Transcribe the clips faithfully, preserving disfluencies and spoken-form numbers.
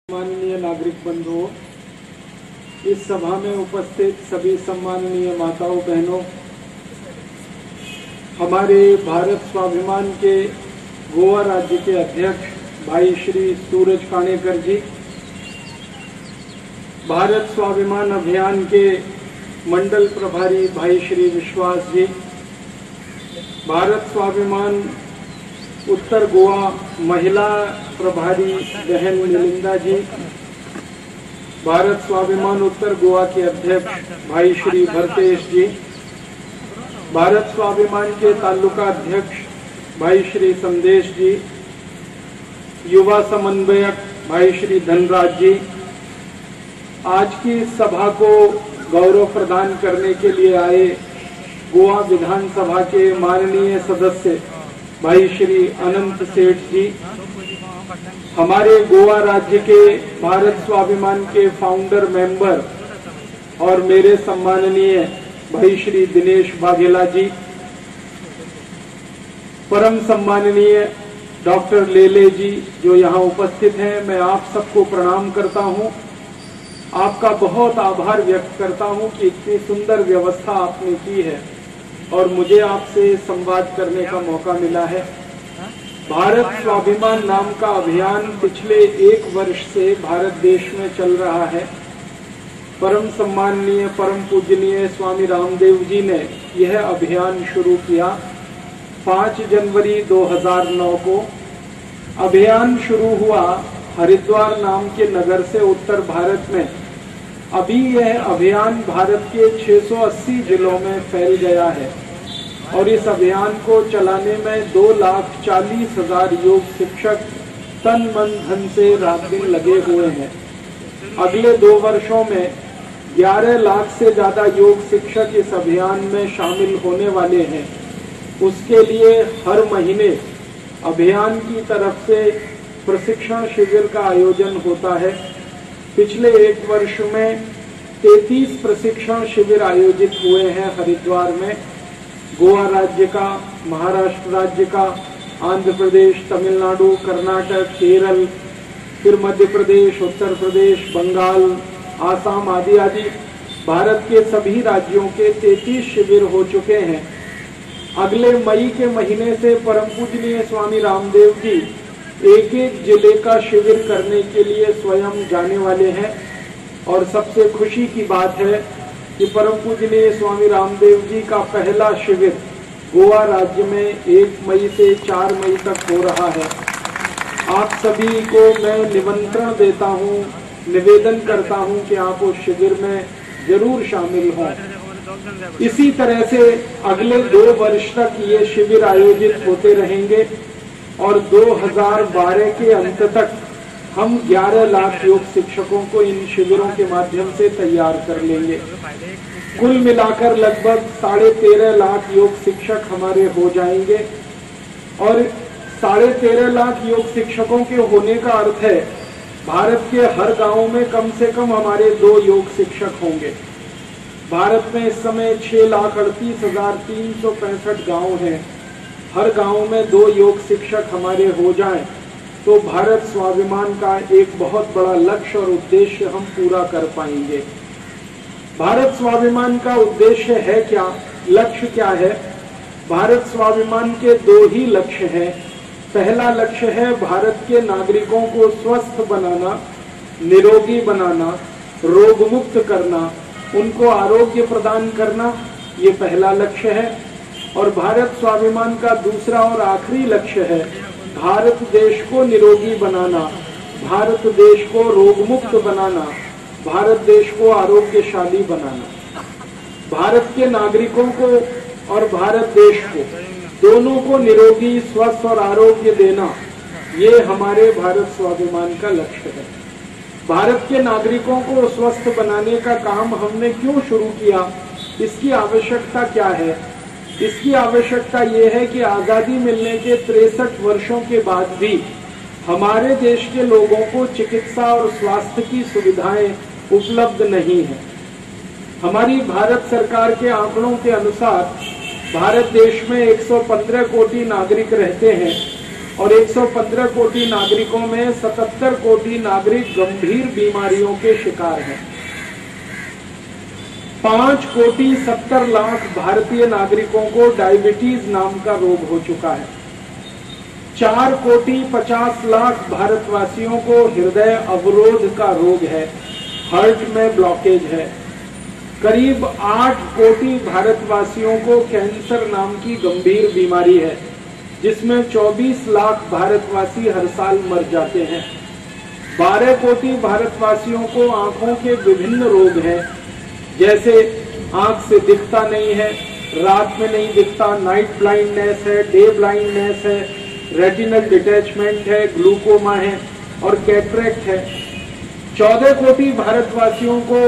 माननीय नागरिक बंधुओं, इस सभा में उपस्थित सभी सम्माननीय माताओं बहनों, हमारे भारत स्वाभिमान के गोवा राज्य के अध्यक्ष भाई श्री सूरज कानेकर जी, भारत स्वाभिमान अभियान के मंडल प्रभारी भाई श्री विश्वास जी, भारत स्वाभिमान उत्तर गोवा महिला प्रभारी बहन मिलिंदा जी, भारत स्वाभिमान उत्तर गोवा के अध्यक्ष भाई श्री भरतेश जी, भारत स्वाभिमान के तालुका अध्यक्ष भाई श्री संदेश जी, युवा समन्वयक भाई श्री धनराज जी, आज की सभा को गौरव प्रदान करने के लिए आए गोवा विधानसभा के माननीय सदस्य भाई श्री अनंत सेठ जी, हमारे गोवा राज्य के भारत स्वाभिमान के फाउंडर मेंबर और मेरे सम्माननीय भाई श्री दिनेश वाघेला जी, परम सम्माननीय डॉक्टर लेले जी जो यहाँ उपस्थित हैं, मैं आप सबको प्रणाम करता हूँ। आपका बहुत आभार व्यक्त करता हूँ कि इतनी सुंदर व्यवस्था आपने की है और मुझे आपसे संवाद करने का मौका मिला है। भारत स्वाभिमान नाम का अभियान पिछले एक वर्ष से भारत देश में चल रहा है। परम सम्माननीय परम पूजनीय स्वामी रामदेव जी ने यह अभियान शुरू किया पाँच जनवरी दो हज़ार नौ को। अभियान शुरू हुआ हरिद्वार नाम के नगर से उत्तर भारत में। अभी यह अभियान भारत के छह सौ अस्सी जिलों में फैल गया है और इस अभियान को चलाने में दो लाख चालीस हजार योग शिक्षक तन मन धन से रात दिन लगे हुए हैं। अगले दो वर्षों में ग्यारह लाख से ज्यादा योग शिक्षक इस अभियान में शामिल होने वाले हैं। उसके लिए हर महीने अभियान की तरफ से प्रशिक्षण शिविर का आयोजन होता है। पिछले एक वर्ष में तैंतीस प्रशिक्षण शिविर आयोजित हुए हैं हरिद्वार में। गोवा राज्य का, महाराष्ट्र राज्य का, आंध्र प्रदेश, तमिलनाडु, कर्नाटक, केरल, फिर मध्य प्रदेश, उत्तर प्रदेश, बंगाल, आसाम आदि आदि भारत के सभी राज्यों के तैंतीस शिविर हो चुके हैं। अगले मई के महीने से परम पूजनीय स्वामी रामदेव जी एक एक जिले का शिविर करने के लिए स्वयं जाने वाले हैं और सबसे खुशी की बात है कि परम पूजनीय स्वामी रामदेव जी का पहला शिविर गोवा राज्य में एक मई से चार मई तक हो रहा है। आप सभी को मैं निमंत्रण देता हूं, निवेदन करता हूं कि आप उस शिविर में जरूर शामिल हों। इसी तरह से अगले दो वर्ष तक ये शिविर आयोजित होते रहेंगे और दो हज़ार बारह के अंत तक हम ग्यारह लाख योग शिक्षकों को इन शिविरों के माध्यम से तैयार कर लेंगे। कुल मिलाकर लगभग साढ़े तेरह लाख योग शिक्षक हमारे हो जाएंगे और साढ़े तेरह लाख योग शिक्षकों के होने का अर्थ है भारत के हर गांव में कम से कम हमारे दो योग शिक्षक होंगे। भारत में इस समय छह लाख अड़तीस हजार तीन सौ पैंसठ गाँव हैं। हर गांव में दो योग शिक्षक हमारे हो जाएं तो भारत स्वाभिमान का एक बहुत बड़ा लक्ष्य और उद्देश्य हम पूरा कर पाएंगे। भारत स्वाभिमान का उद्देश्य है क्या, लक्ष्य क्या है? भारत स्वाभिमान के दो ही लक्ष्य हैं। पहला लक्ष्य है भारत के नागरिकों को स्वस्थ बनाना, निरोगी बनाना, रोग मुक्त करना, उनको आरोग्य प्रदान करना, ये पहला लक्ष्य है। और भारत स्वाभिमान का दूसरा और आखिरी लक्ष्य है भारत देश को निरोगी बनाना, भारत देश को रोग मुक्त बनाना, भारत देश को आरोग्यशाली बनाना। भारत के नागरिकों को और भारत देश को दोनों को निरोगी, स्वस्थ और आरोग्य देना, ये हमारे भारत स्वाभिमान का लक्ष्य है। भारत के नागरिकों को स्वस्थ बनाने का काम हमने क्यों शुरू किया, इसकी आवश्यकता क्या है? इसकी आवश्यकता यह है कि आजादी मिलने के तिरसठ वर्षों के बाद भी हमारे देश के लोगों को चिकित्सा और स्वास्थ्य की सुविधाएं उपलब्ध नहीं है। हमारी भारत सरकार के आंकड़ों के अनुसार भारत देश में एक सौ पंद्रह कोटि नागरिक रहते हैं और एक सौ पंद्रह कोटि नागरिकों में सतहत्तर कोटि नागरिक गंभीर बीमारियों के शिकार हैं। पांच कोटि सत्तर लाख भारतीय नागरिकों को डायबिटीज नाम का रोग हो चुका है। चार कोटि पचास लाख भारतवासियों को हृदय अवरोध का रोग है, हार्ट में ब्लॉकेज है। करीब आठ कोटि भारतवासियों को कैंसर नाम की गंभीर बीमारी है, जिसमें चौबीस लाख भारतवासी हर साल मर जाते हैं। बारह कोटि भारतवासियों को आंखों के विभिन्न रोग हैं, जैसे आंख से दिखता नहीं है, रात में नहीं दिखता, नाइट ब्लाइंडनेस है, डे ब्लाइंडनेस है, रेटिनल डिटैचमेंट है, ग्लूकोमा है और कैटरेक्ट है। चौदह कोटि भारतवासियों को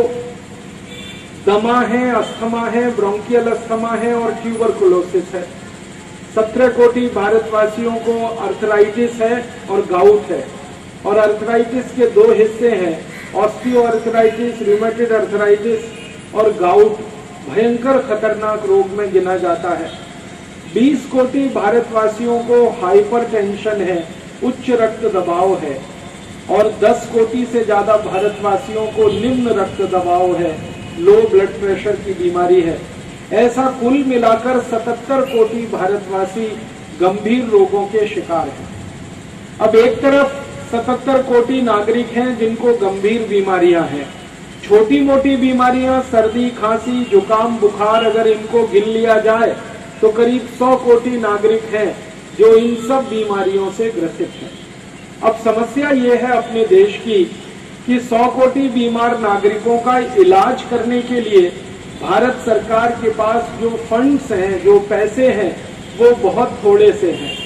दमा है, अस्थमा है, ब्रोंकियल अस्थमा है और ट्यूबरकुलोसिस है। सत्रह कोटि भारतवासियों को अर्थराइटिस है और गाउट है। और अर्थराइटिस के दो हिस्से हैं, ऑस्टियो अर्थराइटिस, रूमेटॉइड अर्थराइटिस और गाउट भयंकर खतरनाक रोग में गिना जाता है। बीस कोटि भारतवासियों को हाइपरटेंशन है, उच्च रक्त दबाव है और दस कोटि से ज्यादा भारतवासियों को निम्न रक्त दबाव है, लो ब्लड प्रेशर की बीमारी है। ऐसा कुल मिलाकर सतहत्तर कोटि भारतवासी गंभीर रोगों के शिकार हैं। अब एक तरफ सतहत्तर कोटि नागरिक हैं जिनको गंभीर बीमारियां हैं। छोटी मोटी बीमारियां, सर्दी, खांसी, जुकाम, बुखार, अगर इनको गिन लिया जाए तो करीब सौ कोटि नागरिक हैं जो इन सब बीमारियों से ग्रसित हैं। अब समस्या ये है अपने देश की कि सौ कोटि बीमार नागरिकों का इलाज करने के लिए भारत सरकार के पास जो फंड्स हैं, जो पैसे हैं, वो बहुत थोड़े से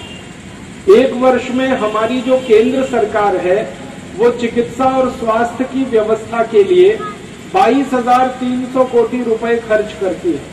हैं। एक वर्ष में हमारी जो केंद्र सरकार है वो चिकित्सा और स्वास्थ्य की व्यवस्था के लिए बाईस हजार तीन सौ कोटि रुपए खर्च करती है।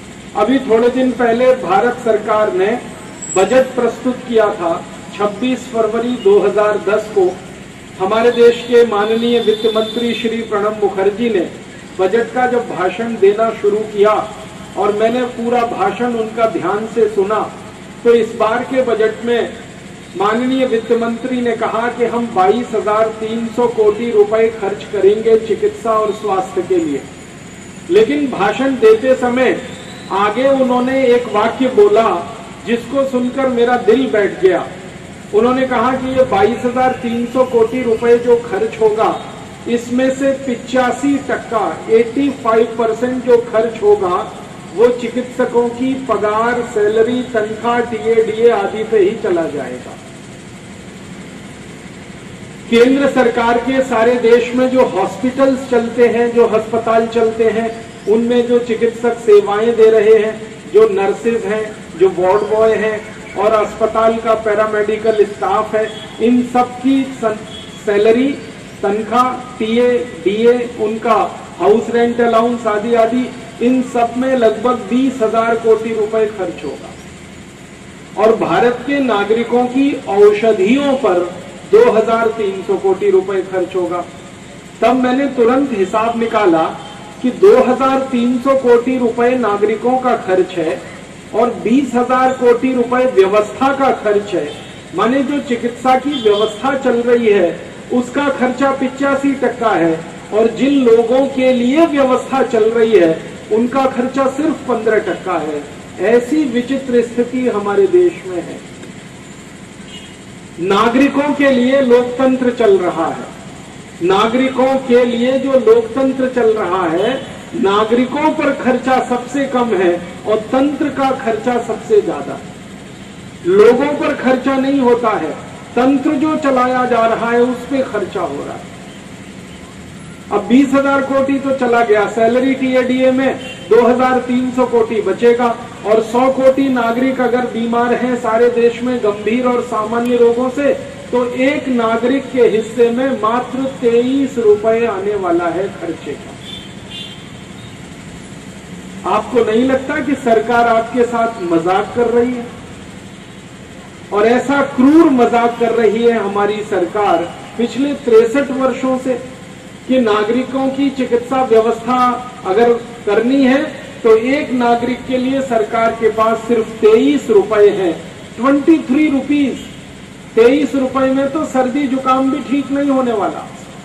अभी थोड़े दिन पहले भारत सरकार ने बजट प्रस्तुत किया था। छब्बीस फरवरी दो हज़ार दस को हमारे देश के माननीय वित्त मंत्री श्री प्रणब मुखर्जी ने बजट का जब भाषण देना शुरू किया और मैंने पूरा भाषण उनका ध्यान से सुना, तो इस बार के बजट में माननीय वित्त मंत्री ने कहा कि हम बाईस हजार तीन सौ कोटि रुपए खर्च करेंगे चिकित्सा और स्वास्थ्य के लिए। लेकिन भाषण देते समय आगे उन्होंने एक वाक्य बोला जिसको सुनकर मेरा दिल बैठ गया। उन्होंने कहा कि ये बाईस हजार तीन सौ कोटि रुपए जो खर्च होगा, इसमें से पिचासी टक्का पचासी परसेंट जो खर्च होगा वो चिकित्सकों की पगार, सैलरी, तनख्वाह, टीए, डीए आदि पे ही चला जाएगा। केंद्र सरकार के सारे देश में जो हॉस्पिटल्स चलते हैं, जो अस्पताल चलते हैं, उनमें जो चिकित्सक सेवाएं दे रहे हैं, जो नर्सेज हैं, जो वार्ड बॉय हैं और अस्पताल का पैरामेडिकल स्टाफ है, इन सब की सैलरी, तनख्वाह, टीए, डीए, उनका हाउस रेंट अलाउंस आदि आदि, इन सब में लगभग बीस हजार कोटि रुपए खर्च होगा। और भारत के नागरिकों की औषधियों पर दो हजार तीन सौ कोटि रुपए खर्च होगा। तब मैंने तुरंत हिसाब निकाला कि दो हजार तीन सौ कोटि रुपए नागरिकों का खर्च है और बीस हजार कोटि रुपए व्यवस्था का खर्च है। माने जो चिकित्सा की व्यवस्था चल रही है उसका खर्चा पिचासी टक्का है और जिन लोगों के लिए व्यवस्था चल रही है उनका खर्चा सिर्फ पंद्रह टक्का है। ऐसी विचित्र स्थिति हमारे देश में है। नागरिकों के लिए लोकतंत्र चल रहा है, नागरिकों के लिए जो लोकतंत्र चल रहा है, नागरिकों पर खर्चा सबसे कम है और तंत्र का खर्चा सबसे ज्यादा। लोगों पर खर्चा नहीं होता है, तंत्र जो चलाया जा रहा है उस पे खर्चा हो रहा है। अब बीस हजार कोटि तो चला गया, सैलरी टीएडीए में दो हजार तीन सौ कोटि बचेगा और सौ कोटि नागरिक अगर बीमार हैं सारे देश में गंभीर और सामान्य रोगों से, तो एक नागरिक के हिस्से में मात्र तेईस रुपए आने वाला है खर्चे का। आपको नहीं लगता कि सरकार आपके साथ मजाक कर रही है? और ऐसा क्रूर मजाक कर रही है हमारी सरकार पिछले तिरसठ वर्षों से कि नागरिकों की चिकित्सा व्यवस्था अगर करनी है तो एक नागरिक के लिए सरकार के पास सिर्फ तेईस रुपए हैं, ट्वेंटी थ्री रुपीज। तेईस रुपए में तो सर्दी जुकाम भी ठीक नहीं होने वाला।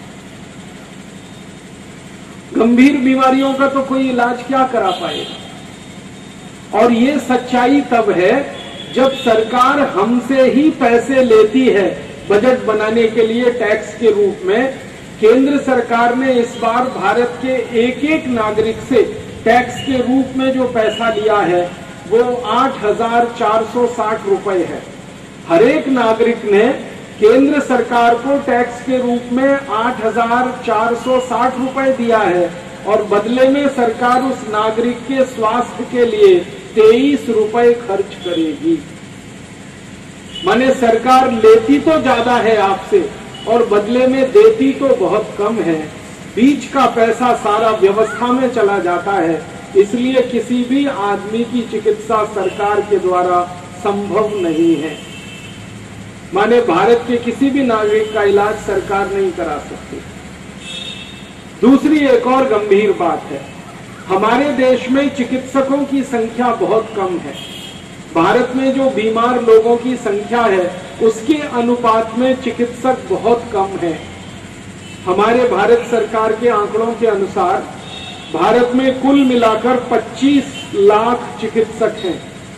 गंभीर बीमारियों का तो कोई इलाज क्या करा पाएगा। और ये सच्चाई तब है जब सरकार हमसे ही पैसे लेती है बजट बनाने के लिए टैक्स के रूप में। केंद्र सरकार ने इस बार भारत के एक एक नागरिक से टैक्स के रूप में जो पैसा लिया है वो आठ हजार चार सौ साठ रुपए है। हर एक नागरिक ने केंद्र सरकार को टैक्स के रूप में आठ हजार चार सौ साठ रुपए दिया है और बदले में सरकार उस नागरिक के स्वास्थ्य के लिए तेईस रुपए खर्च करेगी। माने सरकार लेती तो ज्यादा है आपसे और बदले में देती तो बहुत कम है। बीच का पैसा सारा व्यवस्था में चला जाता है, इसलिए किसी भी आदमी की चिकित्सा सरकार के द्वारा संभव नहीं है। माने भारत के किसी भी नागरिक का इलाज सरकार नहीं करा सकती। दूसरी एक और गंभीर बात है, हमारे देश में चिकित्सकों की संख्या बहुत कम है। भारत में जो बीमार लोगों की संख्या है उसके अनुपात में चिकित्सक बहुत कम है। हमारे भारत सरकार के आंकड़ों के अनुसार भारत में कुल मिलाकर पच्चीस लाख चिकित्सक हैं।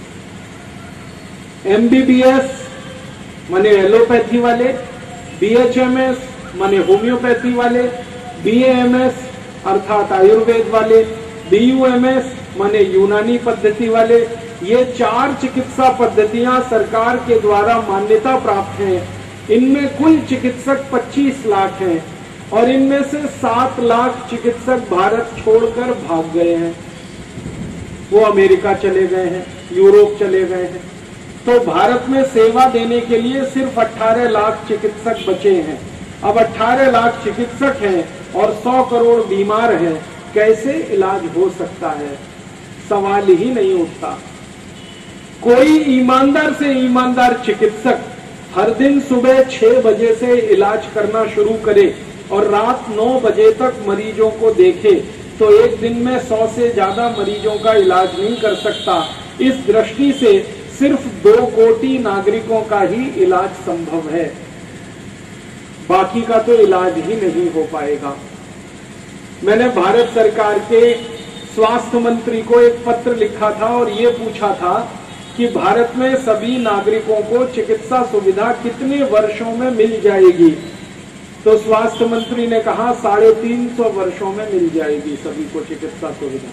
एमबीबीएस माने एलोपैथी वाले, बीएचएमएस माने होम्योपैथी वाले, बीएएमएस अर्थात आयुर्वेद वाले, बीयूएमएस माने यूनानी पद्धति वाले, ये चार चिकित्सा पद्धतियां सरकार के द्वारा मान्यता प्राप्त हैं। इनमें कुल चिकित्सक पच्चीस लाख हैं और इनमें से सात लाख चिकित्सक भारत छोड़कर भाग गए हैं। वो अमेरिका चले गए हैं, यूरोप चले गए हैं। तो भारत में सेवा देने के लिए सिर्फ अठारह लाख चिकित्सक बचे हैं। अब अठारह लाख चिकित्सक हैं और सौ करोड़ बीमार हैं, कैसे इलाज हो सकता है? सवाल ही नहीं उठता। कोई ईमानदार से ईमानदार चिकित्सक हर दिन सुबह छह बजे से इलाज करना शुरू करे और रात नौ बजे तक मरीजों को देखे तो एक दिन में सौ से ज्यादा मरीजों का इलाज नहीं कर सकता। इस दृष्टि से सिर्फ दो कोटि नागरिकों का ही इलाज संभव है, बाकी का तो इलाज ही नहीं हो पाएगा। मैंने भारत सरकार के स्वास्थ्य मंत्री को एक पत्र लिखा था और ये पूछा था कि भारत में सभी नागरिकों को चिकित्सा सुविधा कितने वर्षों में मिल जाएगी। तो स्वास्थ्य मंत्री ने कहा साढ़े तीन सौ वर्षों में मिल जाएगी सभी को चिकित्सा सुविधा।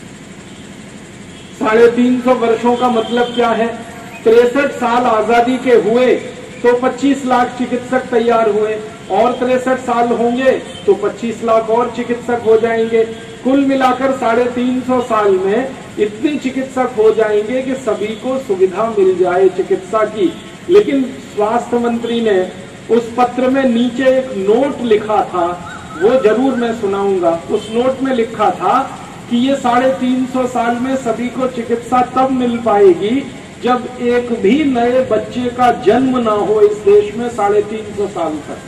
साढ़े तीन सौ वर्षों का मतलब क्या है? तिरसठ साल आजादी के हुए तो पच्चीस लाख चिकित्सक तैयार हुए और तिरसठ साल होंगे तो पच्चीस लाख और चिकित्सक हो जाएंगे। कुल मिलाकर साढ़े तीन सौ साल में इतने चिकित्सक हो जाएंगे कि सभी को सुविधा मिल जाए चिकित्सा की। लेकिन स्वास्थ्य मंत्री ने उस पत्र में नीचे एक नोट लिखा था, वो जरूर मैं सुनाऊंगा। उस नोट में लिखा था कि ये साढ़े तीन सौ साल में सभी को चिकित्सा तब मिल पाएगी जब एक भी नए बच्चे का जन्म ना हो इस देश में साढ़े तीन सौ साल तक।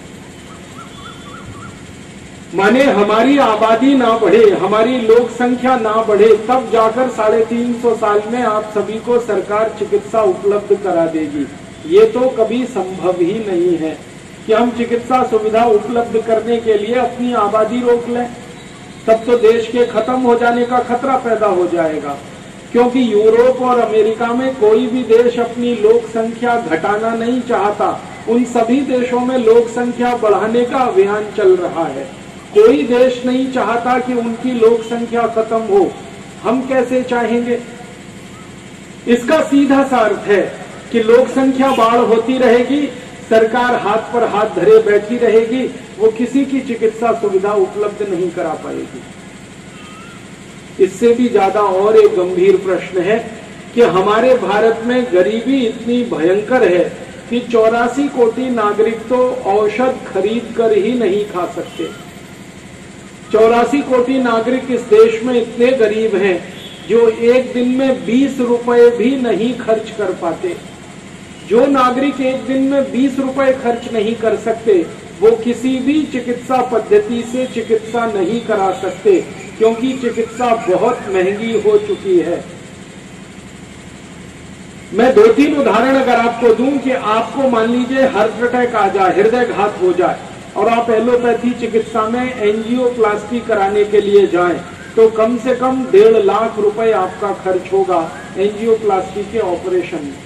माने हमारी आबादी ना बढ़े, हमारी लोक संख्या ना बढ़े, तब जाकर साढ़े तीन सौ साल में आप सभी को सरकार चिकित्सा उपलब्ध करा देगी। ये तो कभी संभव ही नहीं है कि हम चिकित्सा सुविधा उपलब्ध करने के लिए अपनी आबादी रोक लें। तब तो देश के खत्म हो जाने का खतरा पैदा हो जाएगा, क्योंकि यूरोप और अमेरिका में कोई भी देश अपनी लोक संख्या घटाना नहीं चाहता। उन सभी देशों में लोक संख्या बढ़ाने का अभियान चल रहा है। कोई देश नहीं चाहता कि उनकी लोक संख्या खत्म हो। हम कैसे चाहेंगे? इसका सीधा सा अर्थ है कि लोक संख्या बाढ़ होती रहेगी, सरकार हाथ पर हाथ धरे बैठी रहेगी, वो किसी की चिकित्सा सुविधा उपलब्ध नहीं करा पाएगी। इससे भी ज्यादा और एक गंभीर प्रश्न है कि हमारे भारत में गरीबी इतनी भयंकर है कि चौरासी कोटि नागरिक तो औषध खरीद कर ही नहीं खा सकते। चौरासी कोटि नागरिक इस देश में इतने गरीब हैं जो एक दिन में बीस रुपए भी नहीं खर्च कर पाते। जो नागरिक एक दिन में बीस रुपए खर्च नहीं कर सकते वो किसी भी चिकित्सा पद्धति से चिकित्सा नहीं करा सकते, क्योंकि चिकित्सा बहुत महंगी हो चुकी है। मैं दो तीन उदाहरण अगर आपको दूं कि आपको मान लीजिए हार्ट अटैक आ जाए, हृदय घात हो जाए और आप एलोपैथी चिकित्सा में एंजियोप्लास्टी कराने के लिए जाएं तो कम से कम डेढ़ लाख रुपए आपका खर्च होगा एंजियोप्लास्टी के ऑपरेशन में।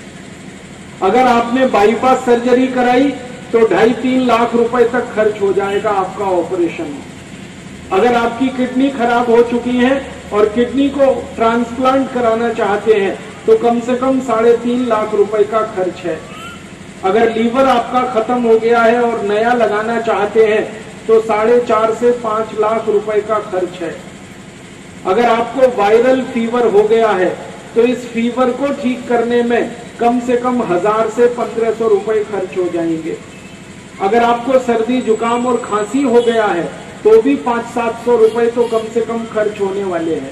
अगर आपने बाईपास सर्जरी कराई तो ढाई तीन लाख रुपए तक खर्च हो जाएगा आपका ऑपरेशन में। अगर आपकी किडनी खराब हो चुकी है और किडनी को ट्रांसप्लांट कराना चाहते हैं तो कम से कम साढ़े तीन लाख रुपए का खर्च है। अगर लीवर आपका खत्म हो गया है और नया लगाना चाहते हैं तो साढ़े चार से पांच लाख रुपए का खर्च है। अगर आपको वायरल फीवर हो गया है तो इस फीवर को ठीक करने में कम से कम हजार से पंद्रह सौ रुपए खर्च हो जाएंगे। अगर आपको सर्दी जुकाम और खांसी हो गया है तो भी पांच सात सौ रुपए तो कम से कम खर्च होने वाले हैं।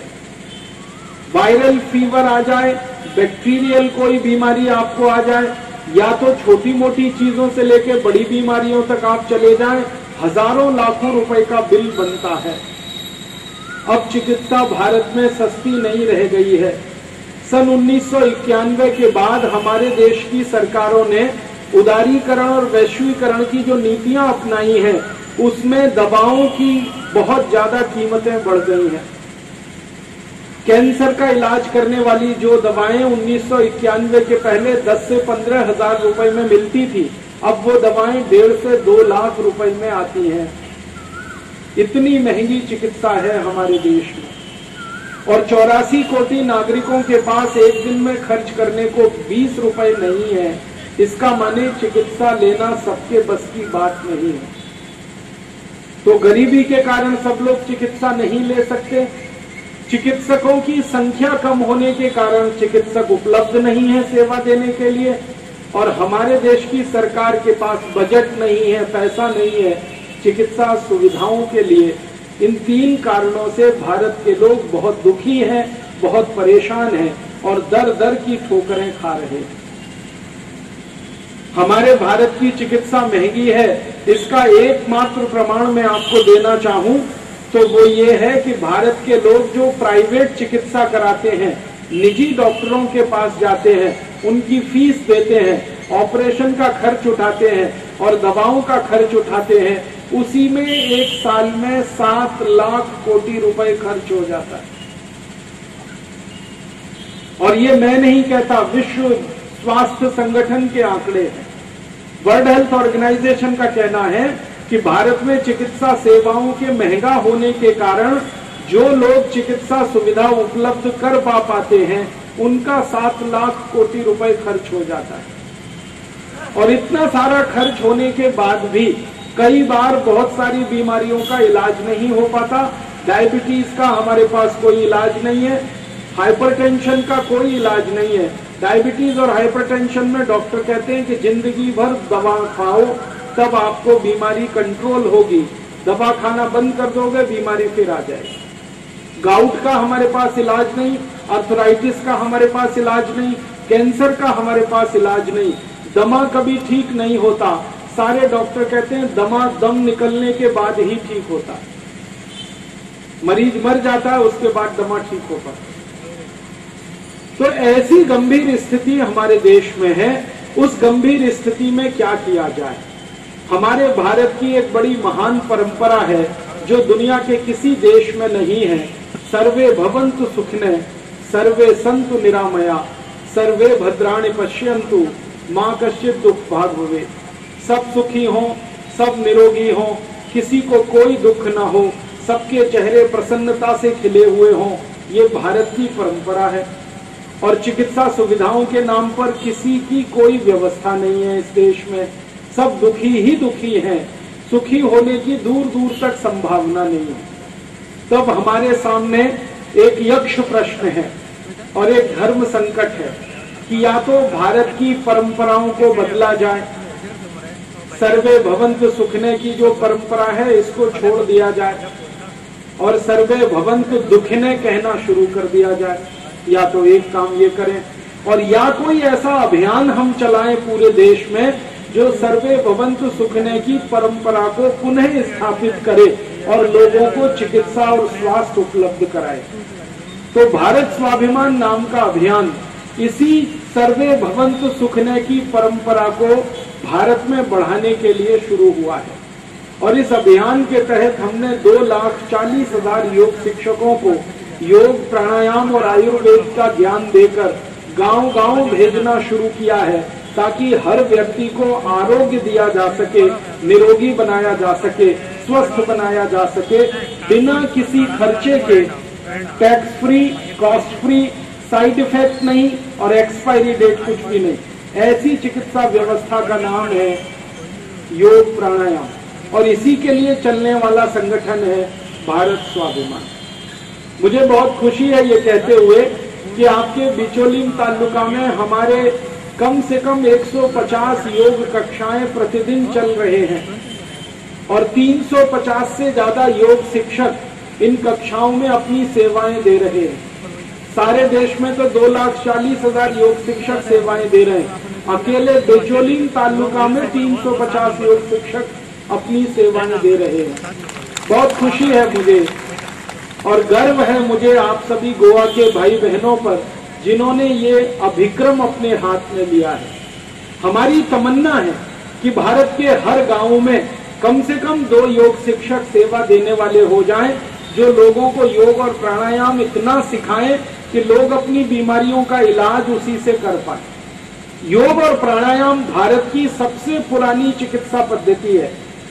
वायरल फीवर आ जाए, बैक्टीरियल कोई बीमारी आपको आ जाए, या तो छोटी मोटी चीजों से लेकर बड़ी बीमारियों तक आप चले जाएं, हजारों लाखों रुपए का बिल बनता है। अब चिकित्सा भारत में सस्ती नहीं रह गई है। सन उन्नीस सौ इक्यानवे के बाद हमारे देश की सरकारों ने उदारीकरण और वैश्वीकरण की जो नीतियां अपनाई हैं उसमें दवाओं की बहुत ज्यादा कीमतें बढ़ गई हैं। कैंसर का इलाज करने वाली जो दवाएं उन्नीस सौ इक्यानवे के पहले दस से पंद्रह हजार रुपए में मिलती थी, अब वो दवाएं डेढ़ से दो लाख रुपए में आती हैं। इतनी महंगी चिकित्सा है हमारे देश में। और चौरासी कोटि नागरिकों के पास एक दिन में खर्च करने को बीस रुपए नहीं है। इसका माने चिकित्सा लेना सबके बस की बात नहीं है। तो गरीबी के कारण सब लोग चिकित्सा नहीं ले सकते। चिकित्सकों की संख्या कम होने के कारण चिकित्सक उपलब्ध नहीं है सेवा देने के लिए, और हमारे देश की सरकार के पास बजट नहीं है, पैसा नहीं है चिकित्सा सुविधाओं के लिए। इन तीन कारणों से भारत के लोग बहुत दुखी हैं, बहुत परेशान हैं और दर दर की ठोकरें खा रहे हैं। हमारे भारत की चिकित्सा महंगी है, इसका एकमात्र प्रमाण मैं आपको देना चाहूं तो वो ये है कि भारत के लोग जो प्राइवेट चिकित्सा कराते हैं, निजी डॉक्टरों के पास जाते हैं, उनकी फीस देते हैं, ऑपरेशन का खर्च उठाते हैं और दवाओं का खर्च उठाते हैं, उसी में एक साल में सात लाख कोटि रुपए खर्च हो जाता है। और ये मैं नहीं कहता, विश्व स्वास्थ्य संगठन के आंकड़े हैं। वर्ल्ड हेल्थ ऑर्गेनाइजेशन का कहना है कि भारत में चिकित्सा सेवाओं के महंगा होने के कारण जो लोग चिकित्सा सुविधा उपलब्ध कर पा पाते हैं उनका सात लाख कोटि रुपए खर्च हो जाता है। और इतना सारा खर्च होने के बाद भी कई बार बहुत सारी बीमारियों का इलाज नहीं हो पाता। डायबिटीज का हमारे पास कोई इलाज नहीं है, हाइपरटेंशन का कोई इलाज नहीं है। डायबिटीज और हाइपरटेंशन में डॉक्टर कहते हैं कि जिंदगी भर दवा खाओ तब आपको बीमारी कंट्रोल होगी, दवा खाना बंद कर दोगे बीमारी फिर आ जाएगी। गाउट का हमारे पास इलाज नहीं, आर्थराइटिस का हमारे पास इलाज नहीं, कैंसर का हमारे पास इलाज नहीं, दमा कभी ठीक नहीं होता। सारे डॉक्टर कहते हैं दमा दम निकलने के बाद ही ठीक होता है, मरीज मर जाता है उसके बाद दमा ठीक हो पाता। तो ऐसी गंभीर स्थिति हमारे देश में है। उस गंभीर स्थिति में क्या किया जाए? हमारे भारत की एक बड़ी महान परंपरा है जो दुनिया के किसी देश में नहीं है। सर्वे भवन्तु सुखिनः, सर्वे सन्तु निरामया, सर्वे भद्राणि पश्यन्तु, मां कश्चित् दुख भाग भवेत्। सब सुखी हों, सब निरोगी हों, किसी को कोई दुख न हो, सबके चेहरे प्रसन्नता से खिले हुए हों, ये भारत की परंपरा है। और चिकित्सा सुविधाओं के नाम पर किसी की कोई व्यवस्था नहीं है इस देश में। सब दुखी ही दुखी हैं, सुखी होने की दूर दूर तक संभावना नहीं है। तब हमारे सामने एक यक्ष प्रश्न है और एक धर्म संकट है कि या तो भारत की परंपराओं को बदला जाए, सर्वे भवन्तु सुखिनः की जो परंपरा है इसको छोड़ दिया जाए और सर्वे भवन्तु दुखिनः कहना शुरू कर दिया जाए। या तो एक काम ये करें, और या कोई ऐसा अभियान हम चलाएं पूरे देश में जो सर्वे भवन्तु सुखिनः की परंपरा को पुनः स्थापित करे और लोगों को चिकित्सा और स्वास्थ्य उपलब्ध कराए। तो भारत स्वाभिमान नाम का अभियान इसी सर्वे भवन्तु सुखने की परंपरा को भारत में बढ़ाने के लिए शुरू हुआ है। और इस अभियान के तहत हमने दो लाख चालीस हजार योग शिक्षकों को योग, प्राणायाम और आयुर्वेद का ज्ञान देकर गांव-गांव भेजना शुरू किया है, ताकि हर व्यक्ति को आरोग्य दिया जा सके, निरोगी बनाया जा सके, स्वस्थ बनाया जा सके, बिना किसी खर्चे के, tax free, cost free, side effect नहीं और एक्सपायरी डेट कुछ भी नहीं। ऐसी चिकित्सा व्यवस्था का नाम है योग प्राणायाम और इसी के लिए चलने वाला संगठन है भारत स्वाभिमान। मुझे बहुत खुशी है ये कहते हुए कि आपके बिचौलिम तालुका में हमारे कम से कम एक सौ पचास योग कक्षाएं प्रतिदिन चल रहे हैं और तीन सौ पचास से ज्यादा योग शिक्षक इन कक्षाओं में अपनी सेवाएं दे रहे हैं। सारे देश में तो दो लाख चालीस हजार योग शिक्षक सेवाएं दे रहे हैं, अकेले बिचौलिम तालुका में तीन सौ पचास योग शिक्षक अपनी सेवाएं दे रहे हैं। बहुत खुशी है मुझे और गर्व है मुझे आप सभी गोवा के भाई बहनों पर, जिन्होंने ये अभिक्रम अपने हाथ में लिया है। हमारी तमन्ना है कि भारत के हर गांव में कम से कम दो योग शिक्षक सेवा देने वाले हो जाएं, जो लोगों को योग और प्राणायाम इतना सिखाएं कि लोग अपनी बीमारियों का इलाज उसी से कर पाए। योग और प्राणायाम भारत की सबसे पुरानी चिकित्सा पद्धति है,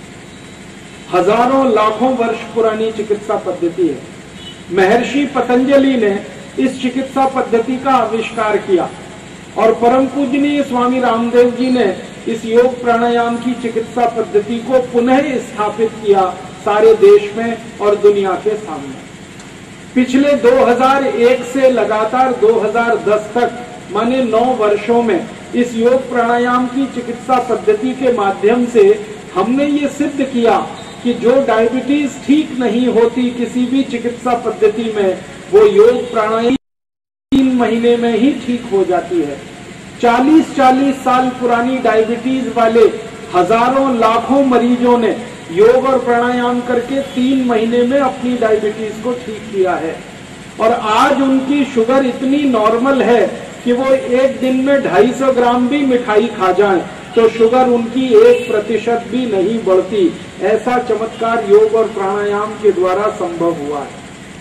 हजारों लाखों वर्ष पुरानी चिकित्सा पद्धति है। महर्षि पतंजलि ने इस चिकित्सा पद्धति का आविष्कार किया और परम पूजनीय स्वामी रामदेव जी ने इस योग प्राणायाम की चिकित्सा पद्धति को पुनः स्थापित किया सारे देश में और दुनिया के सामने। पिछले दो हज़ार एक से लगातार दो हज़ार दस तक माने नौ वर्षों में इस योग प्राणायाम की चिकित्सा पद्धति के माध्यम से हमने ये सिद्ध किया कि जो डायबिटीज ठीक नहीं होती किसी भी चिकित्सा पद्धति में, वो योग प्राणायाम तीन महीने में ही ठीक हो जाती है। चालीस चालीस साल पुरानी डायबिटीज वाले हजारों लाखों मरीजों ने योग और प्राणायाम करके तीन महीने में अपनी डायबिटीज को ठीक किया है और आज उनकी शुगर इतनी नॉर्मल है कि वो एक दिन में ढाई सौ ग्राम भी मिठाई खा जाएं तो शुगर उनकी एक प्रतिशत भी नहीं बढ़ती। ऐसा चमत्कार योग और प्राणायाम के द्वारा संभव हुआ है।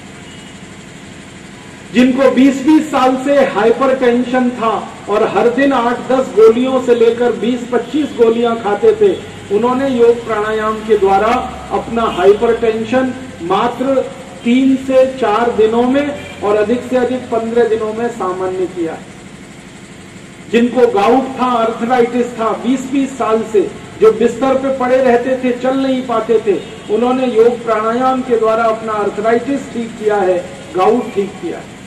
जिनको बीस बीस साल से हाइपरटेंशन था और हर दिन आठ दस गोलियों से लेकर बीस पच्चीस गोलियां खाते थे, उन्होंने योग प्राणायाम के द्वारा अपना हाइपरटेंशन मात्र तीन से चार दिनों में और अधिक से अधिक पंद्रह दिनों में सामान्य किया। जिनको गाउट था, अर्थराइटिस था, बीस बीस साल से जो बिस्तर पे पड़े रहते थे, चल नहीं पाते थे, उन्होंने योग प्राणायाम के द्वारा अपना अर्थराइटिस ठीक किया है, गाउट ठीक किया है।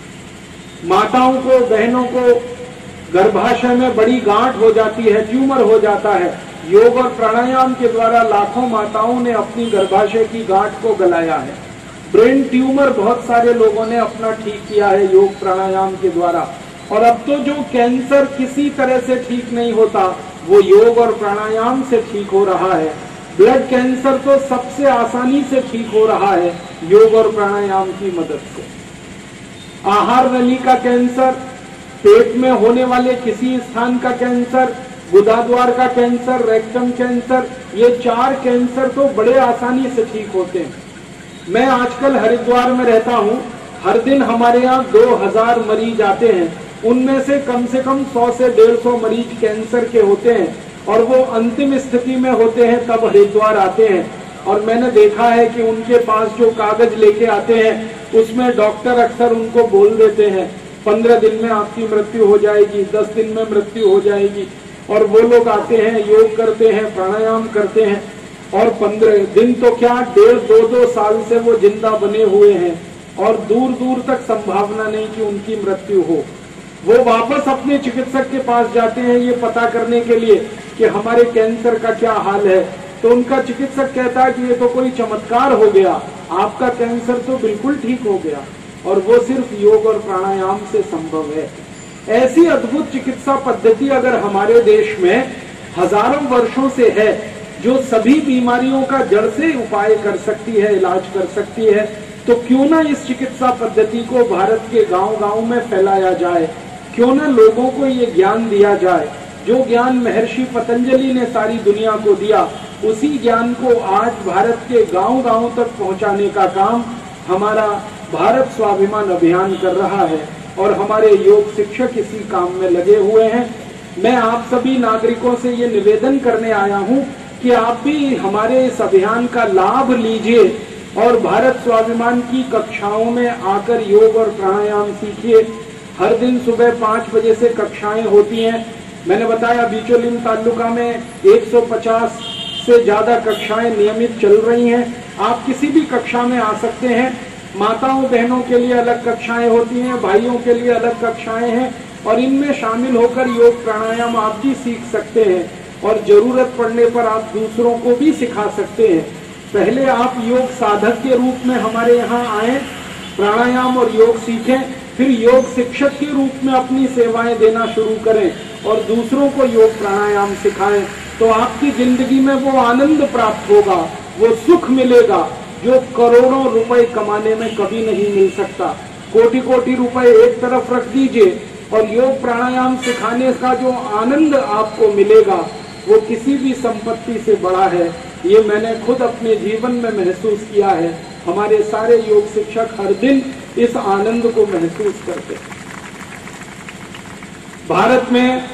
माताओं को, बहनों को गर्भाशय में बड़ी गांठ हो जाती है, ट्यूमर हो जाता है, योग और प्राणायाम के द्वारा लाखों माताओं ने अपनी गर्भाशय की गांठ को गलाया है। ब्रेन ट्यूमर बहुत सारे लोगों ने अपना ठीक किया है योग प्राणायाम के द्वारा। और अब तो जो कैंसर किसी तरह से ठीक नहीं होता, वो योग और प्राणायाम से ठीक हो रहा है। ब्लड कैंसर तो सबसे आसानी से ठीक हो रहा है योग और प्राणायाम की मदद से। आहार नली का कैंसर, पेट में होने वाले किसी स्थान का कैंसर, गुदाद्वार का कैंसर, रेक्टम कैंसर, ये चार कैंसर तो बड़े आसानी से ठीक होते हैं। मैं आजकल हरिद्वार में रहता हूँ, हर दिन हमारे यहाँ दो हजार मरीज आते हैं, उनमें से कम से कम सौ से डेढ़ सौ मरीज कैंसर के होते हैं और वो अंतिम स्थिति में होते हैं तब हरिद्वार आते हैं। और मैंने देखा है कि उनके पास जो कागज लेके आते हैं उसमें डॉक्टर अक्सर उनको बोल देते हैं पंद्रह दिन में आपकी मृत्यु हो जाएगी, दस दिन में मृत्यु हो जाएगी। और वो लोग आते हैं, योग करते हैं, प्राणायाम करते हैं और पंद्रह दिन तो क्या डेढ़ दो दो साल से वो जिंदा बने हुए हैं और दूर दूर तक संभावना नहीं कि उनकी मृत्यु हो। वो वापस अपने चिकित्सक के पास जाते हैं ये पता करने के लिए कि हमारे कैंसर का क्या हाल है, तो उनका चिकित्सक कहता है कि ये तो कोई चमत्कार हो गया, आपका कैंसर तो बिल्कुल ठीक हो गया और वो सिर्फ योग और प्राणायाम से संभव है। ऐसी अद्भुत चिकित्सा पद्धति अगर हमारे देश में हजारों वर्षों से है, जो सभी बीमारियों का जड़ से उपाय कर सकती है, इलाज कर सकती है, तो क्यों ना इस चिकित्सा पद्धति को भारत के गांव-गांव में फैलाया जाए। क्यों न लोगों को ये ज्ञान दिया जाए जो ज्ञान महर्षि पतंजलि ने सारी दुनिया को दिया। उसी ज्ञान को आज भारत के गांव-गांव तक पहुंचाने का काम हमारा भारत स्वाभिमान अभियान कर रहा है और हमारे योग शिक्षक इसी काम में लगे हुए हैं। मैं आप सभी नागरिकों से ये निवेदन करने आया हूँ कि आप भी हमारे इस अभियान का लाभ लीजिए और भारत स्वाभिमान की कक्षाओं में आकर योग और प्राणायाम सीखिए। हर दिन सुबह पाँच बजे से कक्षाएं होती हैं। मैंने बताया बिचौलिम तालुका में एक सौ पचास से ज्यादा कक्षाएं नियमित चल रही हैं। आप किसी भी कक्षा में आ सकते हैं। माताओं बहनों के लिए अलग कक्षाएं होती हैं, भाइयों के लिए अलग कक्षाएं हैं और इनमें शामिल होकर योग प्राणायाम आप भी सीख सकते हैं और जरूरत पड़ने पर आप दूसरों को भी सिखा सकते हैं। पहले आप योग साधक के रूप में हमारे यहाँ आए, प्राणायाम और योग सीखें, फिर योग शिक्षक के रूप में अपनी सेवाएं देना शुरू करें और दूसरों को योग प्राणायाम सिखाएं, तो आपकी जिंदगी में वो आनंद प्राप्त होगा, वो सुख मिलेगा जो करोड़ों रुपए कमाने में कभी नहीं मिल सकता। कोटि कोटि रुपए एक तरफ रख दीजिए और योग प्राणायाम सिखाने का जो आनंद आपको मिलेगा वो किसी भी संपत्ति से बड़ा है। ये मैंने खुद अपने जीवन में महसूस किया है। हमारे सारे योग शिक्षक हर दिन इस आनंद को महसूस करते हैं। भारत में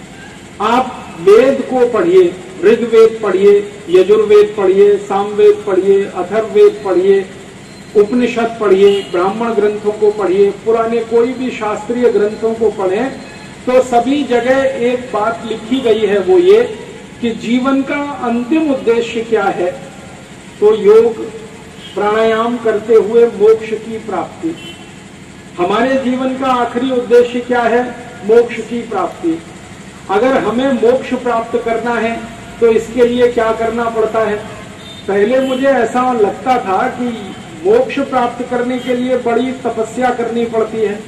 आप वेद को पढ़िए, ऋग्वेद पढ़िए, यजुर्वेद पढ़िए, सामवेद पढ़िए, अथर्ववेद पढ़िए, उपनिषद पढ़िए, ब्राह्मण ग्रंथों को पढ़िए, पुराने कोई भी शास्त्रीय ग्रंथों को पढ़ें तो सभी जगह एक बात लिखी गई है, वो ये कि जीवन का अंतिम उद्देश्य क्या है। तो योग प्राणायाम करते हुए मोक्ष की प्राप्ति। हमारे जीवन का आखिरी उद्देश्य क्या है? मोक्ष की प्राप्ति। अगर हमें मोक्ष प्राप्त करना है तो इसके लिए क्या करना पड़ता है? पहले मुझे ऐसा लगता था कि मोक्ष प्राप्त करने के लिए बड़ी तपस्या करनी पड़ती है,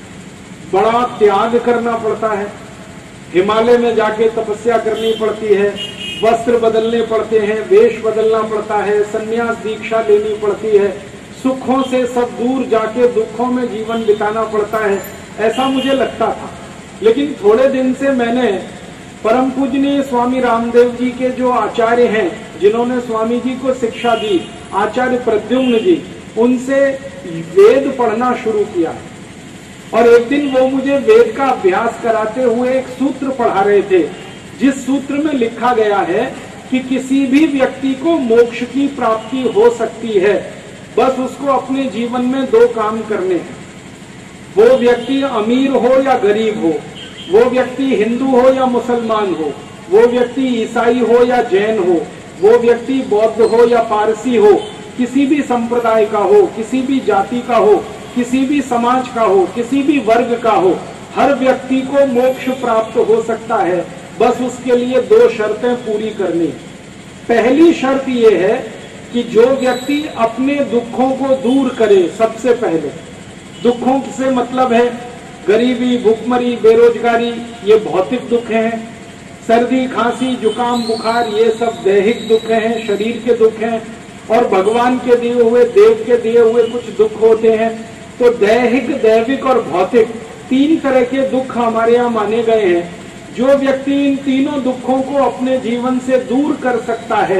बड़ा त्याग करना पड़ता है, हिमालय में जाके तपस्या करनी पड़ती है, वस्त्र बदलने पड़ते हैं, वेश बदलना पड़ता है, संन्यास दीक्षा लेनी पड़ती है, सुखों से सब दूर जाके दुखों में जीवन बिताना पड़ता है, ऐसा मुझे लगता था। लेकिन थोड़े दिन से मैंने परम पूजनीय स्वामी रामदेव जी के जो आचार्य हैं, जिन्होंने स्वामी जी को शिक्षा दी, आचार्य प्रद्युम्न जी, उनसे वेद पढ़ना शुरू किया और एक दिन वो मुझे वेद का अभ्यास कराते हुए एक सूत्र पढ़ा रहे थे, जिस सूत्र में लिखा गया है कि किसी भी व्यक्ति को मोक्ष की प्राप्ति हो सकती है, बस उसको अपने जीवन में दो काम करने हैं। वो व्यक्ति अमीर हो या गरीब हो, वो व्यक्ति हिंदू हो या मुसलमान हो, वो व्यक्ति ईसाई हो या जैन हो, वो व्यक्ति बौद्ध हो या पारसी हो, किसी भी संप्रदाय का हो, किसी भी जाति का हो, किसी भी समाज का हो, किसी भी वर्ग का हो, हर व्यक्ति को मोक्ष प्राप्त हो सकता है। बस उसके लिए दो शर्तें पूरी करनी। पहली शर्त यह है कि जो व्यक्ति अपने दुखों को दूर करे, सबसे पहले दुखों से मतलब है गरीबी, भूखमरी, बेरोजगारी, ये भौतिक दुख हैं। सर्दी, खांसी, जुकाम, बुखार, ये सब दैहिक दुख हैं, शरीर के दुख हैं। और भगवान के दिए हुए, देव के दिए हुए कुछ दुख होते हैं। तो दैहिक, दैविक और भौतिक तीन तरह के दुख हमारे यहाँ माने गए हैं। जो व्यक्ति इन तीनों दुखों को अपने जीवन से दूर कर सकता है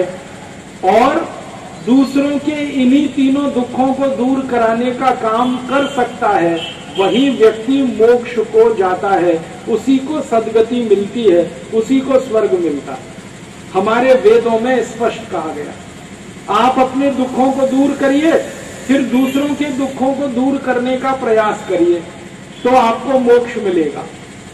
और दूसरों के इन्हीं तीनों दुखों को दूर कराने का काम कर सकता है, वही व्यक्ति मोक्ष को जाता है, उसी को सद्गति मिलती है, उसी को स्वर्ग मिलता है। हमारे वेदों में स्पष्ट कहा गया, आप अपने दुखों को दूर करिए, फिर दूसरों के दुखों को दूर करने का प्रयास करिए, तो आपको मोक्ष मिलेगा।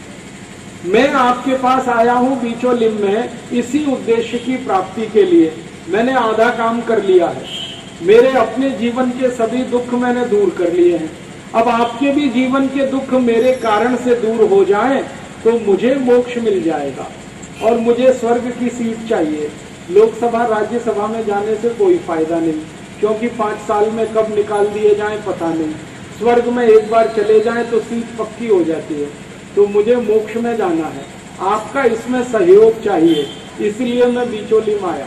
मैं आपके पास आया हूं बीचोलिम में इसी उद्देश्य की प्राप्ति के लिए। मैंने आधा काम कर लिया है, मेरे अपने जीवन के सभी दुख मैंने दूर कर लिए हैं। अब आपके भी जीवन के दुख मेरे कारण से दूर हो जाएं तो मुझे मोक्ष मिल जाएगा और मुझे स्वर्ग की सीट चाहिए। लोकसभा, राज्यसभा में जाने से कोई फायदा नहीं, क्योंकि पांच साल में कब निकाल दिए जाएं पता नहीं। स्वर्ग में एक बार चले जाएं तो सीट पक्की हो जाती है। तो मुझे मोक्ष में जाना है, आपका इसमें सहयोग चाहिए, इसलिए मैं बीचोलिम आया।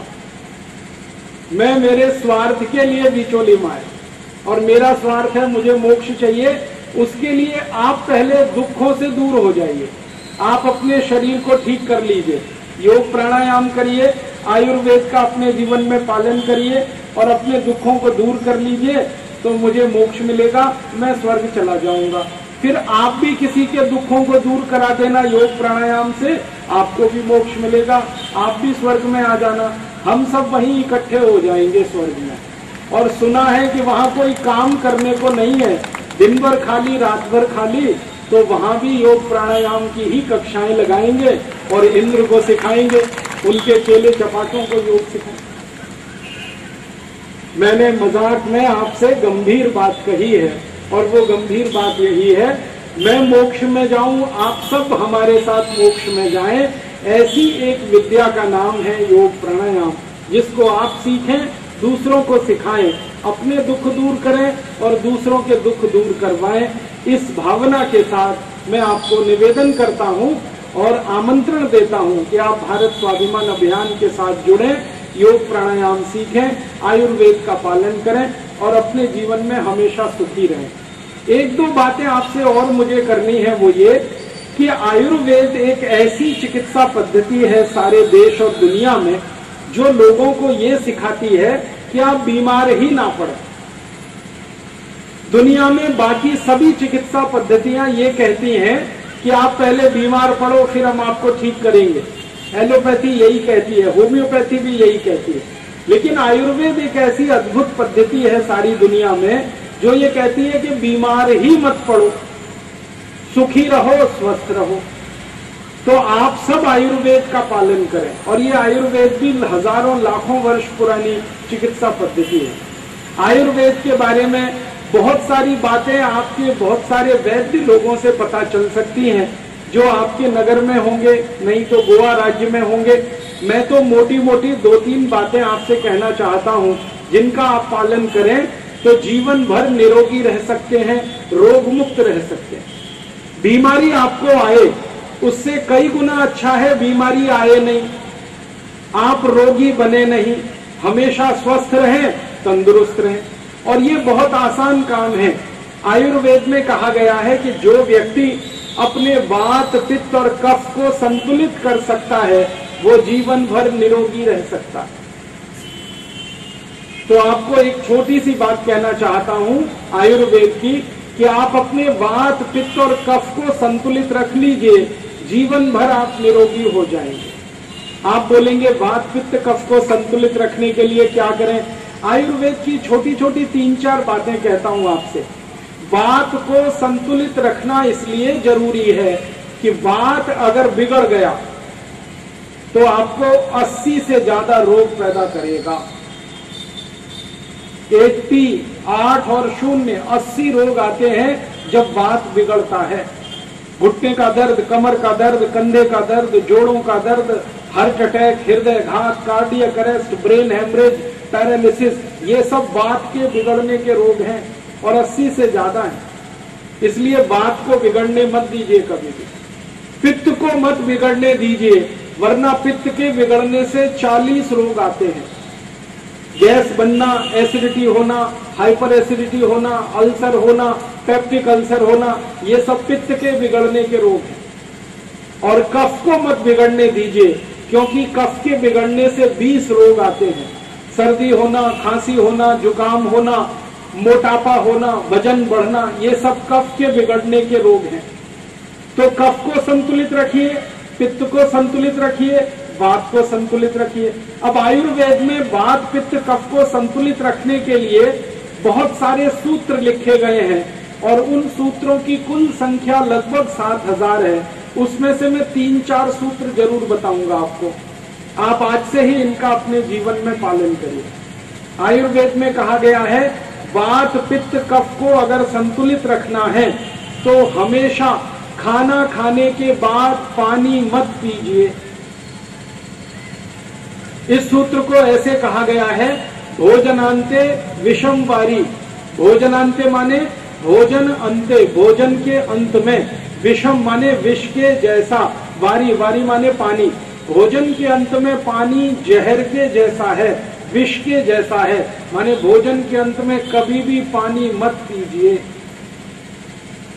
मैं मेरे स्वार्थ के लिए बीचोलिम आया और मेरा स्वार्थ है, मुझे मोक्ष चाहिए, उसके लिए आप पहले दुखों से दूर हो जाइए। आप अपने शरीर को ठीक कर लीजिए, योग प्राणायाम करिए, आयुर्वेद का अपने जीवन में पालन करिए और अपने दुखों को दूर कर लीजिए, तो मुझे मोक्ष मिलेगा, मैं स्वर्ग चला जाऊंगा। फिर आप भी किसी के दुखों को दूर करा देना योग प्राणायाम से, आपको भी मोक्ष मिलेगा, आप भी स्वर्ग में आ जाना, हम सब वहीं इकट्ठे हो जाएंगे स्वर्ग में। और सुना है कि वहां कोई काम करने को नहीं है, दिन भर खाली रात भर खाली, तो वहां भी योग प्राणायाम की ही कक्षाएं लगाएंगे और इंद्र को सिखाएंगे, उनके चेले चपाटों को योग सिखाएंगे। मैंने मजाक में आपसे गंभीर बात कही है और वो गंभीर बात यही है, मैं मोक्ष में जाऊं, आप सब हमारे साथ मोक्ष में जाएं। ऐसी एक विद्या का नाम है योग प्राणायाम, जिसको आप सीखें, दूसरों को सिखाएं, अपने दुख दूर करें और दूसरों के दुख दूर करवाएं। इस भावना के साथ मैं आपको निवेदन करता हूं और आमंत्रण देता हूं कि आप भारत स्वाभिमान अभियान के साथ जुड़ें, योग प्राणायाम सीखें, आयुर्वेद का पालन करें और अपने जीवन में हमेशा सुखी रहें। एक दो बातें आपसे और मुझे करनी है, वो ये कि आयुर्वेद एक ऐसी चिकित्सा पद्धति है सारे देश और दुनिया में जो लोगों को ये सिखाती है कि आप बीमार ही ना पड़े। दुनिया में बाकी सभी चिकित्सा पद्धतियां ये कहती हैं कि आप पहले बीमार पड़ो फिर हम आपको ठीक करेंगे। एलोपैथी यही कहती है, होम्योपैथी भी यही कहती है, लेकिन आयुर्वेद एक ऐसी अद्भुत पद्धति है सारी दुनिया में जो ये कहती है कि बीमार ही मत पड़ो, सुखी रहो, स्वस्थ रहो। तो आप सब आयुर्वेद का पालन करें, और ये आयुर्वेद भी हजारों लाखों वर्ष पुरानी चिकित्सा पद्धति है। आयुर्वेद के बारे में बहुत सारी बातें आपके बहुत सारे वैद्य लोगों से पता चल सकती हैं जो आपके नगर में होंगे, नहीं तो गोवा राज्य में होंगे। मैं तो मोटी मोटी दो तीन बातें आपसे कहना चाहता हूं जिनका आप पालन करें तो जीवन भर निरोगी रह सकते हैं, रोग मुक्त रह सकते हैं। बीमारी आपको आए उससे कई गुना अच्छा है बीमारी आए नहीं, आप रोगी बने नहीं, हमेशा स्वस्थ रहें, तंदुरुस्त रहें। और ये बहुत आसान काम है। आयुर्वेद में कहा गया है कि जो व्यक्ति अपने वात, पित्त और कफ को संतुलित कर सकता है वो जीवन भर निरोगी रह सकता है। तो आपको एक छोटी सी बात कहना चाहता हूं आयुर्वेद की कि आप अपने वात, पित्त और कफ को संतुलित रख लीजिए, जीवन भर आप निरोगी हो जाएंगे। आप बोलेंगे वात, पित्त, कफ को संतुलित रखने के लिए क्या करें? आयुर्वेद की छोटी छोटी तीन चार बातें कहता हूं आपसे। वात को संतुलित रखना इसलिए जरूरी है कि वात अगर बिगड़ गया तो आपको अस्सी से ज्यादा रोग पैदा करेगा। अस्सी, आठ और शून्य, अस्सी रोग आते हैं जब वात बिगड़ता है। घुटने का दर्द, कमर का दर्द, कंधे का दर्द, जोड़ों का दर्द, हार्ट अटैक, हृदय घात, cardiac arrest, brain haemorrhage, paralysis, ये सब वात के बिगड़ने के रोग हैं और अस्सी से ज्यादा हैं। इसलिए वात को बिगड़ने मत दीजिए कभी भी। पित्त को मत बिगड़ने दीजिए, वरना पित्त के बिगड़ने से चालीस रोग आते हैं। गैस बनना, एसिडिटी होना, हाइपर एसिडिटी होना, अल्सर होना, पेप्टिक अल्सर होना, ये सब पित्त के बिगड़ने के रोग हैं। और कफ को मत बिगड़ने दीजिए, क्योंकि कफ के बिगड़ने से बीस रोग आते हैं। सर्दी होना, खांसी होना, जुकाम होना, मोटापा होना, वजन बढ़ना, ये सब कफ के बिगड़ने के रोग हैं। तो कफ को संतुलित रखिए, पित्त को संतुलित रखिए, वात को संतुलित रखिए। अब आयुर्वेद में वात, पित्त, कफ को संतुलित रखने के लिए बहुत सारे सूत्र लिखे गए हैं और उन सूत्रों की कुल संख्या लगभग सात हजार है। उसमें से मैं तीन चार सूत्र जरूर बताऊंगा आपको। आप आज से ही इनका अपने जीवन में पालन करिए। आयुर्वेद में कहा गया है वात, पित्त, कफ को अगर संतुलित रखना है तो हमेशा खाना खाने के बाद पानी मत पीजिए। इस सूत्र को ऐसे कहा गया है भोजनांते विषम वारी। भोजनांते माने भोजन अंते, भोजन के अंत में, विषम माने विष के जैसा, वारी, वारी माने पानी। भोजन के अंत में पानी जहर के जैसा है, विष के जैसा है, माने भोजन के अंत में कभी भी पानी मत पीजिए।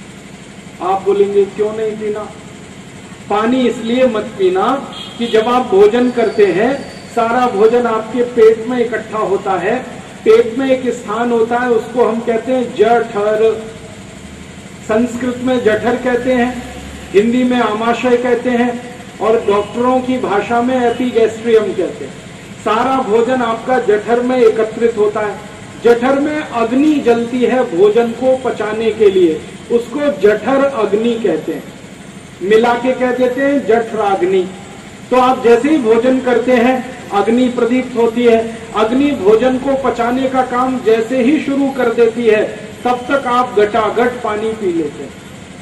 आप बोलेंगे क्यों नहीं पीना? पानी इसलिए मत पीना कि जब आप भोजन करते हैं सारा भोजन आपके पेट में इकट्ठा होता है। पेट में एक स्थान होता है, उसको हम कहते हैं जठर। संस्कृत में जठर कहते हैं, हिंदी में आमाशय कहते हैं और डॉक्टरों की भाषा में एपिगैस्ट्रियम कहते हैं। सारा भोजन आपका जठर में एकत्रित होता है। जठर में अग्नि जलती है भोजन को पचाने के लिए, उसको जठर अग्नि कहते हैं, मिला के कह देते हैं जठराग्नि। तो आप जैसे ही भोजन करते हैं अग्नि प्रदीप्त होती है। अग्नि भोजन को पचाने का काम जैसे ही शुरू कर देती है तब तक आप गटागट पानी पी लेते हैं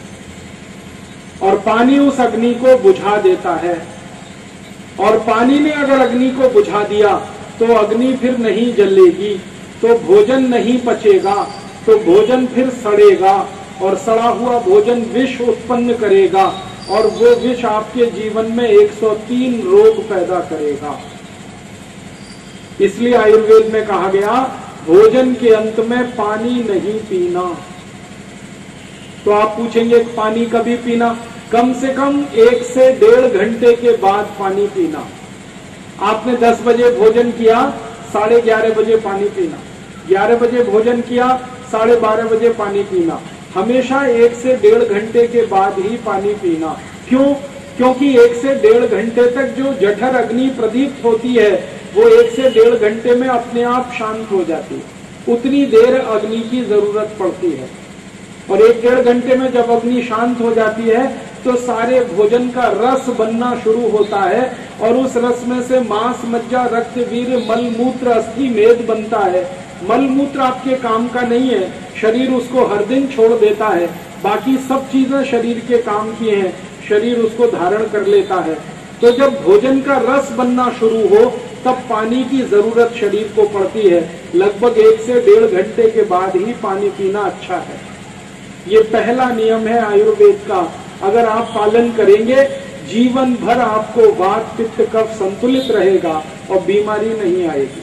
और पानी उस अग्नि को बुझा देता है। और पानी ने अगर अग्नि को बुझा दिया तो अग्नि फिर नहीं जलेगी, तो भोजन नहीं पचेगा, तो भोजन फिर सड़ेगा और सड़ा हुआ भोजन विष उत्पन्न करेगा और वो विष आपके जीवन में एक सौ तीन रोग पैदा करेगा। इसलिए आयुर्वेद में कहा गया भोजन के अंत में पानी नहीं पीना। तो आप पूछेंगे पानी कभी पीना? कम से कम एक से डेढ़ घंटे के बाद पानी पीना। आपने दस बजे भोजन किया, साढ़े ग्यारह बजे पानी पीना। ग्यारह बजे भोजन किया, साढ़े बारह बजे पानी पीना। हमेशा एक से डेढ़ घंटे के बाद ही पानी पीना। क्यों? क्योंकि एक से डेढ़ घंटे तक जो जठर अग्नि प्रदीप्त होती है वो एक से डेढ़ घंटे में अपने आप शांत हो जाती है। उतनी देर अग्नि की जरूरत पड़ती है और एक डेढ़ घंटे में जब अग्नि शांत हो जाती है तो सारे भोजन का रस बनना शुरू होता है और उस रस में से मांस, मज्जा, रक्त, वीर्य, मल, मूत्र, अस्थि, मेद बनता है। मल मूत्र आपके काम का नहीं है, शरीर उसको हर दिन छोड़ देता है। बाकी सब चीजें शरीर के काम की हैं, शरीर उसको धारण कर लेता है। तो जब भोजन का रस बनना शुरू हो तब पानी की जरूरत शरीर को पड़ती है। लगभग एक से डेढ़ घंटे के बाद ही पानी पीना अच्छा है। ये पहला नियम है आयुर्वेद का। अगर आप पालन करेंगे जीवन भर आपको वात, पित्त, कफ संतुलित रहेगा और बीमारी नहीं आएगी।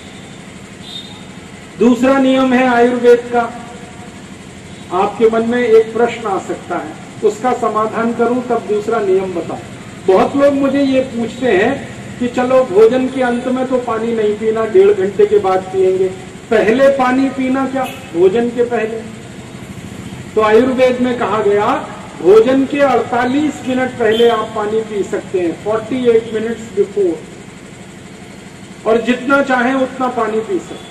दूसरा नियम है आयुर्वेद का। आपके मन में एक प्रश्न आ सकता है, उसका समाधान करूं तब दूसरा नियम बताऊं। बहुत लोग मुझे ये पूछते हैं कि चलो भोजन के अंत में तो पानी नहीं पीना, डेढ़ घंटे के बाद पिएंगे, पहले पानी पीना क्या भोजन के पहले? तो आयुर्वेद में कहा गया भोजन के अड़तालीस मिनट पहले आप पानी पी सकते हैं, अड़तालीस मिनट्स बिफोर, और जितना चाहें उतना पानी पी सकते हैं।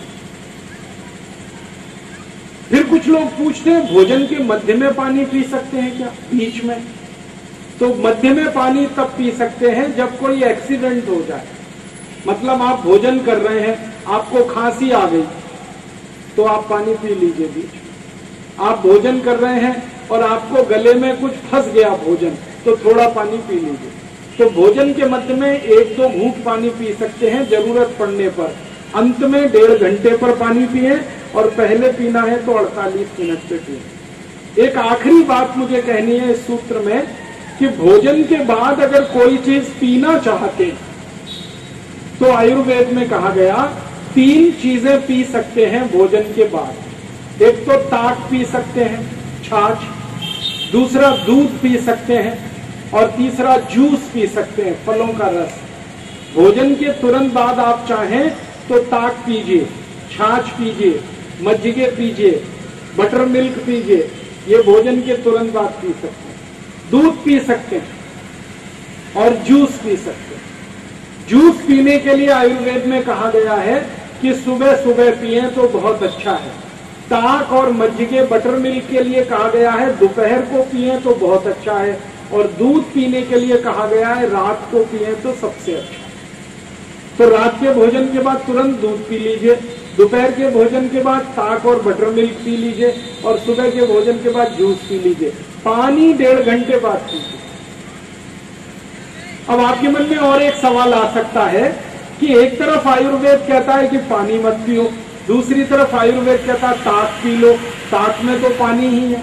फिर कुछ लोग पूछते हैं भोजन के मध्य में पानी पी सकते हैं क्या, बीच में? तो मध्य में पानी तब पी सकते हैं जब कोई एक्सीडेंट हो जाए। मतलब आप भोजन कर रहे हैं, आपको खांसी आ गई तो आप पानी पी लीजिए बीच में। आप भोजन कर रहे हैं और आपको गले में कुछ फंस गया भोजन, तो थोड़ा पानी पी लीजिए। तो भोजन के मध्य में एक दो घूंट पानी पी सकते हैं जरूरत पड़ने पर। अंत में डेढ़ घंटे पर पानी पिए और पहले पीना है तो अड़तालीस मिनट पे पिए। एक आखिरी बात मुझे कहनी है इस सूत्र में कि भोजन के बाद अगर कोई चीज पीना चाहते तो आयुर्वेद में कहा गया तीन चीजें पी सकते हैं भोजन के बाद। एक तो ताक पी सकते हैं, छाछ, दूसरा दूध पी सकते हैं और तीसरा जूस पी सकते हैं, फलों का रस। भोजन के तुरंत बाद आप चाहें तो ताक पीजिए, छाछ पीजिए, मज्जिगे पीजिए, बटर मिल्क पीजिए, ये भोजन के तुरंत बाद पी सकते हैं। दूध पी सकते हैं और जूस पी सकते हैं। जूस पीने के लिए आयुर्वेद में कहा गया है कि सुबह सुबह पिए तो बहुत अच्छा है। ताक और मज्जिगे, बटर मिल्क के लिए कहा गया है दोपहर को पिए तो बहुत अच्छा है, और दूध पीने के लिए कहा गया है रात को पिए तो सबसे अच्छा। तो रात के भोजन के बाद तुरंत दूध पी लीजिए, दोपहर के भोजन के बाद ताक और बटर मिल्क पी लीजिए और सुबह के भोजन के बाद जूस पी लीजिए। पानी डेढ़ घंटे बाद पीजिए। अब आपके मन में और एक सवाल आ सकता है कि एक तरफ आयुर्वेद कहता है कि पानी मत पियो, दूसरी तरफ आयुर्वेद कहता है ताक पी लो, ताक में तो पानी ही है,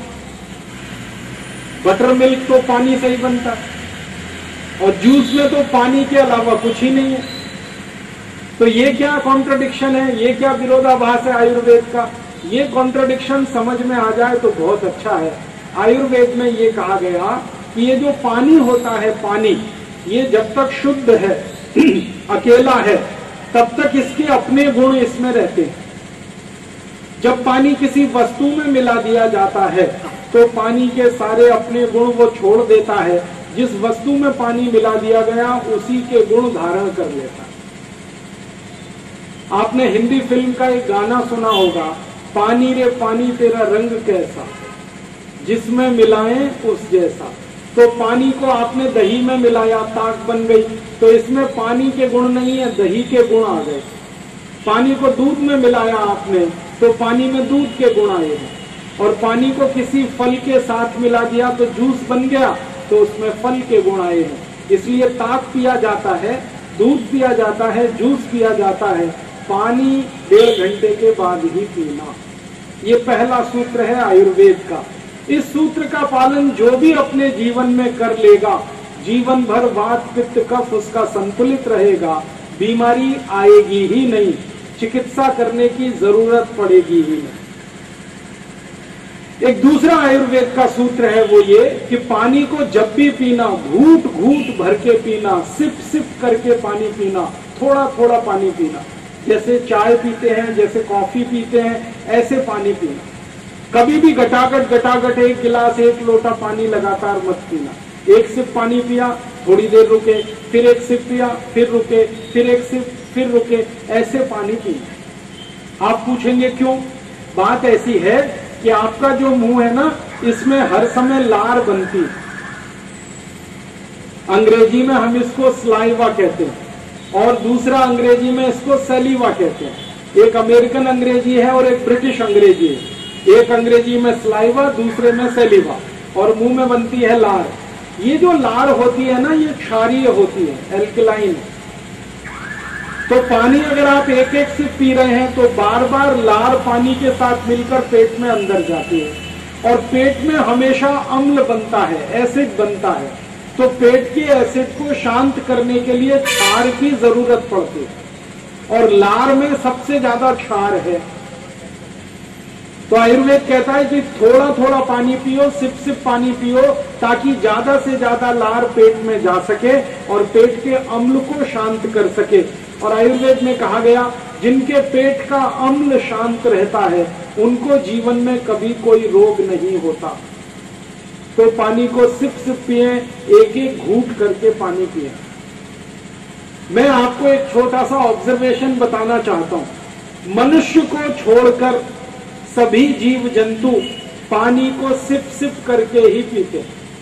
बटर मिल्क तो पानी से ही बनता है और जूस में तो पानी के अलावा कुछ ही नहीं है। तो ये क्या कॉन्ट्रडिक्शन है, ये क्या विरोधाभास है आयुर्वेद का? ये कॉन्ट्रडिक्शन समझ में आ जाए तो बहुत अच्छा है। आयुर्वेद में ये कहा गया कि ये जो पानी होता है, पानी, ये जब तक शुद्ध है, अकेला है, तब तक इसके अपने गुण इसमें रहते हैं। जब पानी किसी वस्तु में मिला दिया जाता है तो पानी के सारे अपने गुण वो छोड़ देता है। जिस वस्तु में पानी मिला दिया गया उसी के गुण धारण कर लेता है। आपने हिंदी फिल्म का एक गाना सुना होगा, पानी रे पानी तेरा रंग कैसा, जिसमें मिलाएं उस जैसा। तो पानी को आपने दही में मिलाया, ताक बन गई, तो इसमें पानी के गुण नहीं है, दही के गुण आ गए। पानी को दूध में मिलाया आपने तो पानी में दूध के गुण आए हैं। और पानी को किसी फल के साथ मिला दिया तो जूस बन गया, तो उसमें फल के गुण आए हैं। इसलिए ताक पिया जाता है, दूध पिया जाता है, जूस पिया जाता है, पानी डेढ़ घंटे के बाद ही पीना। ये पहला सूत्र है आयुर्वेद का। इस सूत्र का पालन जो भी अपने जीवन में कर लेगा, जीवन भर वात पित्त कफ उसका संतुलित रहेगा, बीमारी आएगी ही नहीं, चिकित्सा करने की जरूरत पड़ेगी ही नहीं। एक दूसरा आयुर्वेद का सूत्र है वो ये कि पानी को जब भी पीना, घूट घूट भर के पीना, सिप सिप करके पानी पीना, थोड़ा थोड़ा पानी पीना। जैसे चाय पीते हैं, जैसे कॉफी पीते हैं, ऐसे पानी पीना। कभी भी गटागट गटागट एक गिलास एक लोटा पानी लगातार मत पीना। एक सिप पानी पिया, थोड़ी देर रुके, फिर एक सिप पिया, फिर रुके, फिर एक सिप, फिर रुके, ऐसे पानी पीना। आप पूछेंगे क्यों? बात ऐसी है कि आपका जो मुंह है ना, इसमें हर समय लार बनती है। अंग्रेजी में हम इसको स्लाइवा कहते हैं और दूसरा अंग्रेजी में इसको सलीवा कहते हैं। एक अमेरिकन अंग्रेजी है और एक ब्रिटिश अंग्रेजी है। एक अंग्रेजी में स्लाइवा, दूसरे में सलीवा, और मुंह में बनती है लार। ये जो लार होती है ना, ये क्षारीय होती है, एल्कलाइन। तो पानी अगर आप एक एक सिप पी रहे हैं तो बार बार लार पानी के साथ मिलकर पेट में अंदर जाती है और पेट में हमेशा अम्ल बनता है, एसिड बनता है। तो पेट के एसिड को शांत करने के लिए क्षार की जरूरत पड़ती है और लार में सबसे ज्यादा क्षार है। तो आयुर्वेद कहता है कि थोड़ा थोड़ा पानी पियो, सिप सिप पानी पियो, ताकि ज्यादा से ज्यादा लार पेट में जा सके और पेट के अम्ल को शांत कर सके। और आयुर्वेद में कहा गया, जिनके पेट का अम्ल शांत रहता है उनको जीवन में कभी कोई रोग नहीं होता। तो पानी को सिप सिप पिए, एक एक घूंट करके पानी पिए। मैं आपको एक छोटा सा ऑब्जर्वेशन बताना चाहता हूं। मनुष्य को छोड़कर सभी जीव जंतु पानी को सिप सिप करके ही पीते।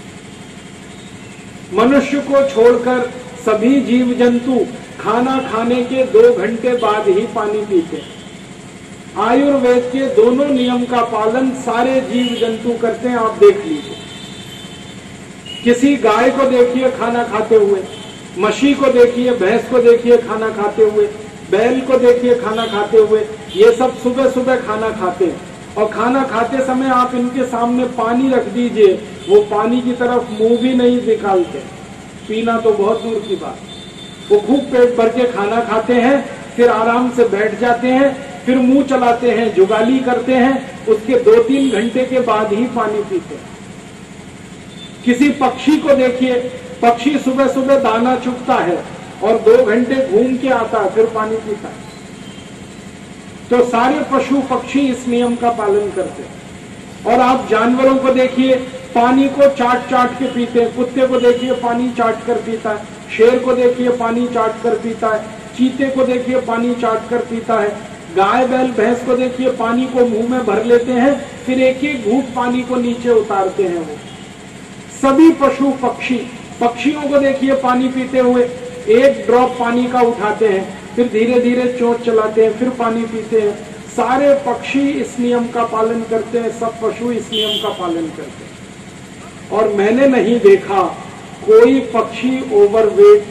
मनुष्य को छोड़कर सभी जीव जंतु खाना खाने के दो घंटे बाद ही पानी पीते। आयुर्वेद के दोनों नियम का पालन सारे जीव जंतु करते हैं, आप देख लीजिए। किसी गाय को देखिए खाना खाते हुए, मछली को देखिए, भैंस को देखिए खाना खाते हुए, बैल को देखिए खाना खाते हुए। ये सब सुबह सुबह खाना खाते हैं और खाना खाते समय आप इनके सामने पानी रख दीजिए, वो पानी की तरफ मुंह भी नहीं निकालते। पीना तो बहुत दूर की बात। वो खूब पेट भर के खाना खाते हैं, फिर आराम से बैठ जाते हैं, फिर मुंह चलाते हैं, जुगाली करते हैं, उसके दो तीन घंटे के बाद ही पानी पीते हैं। किसी पक्षी को देखिए, पक्षी सुबह सुबह दाना चुगता है और दो घंटे घूम के आता है, फिर पानी पीता है। तो सारे पशु पक्षी इस नियम का पालन करते हैं। और आप जानवरों को देखिए, पानी को चाट चाट के पीते हैं। कुत्ते को देखिए पानी चाट कर पीता है, शेर को देखिए पानी चाट कर पीता है, चीते को देखिए पानी चाट कर पीता है, गाय बैल भैंस को देखिए पानी को मुंह में भर लेते हैं, फिर एक एक घूंट पानी को नीचे उतारते हैं। वो सभी पशु पक्षी, पक्षियों को देखिए पानी पीते हुए, एक ड्रॉप पानी का उठाते हैं, फिर धीरे धीरे चोंच चलाते हैं, फिर पानी पीते हैं। सारे पक्षी इस नियम का पालन करते हैं, सब पशु इस नियम का पालन करते हैं। और मैंने नहीं देखा कोई पक्षी ओवरवेट,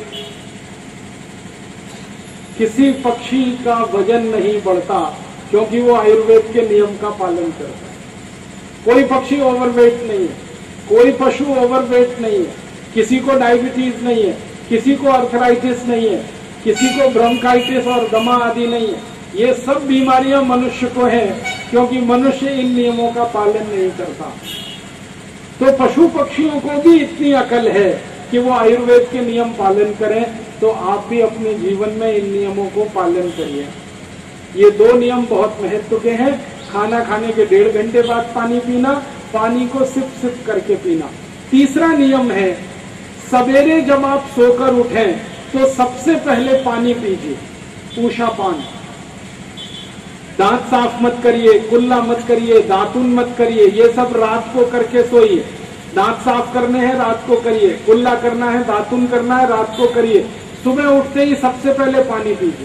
किसी पक्षी का वजन नहीं बढ़ता क्योंकि वो आयुर्वेद के नियम का पालन करता है। कोई पक्षी ओवरवेट नहीं है, कोई पशु ओवरवेट नहीं है, किसी को डायबिटीज नहीं है, किसी को अर्थराइटिस नहीं है, किसी को ब्रोंकाइटिस और दमा आदि नहीं है। ये सब बीमारियां मनुष्य को हैं क्योंकि मनुष्य इन नियमों का पालन नहीं करता। तो पशु पक्षियों को भी इतनी अकल है कि वो आयुर्वेद के नियम पालन करें, तो आप भी अपने जीवन में इन नियमों को पालन करिए। ये दो नियम बहुत महत्व के हैं। खाना खाने के डेढ़ घंटे बाद पानी पीना, पानी को सिप सिप करके पीना। तीसरा नियम है, सवेरे जब आप सोकर उठें तो सबसे पहले पानी पीजिए, ऊषा पान। दांत साफ मत करिए, कुल्ला मत करिए, दातुन मत करिए, ये सब रात को करके सोइए। दांत साफ करने हैं रात को करिए, कुल्ला करना है, दातुन करना है रात को करिए। सुबह उठते ही सबसे पहले पानी पीजिए,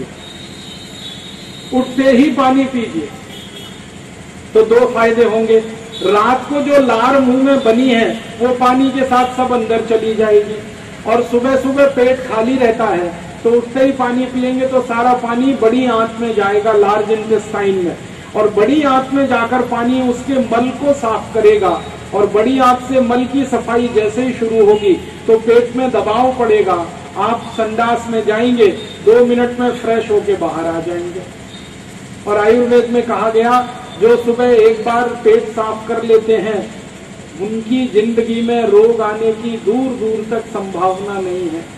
उठते ही पानी पीजिए, तो दो फायदे होंगे। रात को जो लार मुंह में बनी है वो पानी के साथ सब अंदर चली जाएगी, और सुबह सुबह पेट खाली रहता है तो उठते ही पानी पिएंगे तो सारा पानी बड़ी आंत में जाएगा, लार्ज इंटेस्टाइन में, और बड़ी आंत में जाकर पानी उसके मल को साफ करेगा, और बड़ी आंत से मल की सफाई जैसे ही शुरू होगी तो पेट में दबाव पड़ेगा, आप संडास में जाएंगे, दो मिनट में फ्रेश होके बाहर आ जाएंगे। और आयुर्वेद में कहा गया, जो सुबह एक बार पेट साफ कर लेते हैं उनकी जिंदगी में रोग आने की दूर दूर तक संभावना नहीं है।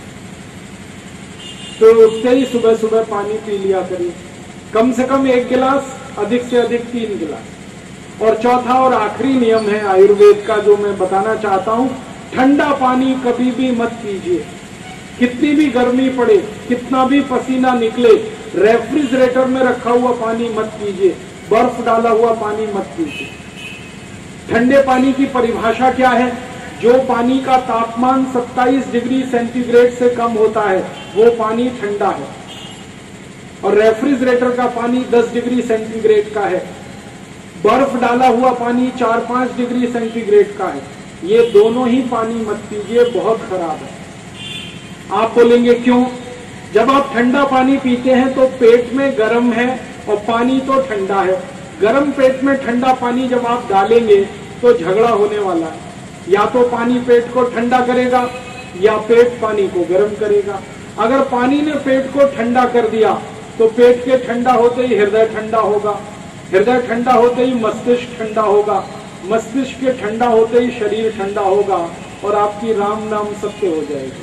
तो उठते ही सुबह सुबह पानी पी लिया करिए, कम से कम एक गिलास, अधिक से अधिक तीन गिलास। और चौथा और आखिरी नियम है आयुर्वेद का जो मैं बताना चाहता हूं, ठंडा पानी कभी भी मत पीजिए। कितनी भी गर्मी पड़े, कितना भी पसीना निकले, रेफ्रिजरेटर में रखा हुआ पानी मत पीजिए, बर्फ डाला हुआ पानी मत पीजिए। ठंडे पानी की परिभाषा क्या है? जो पानी का तापमान सत्ताईस डिग्री सेंटीग्रेड से कम होता है वो पानी ठंडा है, और रेफ्रिजरेटर का पानी दस डिग्री सेंटीग्रेड का है, बर्फ डाला हुआ पानी चार पांच डिग्री सेंटीग्रेड का है। ये दोनों ही पानी मत पीजिए, बहुत खराब है। आप बोलेंगे क्यों? जब आप ठंडा पानी पीते हैं तो पेट में गर्म है और पानी तो ठंडा है। गर्म पेट में ठंडा पानी जब आप डालेंगे तो झगड़ा होने वाला है, या तो पानी पेट को ठंडा करेगा या पेट पानी को गर्म करेगा। अगर पानी ने पेट को ठंडा कर दिया तो पेट के ठंडा होते ही हृदय ठंडा होगा, हृदय ठंडा होते ही मस्तिष्क ठंडा होगा, मस्तिष्क के ठंडा होते ही शरीर ठंडा होगा, और आपकी राम नाम सत्य हो जाएगी।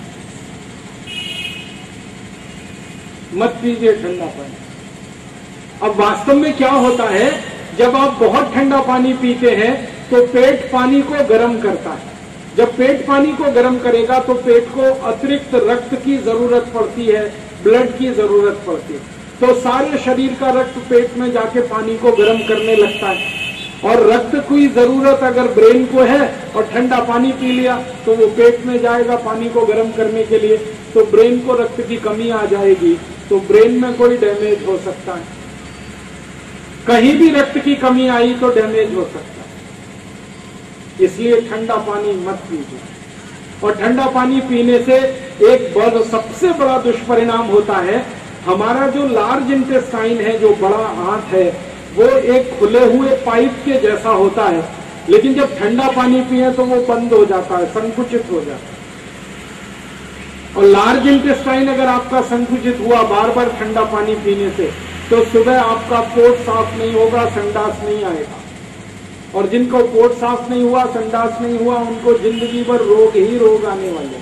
मत पीजिए ठंडा पानी। अब वास्तव में क्या होता है, जब आप बहुत ठंडा पानी पीते हैं तो पेट पानी को गर्म करता है। जब पेट पानी को गर्म करेगा तो पेट को अतिरिक्त रक्त की जरूरत पड़ती है, ब्लड की जरूरत पड़ती है, तो सारे शरीर का रक्त पेट में जाके पानी को गर्म करने लगता है। और रक्त की जरूरत अगर ब्रेन को है और ठंडा पानी पी लिया तो वो पेट में जाएगा पानी को गर्म करने के लिए, तो ब्रेन को रक्त की कमी आ जाएगी, तो ब्रेन में कोई डैमेज हो सकता है। कहीं भी रक्त की कमी आई तो डैमेज हो सकता है। इसलिए ठंडा पानी मत पीजिए। और ठंडा पानी पीने से एक बड़ सबसे बड़ा दुष्परिणाम होता है, हमारा जो लार्ज इंटेस्टाइन है, जो बड़ा आंत है, वो एक खुले हुए पाइप के जैसा होता है, लेकिन जब ठंडा पानी पिए तो वो बंद हो जाता है, संकुचित हो जाता है। और लार्ज इंटेस्टाइन अगर आपका संकुचित हुआ बार बार ठंडा पानी पीने से, तो सुबह आपका पोट साफ नहीं होगा, संडास नहीं आएगा। और जिनको पोट साफ नहीं हुआ, संडास नहीं हुआ, उनको जिंदगी भर रोग ही रोग आने वाले।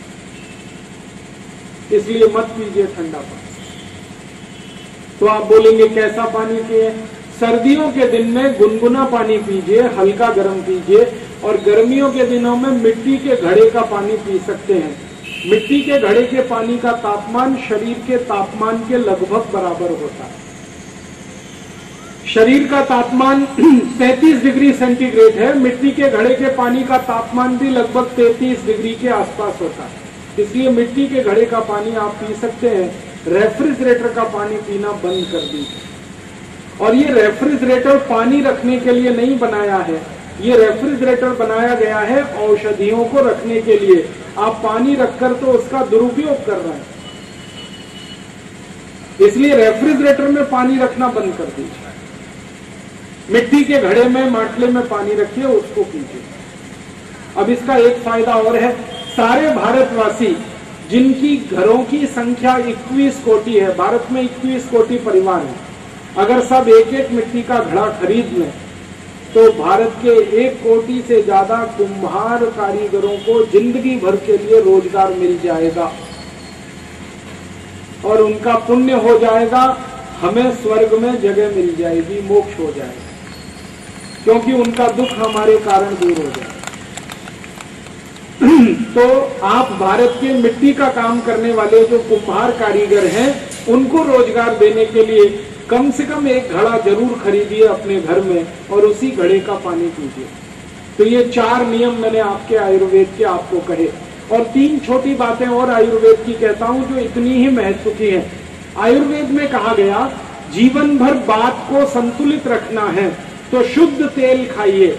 इसलिए मत पीजिए ठंडा पानी। तो आप बोलेंगे कैसा पानी पिए? सर्दियों के दिन में गुनगुना पानी पीजिए, हल्का गर्म पीजिए, और गर्मियों के दिनों में मिट्टी के घड़े का पानी पी सकते हैं। मिट्टी के घड़े के पानी का तापमान शरीर के तापमान के लगभग बराबर होता है। शरीर का तापमान तैंतीस डिग्री सेंटीग्रेड है, मिट्टी के घड़े के पानी का तापमान भी लगभग तैंतीस डिग्री के आसपास होता है। इसलिए मिट्टी के घड़े का पानी आप पी सकते हैं, रेफ्रिजरेटर का पानी पीना बंद कर दीजिए। और ये रेफ्रिजरेटर पानी रखने के लिए नहीं बनाया है, ये रेफ्रिजरेटर बनाया गया है औषधियों को रखने के लिए। आप पानी रखकर तो उसका दुरुपयोग कर रहे हैं, इसलिए रेफ्रिजरेटर में पानी रखना बंद कर दीजिए। मिट्टी के घड़े में, माटले में पानी रखिए, उसको पीजिए। अब इसका एक फायदा और है, सारे भारतवासी जिनकी घरों की संख्या इक्कीस कोटि है, भारत में इक्कीस कोटि परिवार है, अगर सब एक एक मिट्टी का घड़ा खरीद लें तो भारत के एक कोटि से ज्यादा कुम्हार कारीगरों को जिंदगी भर के लिए रोजगार मिल जाएगा और उनका पुण्य हो जाएगा, हमें स्वर्ग में जगह मिल जाएगी, मोक्ष हो जाएगा, क्योंकि उनका दुख हमारे कारण दूर हो जाएगा। तो आप भारत के मिट्टी का काम करने वाले जो कुम्हार कारीगर हैं, उनको रोजगार देने के लिए कम से कम एक घड़ा जरूर खरीदिए अपने घर में और उसी घड़े का पानी पीजिए। तो ये चार नियम मैंने आपके आयुर्वेद के आपको कहे, और तीन छोटी बातें और आयुर्वेद की कहता हूं जो इतनी ही महत्व की हैं। आयुर्वेद में कहा गया जीवन भर बात को संतुलित रखना है तो शुद्ध तेल खाइए,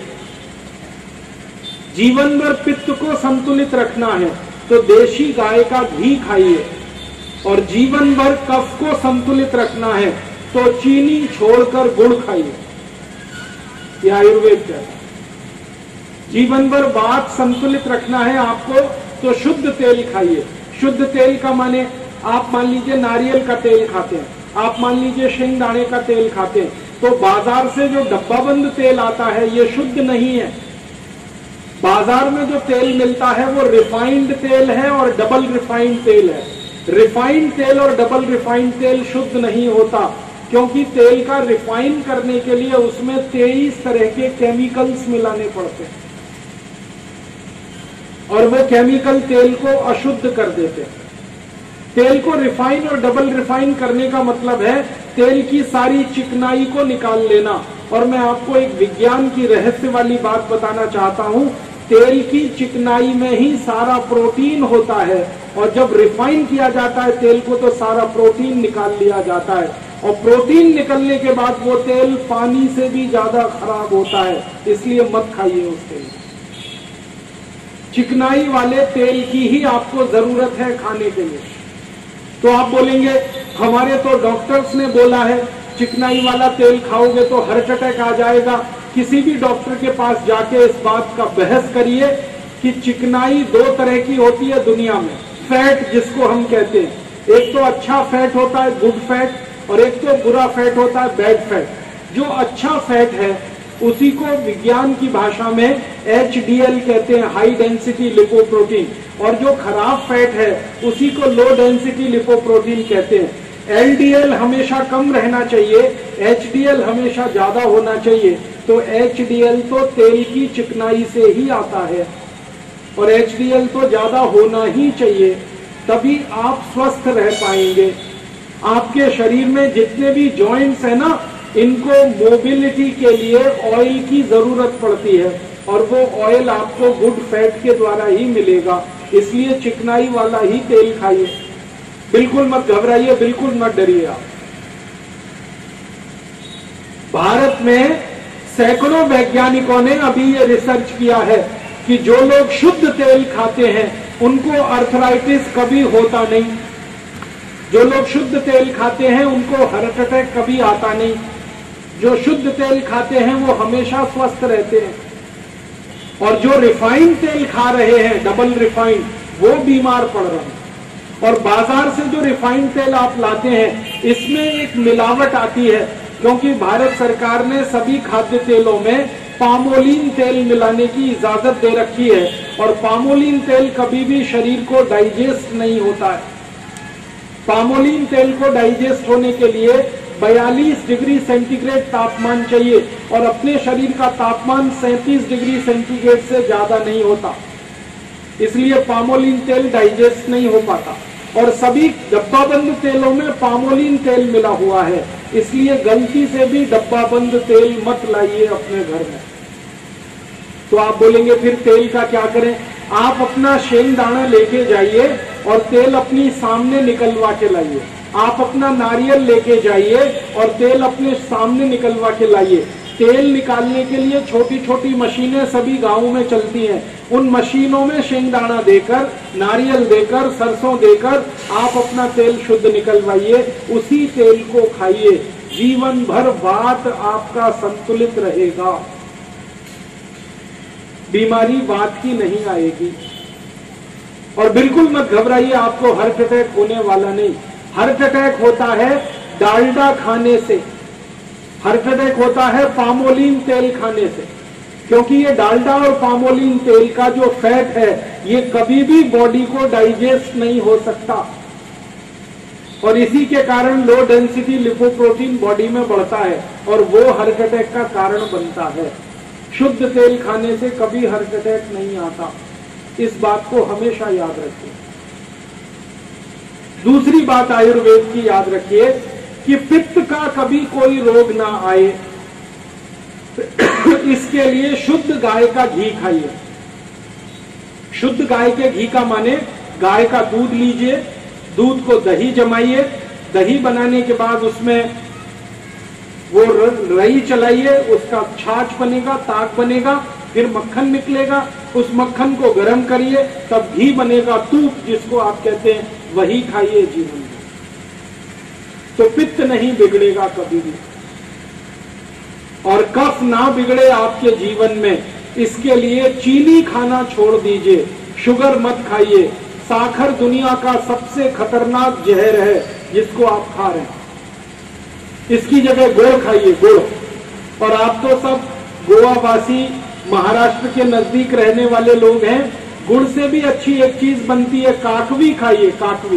जीवन भर पित्त को संतुलित रखना है तो देशी गाय का घी खाइए, और जीवन भर कफ को संतुलित रखना है तो चीनी छोड़कर गुड़ खाइए। यह आयुर्वेद कहता है। जीवन भर बात संतुलित रखना है आपको तो शुद्ध तेल खाइए। शुद्ध तेल का माने आप मान लीजिए नारियल का तेल खाते हैं, आप मान लीजिए शेंगदाणे का तेल खाते हैं, तो बाजार से जो डब्बाबंद तेल आता है ये शुद्ध नहीं है। बाजार में जो तेल मिलता है वो रिफाइंड तेल है और डबल रिफाइंड तेल है। रिफाइंड तेल और डबल रिफाइंड तेल शुद्ध नहीं होता, क्योंकि तेल का रिफाइन करने के लिए उसमें तेईस तरह के केमिकल्स मिलाने पड़ते हैं और वो केमिकल तेल को अशुद्ध कर देते हैं। तेल को रिफाइन और डबल रिफाइन करने का मतलब है तेल की सारी चिकनाई को निकाल लेना। और मैं आपको एक विज्ञान की रहस्य वाली बात बताना चाहता हूं, तेल की चिकनाई में ही सारा प्रोटीन होता है, और जब रिफाइन किया जाता है तेल को तो सारा प्रोटीन निकाल लिया जाता है, और प्रोटीन निकलने के बाद वो तेल पानी से भी ज्यादा खराब होता है, इसलिए मत खाइए उस तेल। चिकनाई वाले तेल की ही आपको जरूरत है खाने के लिए। तो आप बोलेंगे हमारे तो डॉक्टर्स ने बोला है चिकनाई वाला तेल खाओगे तो हार्ट अटैक आ जाएगा। किसी भी डॉक्टर के पास जाके इस बात का बहस करिए कि चिकनाई दो तरह की होती है दुनिया में। फैट जिसको हम कहते हैं, एक तो अच्छा फैट होता है गुड फैट, और एक तो बुरा फैट होता है बैड फैट। जो अच्छा फैट है उसी को विज्ञान की भाषा में एच डी एल कहते हैं, हाई डेंसिटी लिपोप्रोटीन, और जो खराब फैट है उसी को लो डेंसिटी लिपोप्रोटीन कहते हैं। एल डी एल हमेशा कम रहना चाहिए, एच डी एल हमेशा ज्यादा होना चाहिए। तो एच डी एल तो तेल की चिकनाई से ही आता है और एच डी एल तो ज्यादा होना ही चाहिए, तभी आप स्वस्थ रह पाएंगे। आपके शरीर में जितने भी जॉइंट्स है ना, इनको मोबिलिटी के लिए ऑयल की जरूरत पड़ती है, और वो ऑयल आपको गुड फैट के द्वारा ही मिलेगा। इसलिए चिकनाई वाला ही तेल खाइए, बिल्कुल मत घबराइए, बिल्कुल मत डरिए आप। भारत में सैकड़ों वैज्ञानिकों ने अभी ये रिसर्च किया है कि जो लोग शुद्ध तेल खाते हैं उनको अर्थराइटिस कभी होता नहीं, जो लोग शुद्ध तेल खाते हैं उनको हार्ट अटैक कभी आता नहीं, जो शुद्ध तेल खाते हैं वो हमेशा स्वस्थ रहते हैं, और जो रिफाइंड तेल खा रहे हैं डबल रिफाइंड वो बीमार पड़ रहे हैं। और बाजार से जो रिफाइंड तेल आप लाते हैं इसमें एक मिलावट आती है, क्योंकि भारत सरकार ने सभी खाद्य तेलों में पामोलिन तेल मिलाने की इजाजत दे रखी है, और पामोलिन तेल कभी भी शरीर को डाइजेस्ट नहीं होता है। पामोलिन तेल को डाइजेस्ट होने के लिए बयालीस डिग्री सेंटीग्रेड तापमान चाहिए, और अपने शरीर का तापमान सैंतीस डिग्री सेंटीग्रेड से ज्यादा नहीं होता, इसलिए पामोलिन तेल डाइजेस्ट नहीं हो पाता। और सभी डब्बाबंद तेलों में पामोलिन तेल मिला हुआ है, इसलिए गलती से भी डब्बाबंद तेल मत लाइए अपने घर में। तो आप बोलेंगे फिर तेल का क्या करें? आप अपना शेंगदाना लेके जाइए और तेल अपनी सामने निकलवा के लाइए। आप अपना नारियल लेके जाइए और तेल अपने सामने निकलवा के लाइए। तेल निकालने के लिए छोटी छोटी मशीनें सभी गांवों में चलती हैं, उन मशीनों में शेंगदाना देकर, नारियल देकर, सरसों देकर आप अपना तेल शुद्ध निकलवाइए, उसी तेल को खाइए। जीवन भर वात आपका संतुलित रहेगा, बीमारी वात की नहीं आएगी। और बिल्कुल मत घबराइए, आपको हार्ट अटैक होने वाला नहीं। हार्ट अटैक होता है डालडा खाने से, हार्ट अटैक होता है पामोलिन तेल खाने से, क्योंकि ये डालडा और पामोलिन तेल का जो फैट है ये कभी भी बॉडी को डाइजेस्ट नहीं हो सकता, और इसी के कारण लो डेंसिटी लिपोप्रोटीन बॉडी में बढ़ता है और वो हार्ट अटैक का कारण बनता है। शुद्ध तेल खाने से कभी हार्ट अटैक नहीं आता, इस बात को हमेशा याद रखिए। दूसरी बात आयुर्वेद की याद रखिए कि पित्त का कभी कोई रोग ना आए, इसके लिए शुद्ध गाय का घी खाइए। शुद्ध गाय के घी का माने गाय का दूध लीजिए, दूध को दही जमाइए, दही बनाने के बाद उसमें वो रई चलाइए, उसका छाछ बनेगा, ताक बनेगा, फिर मक्खन निकलेगा, उस मक्खन को गर्म करिए, तब घी बनेगा, तूप जिसको आप कहते हैं, वही खाइए जीवन में, तो पित्त नहीं बिगड़ेगा कभी भी, और कफ ना बिगड़े आपके जीवन में, इसके लिए चीनी खाना छोड़ दीजिए, शुगर मत खाइए। साखर दुनिया का सबसे खतरनाक जहर है जिसको आप खा रहे हैं, इसकी जगह गुड़ खाइए, गुड़। और आप तो सब गोवावासी, महाराष्ट्र के नजदीक रहने वाले लोग हैं, गुड़ से भी अच्छी एक चीज बनती है, काकवी खाइए, काकवी।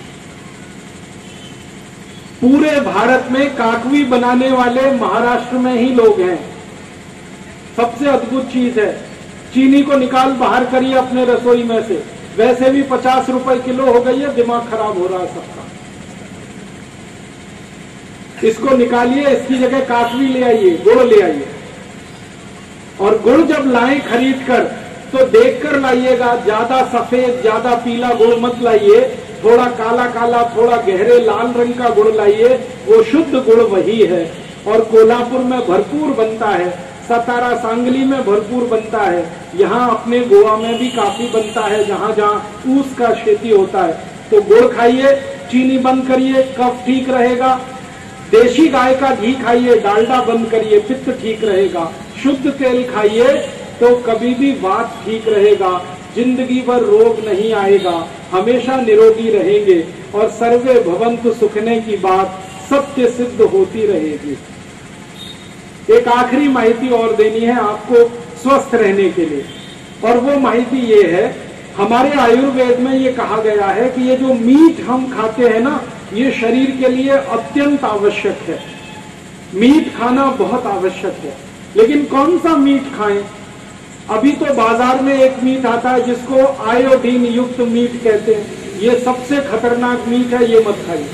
पूरे भारत में काकवी बनाने वाले महाराष्ट्र में ही लोग हैं, सबसे अद्भुत चीज है। चीनी को निकाल बाहर करिए अपने रसोई में से, वैसे भी पचास रुपए किलो हो गई है, दिमाग खराब हो रहा है सबका। इसको निकालिए, इसकी जगह काकवी ले आइए, गुड़ ले आइए। और गुड़ जब लाएं खरीद कर तो देखकर लाइएगा, ज्यादा सफेद ज्यादा पीला गुड़ मत लाइए, थोड़ा काला काला थोड़ा गहरे लाल रंग का गुड़ लाइए, वो शुद्ध गुड़ वही है। और कोल्हापुर में भरपूर बनता है, सतारा सांगली में भरपूर बनता है, यहाँ अपने गोवा में भी काफी बनता है, जहाँ जहाँ ऊस का खेती होता है। तो गुड़ खाइए, चीनी बंद करिए, कफ ठीक रहेगा। देशी गाय का घी खाइए, डालडा बंद करिए, पित्त ठीक रहेगा। शुद्ध तेल खाइए तो कभी भी वात ठीक रहेगा, जिंदगी भर रोग नहीं आएगा, हमेशा निरोगी रहेंगे, और सर्वे भवन्तु सुखने की बात सत्य सिद्ध होती रहेगी। एक आखिरी माहिती और देनी है आपको स्वस्थ रहने के लिए, और वो माहिती ये है, हमारे आयुर्वेद में ये कहा गया है कि ये जो मीट हम खाते हैं ना, ये शरीर के लिए अत्यंत आवश्यक है। मीट खाना बहुत आवश्यक है, लेकिन कौन सा मीट खाएं? अभी तो बाजार में एक मीट आता है जिसको आयोडीन युक्त मीट कहते हैं, ये सबसे खतरनाक मीट है, ये मत खाइए।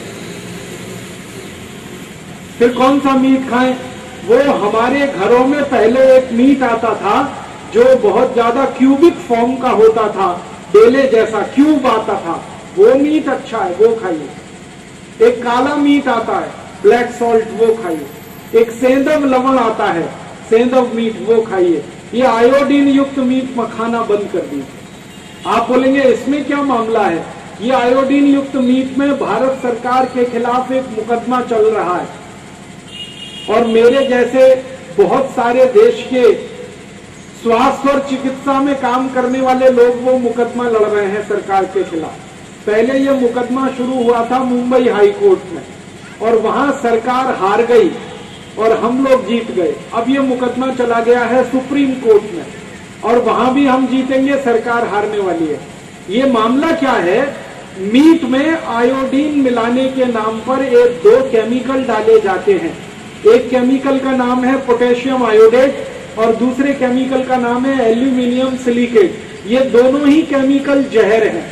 फिर कौन सा मीट खाएं? वो हमारे घरों में पहले एक मीट आता था जो बहुत ज्यादा क्यूबिक फॉर्म का होता था, डेले जैसा क्यूब आता था, वो मीट अच्छा है, वो खाइए। एक काला मीट आता है, ब्लैक सॉल्ट, वो खाइए। एक सेंधव लवण आता है, सेंधव मीट, वो खाइए। ये आयोडीन युक्त मीट खाना बंद कर दीजिए। आप बोलेंगे इसमें क्या मामला है? ये आयोडीन युक्त मीट में भारत सरकार के खिलाफ एक मुकदमा चल रहा है, और मेरे जैसे बहुत सारे देश के स्वास्थ्य और चिकित्सा में काम करने वाले लोग वो मुकदमा लड़ रहे हैं सरकार के खिलाफ। पहले ये मुकदमा शुरू हुआ था मुंबई हाई कोर्ट में, और वहां सरकार हार गई और हम लोग जीत गए। अब ये मुकदमा चला गया है सुप्रीम कोर्ट में, और वहां भी हम जीतेंगे, सरकार हारने वाली है। ये मामला क्या है? मीट में आयोडीन मिलाने के नाम पर एक दो केमिकल डाले जाते हैं। एक केमिकल का नाम है पोटेशियम आयोडेट और दूसरे केमिकल का नाम है एल्यूमिनियम सिलिकेट। ये दोनों ही केमिकल जहर हैं।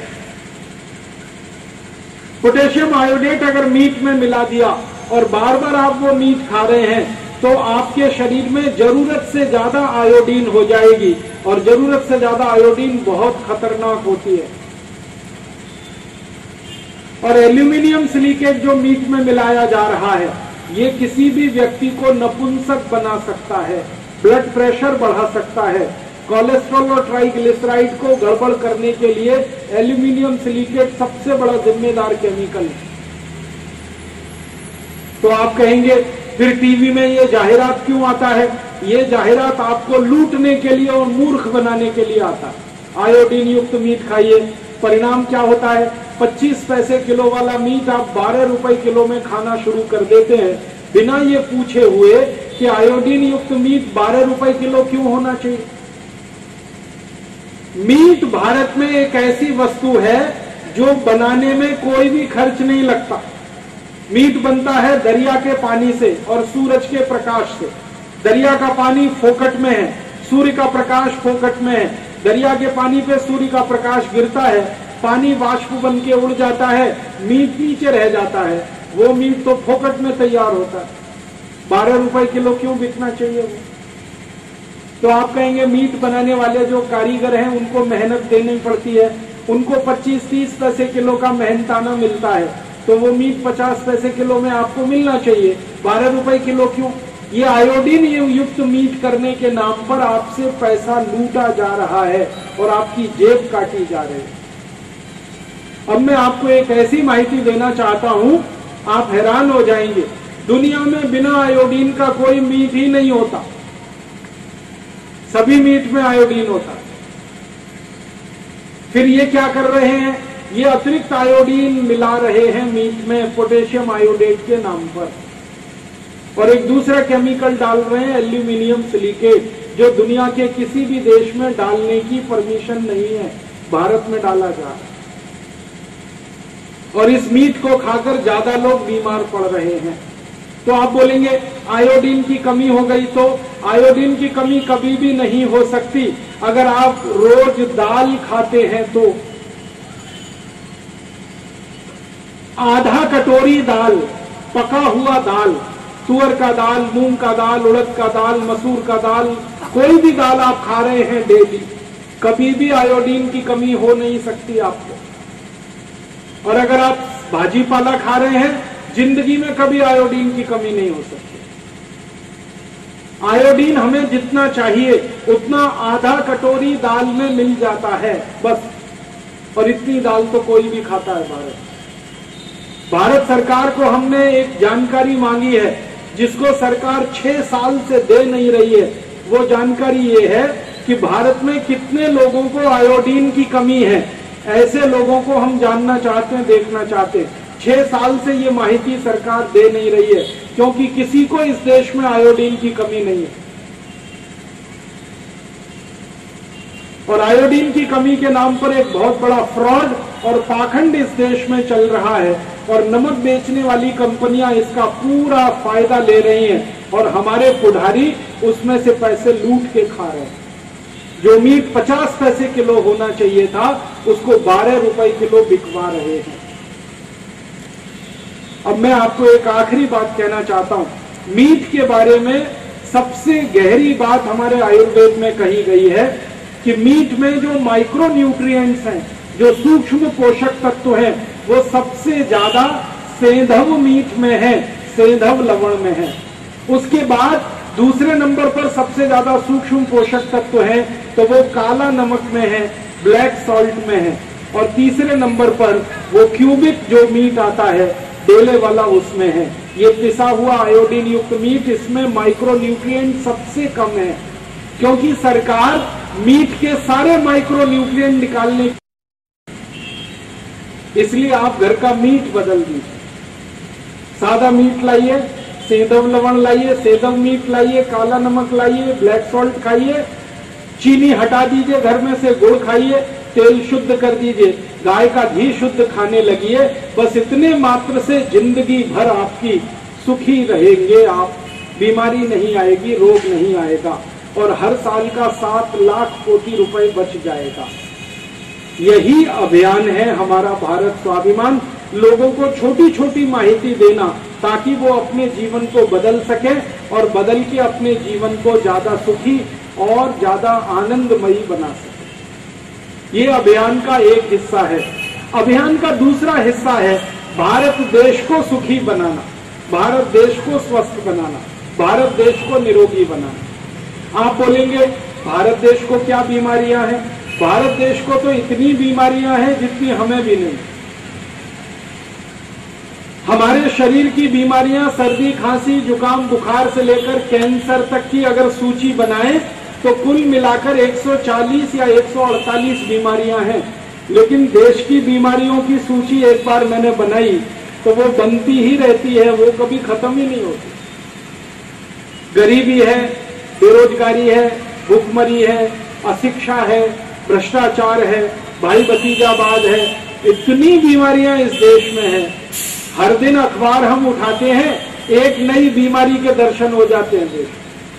पोटेशियम आयोडेट अगर मीट में मिला दिया और बार बार आप वो मीट खा रहे हैं तो आपके शरीर में जरूरत से ज्यादा आयोडीन हो जाएगी, और जरूरत से ज्यादा आयोडीन बहुत खतरनाक होती है। और एल्यूमिनियम सिलिकेट जो मीट में मिलाया जा रहा है, ये किसी भी व्यक्ति को नपुंसक बना सकता है, ब्लड प्रेशर बढ़ा सकता है, कोलेस्ट्रॉल और ट्राइग्लिसराइड को गड़बड़ करने के लिए एल्यूमिनियम सिलिकेट सबसे बड़ा जिम्मेदार केमिकल है। तो आप कहेंगे फिर टीवी में ये जाहिरात क्यों आता है? ये जाहिरात आपको लूटने के लिए और मूर्ख बनाने के लिए आता है। आयोडीन युक्त मीट खाइए, परिणाम क्या होता है? पच्चीस पैसे किलो वाला मीट आप बारह रुपए किलो में खाना शुरू कर देते हैं, बिना ये पूछे हुए कि आयोडीन युक्त मीट बारह रुपए किलो क्यों होना चाहिए। मीट भारत में एक ऐसी वस्तु है जो बनाने में कोई भी खर्च नहीं लगता। मीट बनता है दरिया के पानी से और सूरज के प्रकाश से। दरिया का पानी फोकट में है, सूर्य का प्रकाश फोकट में है। दरिया के पानी पे सूर्य का प्रकाश गिरता है, पानी वाष्प बन के उड़ जाता है, मीट नीचे रह जाता है। वो मीट तो फोकट में तैयार होता है। बारह रुपए किलो क्यों बिकना चाहिए वो? तो आप कहेंगे मीट बनाने वाले जो कारीगर हैं उनको मेहनत देनी पड़ती है, उनको पच्चीस तीस पैसे किलो का मेहनताना मिलता है, तो वो मीट पचास पैसे किलो में आपको मिलना चाहिए, बारह रुपए किलो क्यों? ये आयोडीन युक्त मीट करने के नाम पर आपसे पैसा लूटा जा रहा है और आपकी जेब काटी जा रही है। अब मैं आपको एक ऐसी माहिती देना चाहता हूं, आप हैरान हो जाएंगे। दुनिया में बिना आयोडीन का कोई मीट ही नहीं होता, सभी मीट में आयोडीन होता है। फिर ये क्या कर रहे हैं? ये अतिरिक्त आयोडीन मिला रहे हैं मीट में पोटेशियम आयोडेट के नाम पर, और एक दूसरा केमिकल डाल रहे हैं एल्यूमिनियम सिलिकेट, जो दुनिया के किसी भी देश में डालने की परमिशन नहीं है, भारत में डाला जा रहा है। और इस मीट को खाकर ज्यादा लोग बीमार पड़ रहे हैं। तो आप बोलेंगे आयोडीन की कमी हो गई, तो आयोडीन की कमी कभी भी नहीं हो सकती अगर आप रोज दाल खाते हैं। तो आधा कटोरी दाल, पका हुआ दाल, तुअर का दाल, मूंग का दाल, उड़द का दाल, मसूर का दाल, कोई भी दाल आप खा रहे हैं डेली, कभी भी आयोडीन की कमी हो नहीं सकती आपको। और अगर आप भाजी पाला खा रहे हैं, जिंदगी में कभी आयोडीन की कमी नहीं हो सकती। आयोडीन हमें जितना चाहिए उतना आधा कटोरी दाल में मिल जाता है बस, और इतनी दाल तो कोई भी खाता है भारत। भारत सरकार को हमने एक जानकारी मांगी है जिसको सरकार छह साल से दे नहीं रही है। वो जानकारी ये है कि भारत में कितने लोगों को आयोडीन की कमी है। ऐसे लोगों को हम जानना चाहते हैं, देखना चाहते हैं। छह साल से ये माहिती सरकार दे नहीं रही है, क्योंकि किसी को इस देश में आयोडीन की कमी नहीं है। और आयोडीन की कमी के नाम पर एक बहुत बड़ा फ्रॉड और पाखंड इस देश में चल रहा है, और नमक बेचने वाली कंपनियां इसका पूरा फायदा ले रही हैं, और हमारे पुढ़ारी उसमें से पैसे लूट के खा रहे हैं। जो मीट पचास पैसे किलो होना चाहिए था, उसको बारह रुपए किलो बिकवा रहे हैं। अब मैं आपको एक आखिरी बात कहना चाहता हूं। मीट के बारे में सबसे गहरी बात हमारे आयुर्वेद में कही गई है कि मीट में जो माइक्रो न्यूट्रिएंट्स हैं, जो सूक्ष्म पोषक तत्व हैं, वो सबसे ज्यादा सेंधव मीट में है, सेंधव लवण में है। उसके बाद दूसरे नंबर पर सबसे ज्यादा सूक्ष्म पोषक तत्व है तो वो काला नमक में है, ब्लैक सॉल्ट में है। और तीसरे नंबर पर वो क्यूबिक जो मीट आता है, डेले वाला, उसमें है। ये पिसा हुआ आयोडीन युक्त मीट, इसमें माइक्रो न्यूट्रिएंट सबसे कम है, क्योंकि सरकार मीट के सारे माइक्रो न्यूट्रिएंट निकालने, इसलिए आप घर का मीट बदल दीजिए। सादा मीट लाइए, सेंधव लवण लाइए, सेंधव मीट लाइए, काला नमक लाइए, ब्लैक सॉल्ट खाइए, चीनी हटा दीजिए, घर में से गुड़ खाइए, तेल शुद्ध कर दीजिए, गाय का घी शुद्ध खाने लगिए। बस इतने मात्र से जिंदगी भर आपकी सुखी रहेंगे आप, बीमारी नहीं आएगी, रोग नहीं आएगा, और हर साल का सात लाख कोटि रुपए बच जाएगा। यही अभियान है हमारा भारत स्वाभिमान, लोगों को छोटी छोटी माहिती देना ताकि वो अपने जीवन को बदल सके, और बदल के अपने जीवन को ज्यादा सुखी और ज्यादा आनंदमयी बना सके। ये अभियान का एक हिस्सा है। अभियान का दूसरा हिस्सा है भारत देश को सुखी बनाना, भारत देश को स्वस्थ बनाना, भारत देश को निरोगी बनाना। आप बोलेंगे भारत देश को क्या बीमारियां हैं? भारत देश को तो इतनी बीमारियां हैं जितनी हमें भी नहीं। हमारे शरीर की बीमारियां सर्दी, खांसी, जुकाम, बुखार से लेकर कैंसर तक की अगर सूची बनाएं तो कुल मिलाकर एक सौ चालीस या एक सौ अड़तालीस बीमारियां हैं। लेकिन देश की बीमारियों की सूची एक बार मैंने बनाई तो वो बनती ही रहती है, वो कभी खत्म ही नहीं होती। गरीबी है, बेरोजगारी है, भूखमरी है, अशिक्षा है, भ्रष्टाचार है, भाई भतीजावाद है, इतनी बीमारियां इस देश में हैं। हर दिन अखबार हम उठाते हैं, एक नई बीमारी के दर्शन हो जाते हैं देश।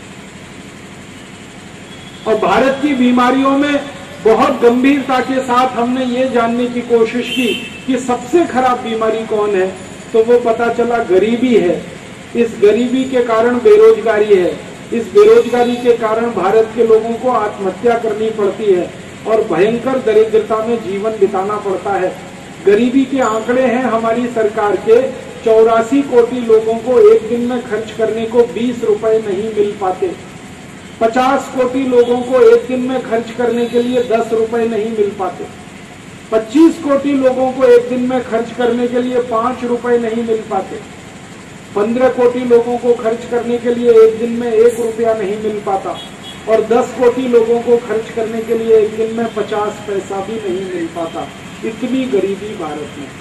और भारत की बीमारियों में बहुत गंभीरता के साथ हमने ये जानने की कोशिश की कि सबसे खराब बीमारी कौन है, तो वो पता चला गरीबी है। इस गरीबी के कारण बेरोजगारी है, इस बेरोजगारी के कारण भारत के लोगों को आत्महत्या करनी पड़ती है और भयंकर दरिद्रता में जीवन बिताना पड़ता है। गरीबी के आंकड़े हैं हमारी सरकार के, चौरासी कोटि लोगों को एक दिन में खर्च करने को बीस रुपए नहीं मिल पाते। पचास कोटि लोगों को एक दिन में खर्च करने के लिए दस रुपए नहीं मिल पाते। पच्चीस कोटि लोगों को एक दिन में खर्च करने के लिए पांच रुपए नहीं मिल पाते। पंद्रह कोटि लोगों को खर्च करने के लिए एक दिन में एक रुपया नहीं मिल पाता और दस कोटि लोगों को खर्च करने के लिए एक दिन में पचास पैसा भी नहीं मिल पाता। इतनी गरीबी भारत में।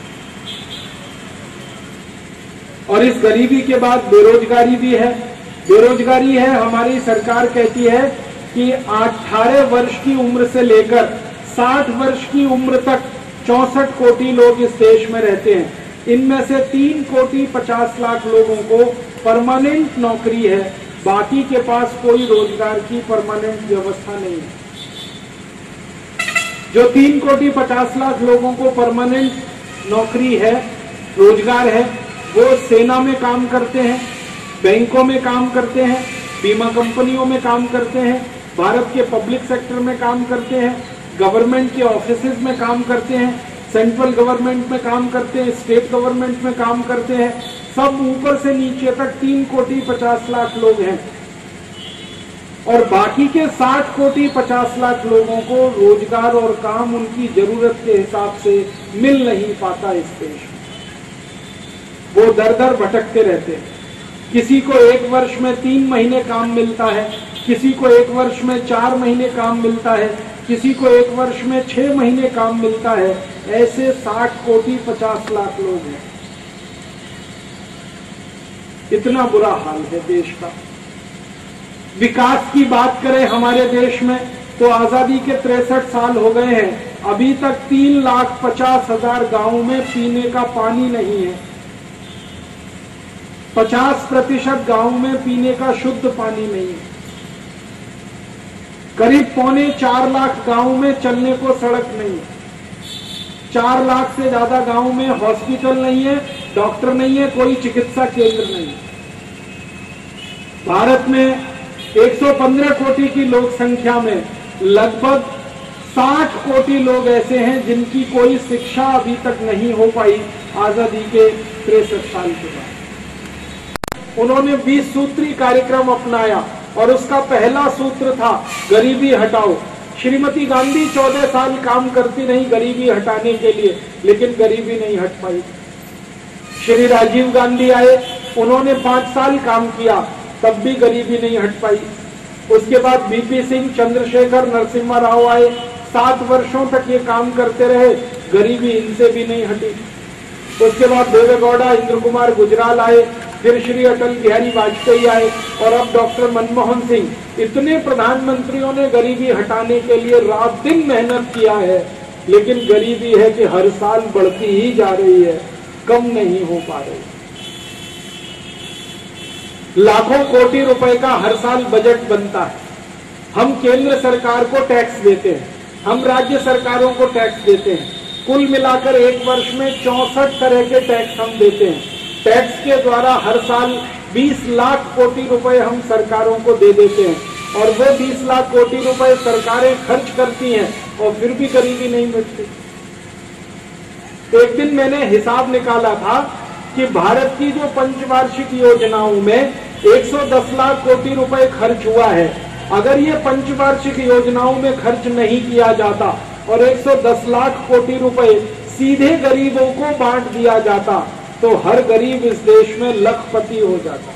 और इस गरीबी के बाद बेरोजगारी भी है। बेरोजगारी है, हमारी सरकार कहती है कि अठारह वर्ष की उम्र से लेकर साठ वर्ष की उम्र तक चौसठ कोटि लोग इस देश में रहते हैं। इनमें से तीन कोटि पचास लाख लोगों को परमानेंट नौकरी है, बाकी के पास कोई रोजगार की परमानेंट व्यवस्था नहीं है। जो तीन कोटि पचास लाख लोगों को परमानेंट नौकरी है, रोजगार है, वो सेना में काम करते हैं, बैंकों में काम करते हैं, बीमा कंपनियों में काम करते हैं, भारत के पब्लिक सेक्टर में काम करते हैं, गवर्नमेंट के ऑफिसेज में काम करते हैं, सेंट्रल गवर्नमेंट में काम करते हैं, स्टेट गवर्नमेंट में काम करते हैं। सब ऊपर से नीचे तक तीन कोटि पचास लाख लोग हैं और बाकी के साठ कोटि पचास लाख लोगों को रोजगार और काम उनकी जरूरत के हिसाब से मिल नहीं पाता इस देश में। वो दर दर भटकते रहते हैं। किसी को एक वर्ष में तीन महीने काम मिलता है, किसी को एक वर्ष में चार महीने काम मिलता है, किसी को एक वर्ष में छह महीने काम मिलता है। ऐसे साठ कोटि पचास लाख लोग हैं। इतना बुरा हाल है देश का। विकास की बात करें हमारे देश में तो आजादी के तिरसठ साल हो गए हैं, अभी तक तीन लाख पचास हजार गांवों में पीने का पानी नहीं है। पचास प्रतिशत गांवों में पीने का शुद्ध पानी नहीं है। करीब पौने चार लाख गांवों में चलने को सड़क नहीं है। चार लाख से ज्यादा गांवों में हॉस्पिटल नहीं है, डॉक्टर नहीं है, कोई चिकित्सा केंद्र नहीं है। भारत में एक सौ पंद्रह कोटि की लोक संख्या में लगभग साठ कोटि लोग ऐसे हैं जिनकी कोई शिक्षा अभी तक नहीं हो पाई आजादी के तिरसठ साल के बाद। उन्होंने बीस सूत्री कार्यक्रम अपनाया और उसका पहला सूत्र था गरीबी हटाओ। श्रीमती गांधी चौदह साल काम करती रही गरीबी हटाने के लिए, लेकिन गरीबी नहीं हट पाई। श्री राजीव गांधी आए, उन्होंने पांच साल काम किया, तब भी गरीबी नहीं हट पाई। उसके बाद बीपी सिंह, चंद्रशेखर, नरसिम्हा राव आए, सात वर्षों तक ये काम करते रहे, गरीबी इनसे भी नहीं हटी। उसके बाद देवेगौड़ा, इंद्र कुमार गुजराल आए, फिर श्री अटल बिहारी वाजपेयी आए और अब डॉक्टर मनमोहन सिंह। इतने प्रधानमंत्रियों ने गरीबी हटाने के लिए रात दिन मेहनत किया है, लेकिन गरीबी है कि हर साल बढ़ती ही जा रही है, कम नहीं हो पा रही। लाखों कोटि रुपए का हर साल बजट बनता है। हम केंद्र सरकार को टैक्स देते हैं, हम राज्य सरकारों को टैक्स देते हैं। कुल मिलाकर एक वर्ष में चौसठ तरह के टैक्स हम देते हैं। टैक्स के द्वारा हर साल बीस लाख कोटि रुपए हम सरकारों को दे देते हैं और वो बीस लाख कोटि रुपए सरकारें खर्च करती हैं और फिर भी गरीबी नहीं मिटती। एक दिन मैंने हिसाब निकाला था कि भारत की जो पंचवार्षिक योजनाओं में एक सौ दस लाख कोटि रुपए खर्च हुआ है। अगर ये पंचवार्षिक योजनाओं में खर्च नहीं किया जाता और एक सौ दस लाख कोटि रुपए सीधे गरीबों को बांट दिया जाता तो हर गरीब इस देश में लखपति हो जाता।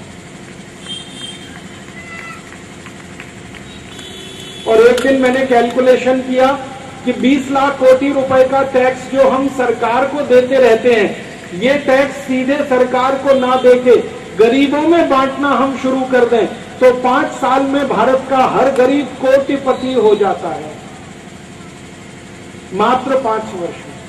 और एक दिन मैंने कैलकुलेशन किया कि बीस लाख कोटि रुपए का टैक्स जो हम सरकार को देते रहते हैं, ये टैक्स सीधे सरकार को ना देके गरीबों में बांटना हम शुरू कर दें तो पांच साल में भारत का हर गरीब कोटिपति हो जाता है, मात्र पांच वर्ष में।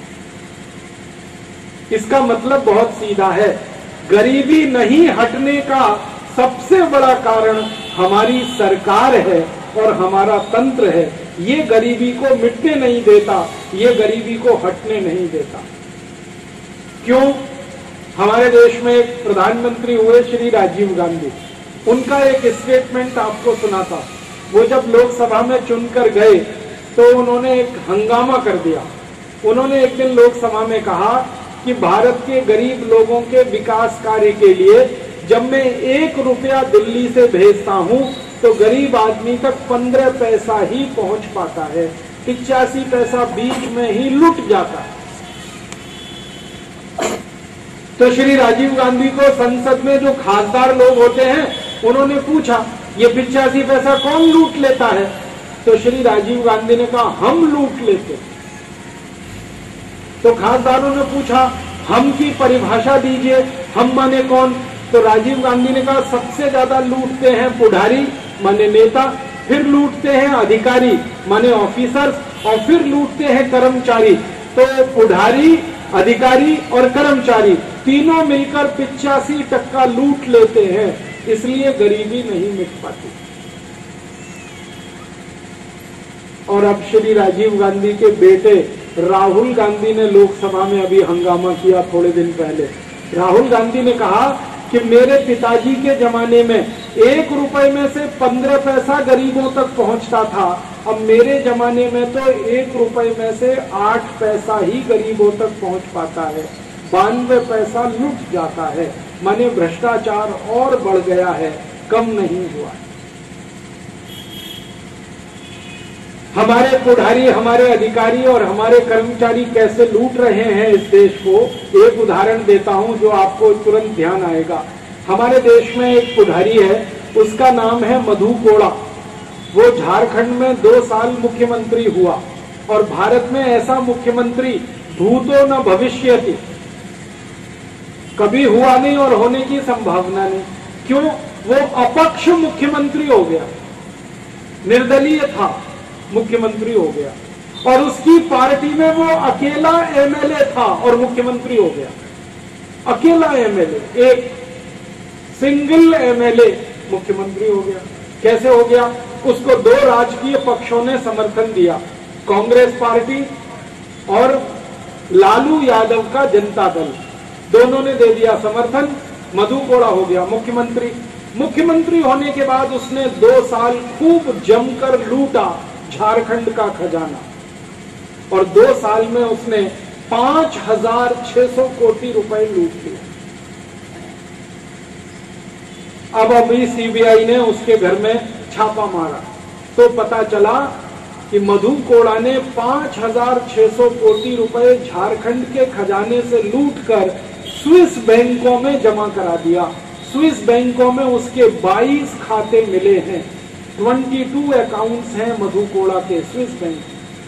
इसका मतलब बहुत सीधा है, गरीबी नहीं हटने का सबसे बड़ा कारण हमारी सरकार है और हमारा तंत्र है। ये गरीबी को मिटने नहीं देता, ये गरीबी को हटने नहीं देता। क्यों? हमारे देश में एक प्रधानमंत्री हुए श्री राजीव गांधी, उनका एक स्टेटमेंट आपको सुनाता। वो जब लोकसभा में चुनकर गए तो उन्होंने एक हंगामा कर दिया। उन्होंने एक दिन लोकसभा में कहा कि भारत के गरीब लोगों के विकास कार्य के लिए जब मैं एक रुपया दिल्ली से भेजता हूं तो गरीब आदमी तक पंद्रह पैसा ही पहुंच पाता है, पिचासी पैसा बीच में ही लुट जाता है। तो श्री राजीव गांधी को संसद में जो खासदार लोग होते हैं उन्होंने पूछा, ये पिचासी पैसा कौन लूट लेता है? तो श्री राजीव गांधी ने कहा, हम लूट लेते। तो खासदारों ने पूछा, हम की परिभाषा दीजिए, हम माने कौन? तो राजीव गांधी ने कहा, सबसे ज्यादा लूटते हैं पुढ़ारी माने नेता, फिर लूटते हैं अधिकारी माने ऑफिसर्स, और फिर लूटते हैं कर्मचारी। तो पुढ़ारी, अधिकारी और कर्मचारी तीनों मिलकर पिचासी टक्का लूट लेते हैं, इसलिए गरीबी नहीं मिट पाती। और अब श्री राजीव गांधी के बेटे राहुल गांधी ने लोकसभा में अभी हंगामा किया थोड़े दिन पहले। राहुल गांधी ने कहा कि मेरे पिताजी के जमाने में एक रुपए में से पंद्रह पैसा गरीबों तक पहुंचता था, अब मेरे जमाने में तो एक रुपए में से आठ पैसा ही गरीबों तक पहुंच पाता है, बानवे पैसा लुट जाता है। माने भ्रष्टाचार और बढ़ गया है, कम नहीं हुआ। हमारे पुढ़ारी, हमारे अधिकारी और हमारे कर्मचारी कैसे लूट रहे हैं इस देश को, एक उदाहरण देता हूं जो आपको तुरंत ध्यान आएगा। हमारे देश में एक पुढ़ारी है, उसका नाम है मधु कोड़ा। वो झारखंड में दो साल मुख्यमंत्री हुआ और भारत में ऐसा मुख्यमंत्री भूतो न भविष्यति, कभी हुआ नहीं और होने की संभावना नहीं। क्यों? वो अपक्ष मुख्यमंत्री हो गया, निर्दलीय था, मुख्यमंत्री हो गया, और उसकी पार्टी में वो अकेला एमएलए था और मुख्यमंत्री हो गया। अकेला एमएलए, एक सिंगल एमएलए मुख्यमंत्री हो गया। कैसे हो गया? उसको दो राजकीय पक्षों ने समर्थन दिया, कांग्रेस पार्टी और लालू यादव का जनता दल, दोनों ने दे दिया समर्थन। मधु कोड़ा हो गया मुख्यमंत्री। मुख्यमंत्री होने के बाद उसने दो साल खूब जमकर लूटा झारखंड का खजाना, और दो साल में उसने पांच हजार छह सौ कोटी रुपए लूट लिए। अब अभी सीबीआई ने उसके घर में छापा मारा तो पता चला कि मधु कोड़ा ने पांच हजार छह सौ कोटी रुपए झारखंड के खजाने से लूटकर स्विस बैंकों में जमा करा दिया। स्विस बैंकों में उसके बाईस खाते मिले हैं, बाईस अकाउंट्स हैं मधु कोड़ा के स्विस बैंक।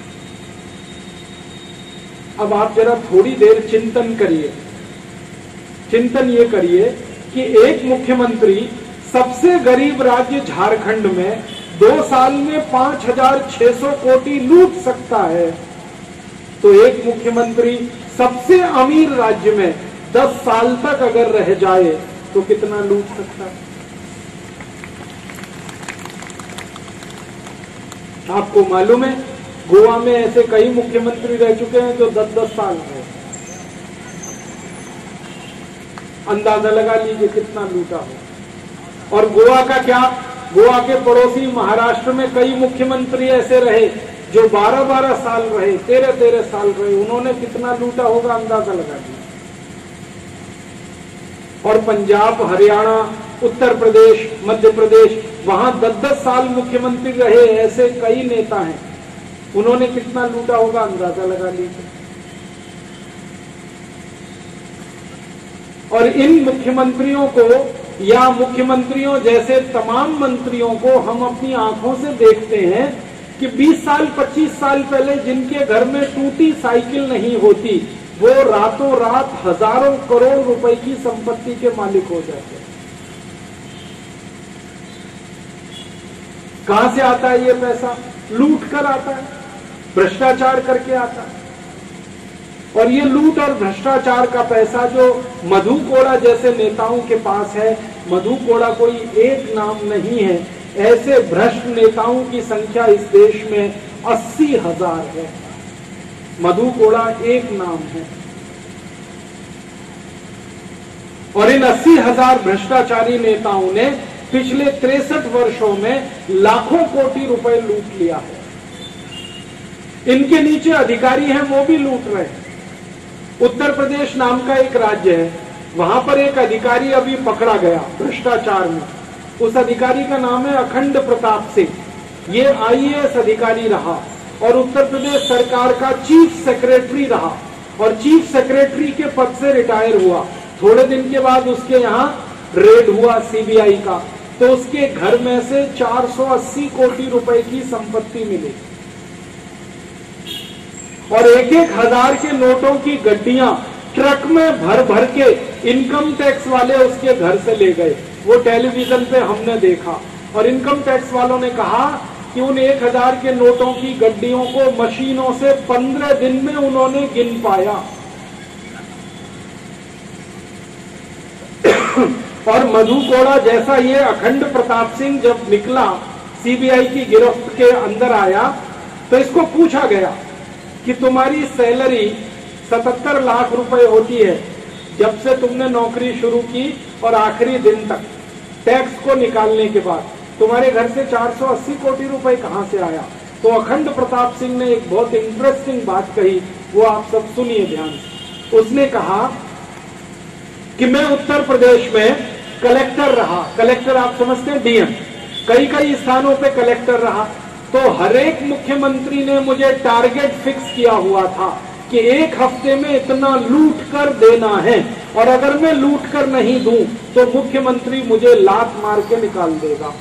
अब आप जरा थोड़ी देर चिंतन करिए, चिंतन ये करिए कि एक मुख्यमंत्री सबसे गरीब राज्य झारखंड में दो साल में पांच हजार छह सौ कोटी लूट सकता है, तो एक मुख्यमंत्री सबसे अमीर राज्य में दस साल तक अगर रह जाए तो कितना लूट सकता है? आपको मालूम है गोवा में ऐसे कई मुख्यमंत्री रह चुके हैं जो दस दस साल रहे। अंदाजा लगा लीजिए कितना लूटा हो। और गोवा का क्या, गोवा के पड़ोसी महाराष्ट्र में कई मुख्यमंत्री ऐसे रहे जो बारह बारह साल रहे, तेरह तेरह साल रहे, उन्होंने कितना लूटा होगा अंदाजा लगा लीजिए। और पंजाब, हरियाणा, उत्तर प्रदेश, मध्य प्रदेश, वहां दस दस साल मुख्यमंत्री रहे ऐसे कई नेता हैं, उन्होंने कितना लूटा होगा अंदाजा लगा लीजिए। और इन मुख्यमंत्रियों को या मुख्यमंत्रियों जैसे तमाम मंत्रियों को हम अपनी आंखों से देखते हैं कि बीस साल पच्चीस साल पहले जिनके घर में टूटी साइकिल नहीं होती, वो रातों रात हजारों करोड़ रुपए की संपत्ति के मालिक हो जाते हैं। कहां से आता है ये पैसा? लूट कर आता है, भ्रष्टाचार करके आता है। और ये लूट और भ्रष्टाचार का पैसा जो मधु कोड़ा जैसे नेताओं के पास है, मधु कोड़ा कोई एक नाम नहीं है, ऐसे भ्रष्ट नेताओं की संख्या इस देश में अस्सी हजार है। मधु कोड़ा एक नाम है। और इन अस्सी हजार भ्रष्टाचारी नेताओं ने पिछले तिरसठ वर्षों में लाखों कोटि रुपए लूट लिया है। इनके नीचे अधिकारी हैं, वो भी लूट रहे हैं। उत्तर प्रदेश नाम का एक राज्य है, वहां पर एक अधिकारी अभी पकड़ा गया भ्रष्टाचार में। उस अधिकारी का नाम है अखंड प्रताप सिंह। ये आई ए एस अधिकारी रहा और उत्तर प्रदेश सरकार का चीफ सेक्रेटरी रहा और चीफ सेक्रेटरी के पद से रिटायर हुआ। थोड़े दिन के बाद उसके यहाँ रेड हुआ सी बी आई का, तो उसके घर में से चार सौ अस्सी कोटि रुपए की संपत्ति मिली और एक एक हजार के नोटों की गड्डियां ट्रक में भर भर के इनकम टैक्स वाले उसके घर से ले गए। वो टेलीविजन पे हमने देखा और इनकम टैक्स वालों ने कहा कि उन एक हजार के नोटों की गड्डियों को मशीनों से पंद्रह दिन में उन्होंने गिन पाया। और मधु कोड़ा जैसा ये अखंड प्रताप सिंह जब निकला, सी बी आई की गिरफ्त के अंदर आया, तो इसको पूछा गया कि तुम्हारी सैलरी सतहत्तर लाख रुपए होती है जब से तुमने नौकरी शुरू की और आखिरी दिन तक टैक्स को निकालने के बाद तुम्हारे घर से चार सौ अस्सी कोटि रुपए कहां से आया? तो अखंड प्रताप सिंह ने एक बहुत इंटरेस्टिंग बात कही, वो आप सब सुनिए ध्यान से। उसने कहा कि मैं उत्तर प्रदेश में कलेक्टर रहा। कलेक्टर आप समझते हैं, डी एम, कई कई स्थानों पे कलेक्टर रहा। तो हर एक मुख्यमंत्री ने मुझे टारगेट फिक्स किया हुआ था कि एक हफ्ते में इतना लूट कर देना है और अगर मैं लूट कर नहीं दूं तो मुख्यमंत्री मुझे लात मार के निकाल देगा।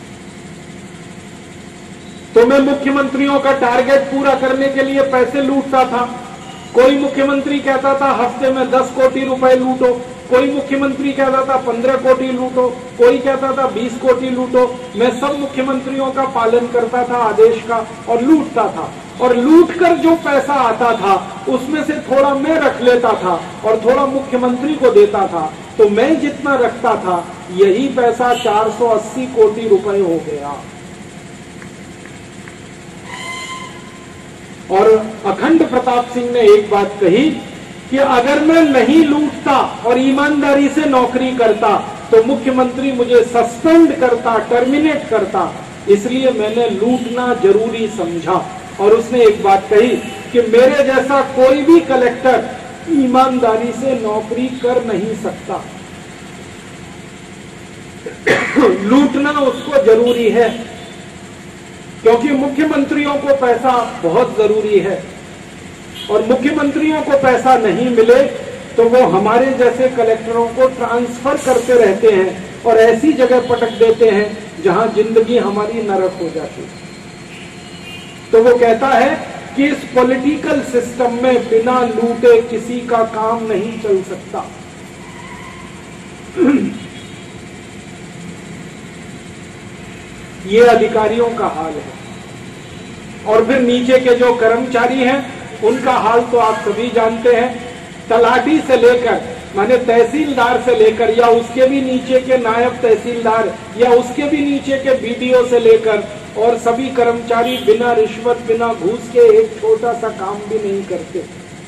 तो मैं मुख्यमंत्रियों का टारगेट पूरा करने के लिए पैसे लूटता था। कोई मुख्यमंत्री कहता था हफ्ते में दस कोटि रुपए लूटो, कोई मुख्यमंत्री कहता था पंद्रह कोटि लूटो, कोई कहता था बीस कोटि लूटो। मैं सब मुख्यमंत्रियों का पालन करता था आदेश का और लूटता था। और लूट कर जो पैसा आता था उसमें से थोड़ा मैं रख लेता था और थोड़ा मुख्यमंत्री को देता था। तो मैं जितना रखता था यही पैसा चार सौ अस्सी कोटि रुपए हो गया। और अखंड प्रताप सिंह ने एक बात कही कि अगर मैं नहीं लूटता और ईमानदारी से नौकरी करता तो मुख्यमंत्री मुझे सस्पेंड करता, टर्मिनेट करता, इसलिए मैंने लूटना जरूरी समझा। और उसने एक बात कही कि मेरे जैसा कोई भी कलेक्टर ईमानदारी से नौकरी कर नहीं सकता, लूटना उसको जरूरी है, क्योंकि मुख्यमंत्रियों को पैसा बहुत जरूरी है और मुख्यमंत्रियों को पैसा नहीं मिले तो वो हमारे जैसे कलेक्टरों को ट्रांसफर करते रहते हैं और ऐसी जगह पटक देते हैं जहां जिंदगी हमारी नरक हो जाती है। तो वो कहता है कि इस पॉलिटिकल सिस्टम में बिना लूटे किसी का काम नहीं चल सकता। ये अधिकारियों का हाल है। और फिर नीचे के जो कर्मचारी हैं उनका हाल तो आप सभी जानते हैं। तलाटी से लेकर माने तहसीलदार से लेकर या उसके भी नीचे के नायब तहसीलदार या उसके भी नीचे के बी डी ओ से लेकर और सभी कर्मचारी बिना रिश्वत बिना घूस के एक छोटा सा काम भी नहीं करते।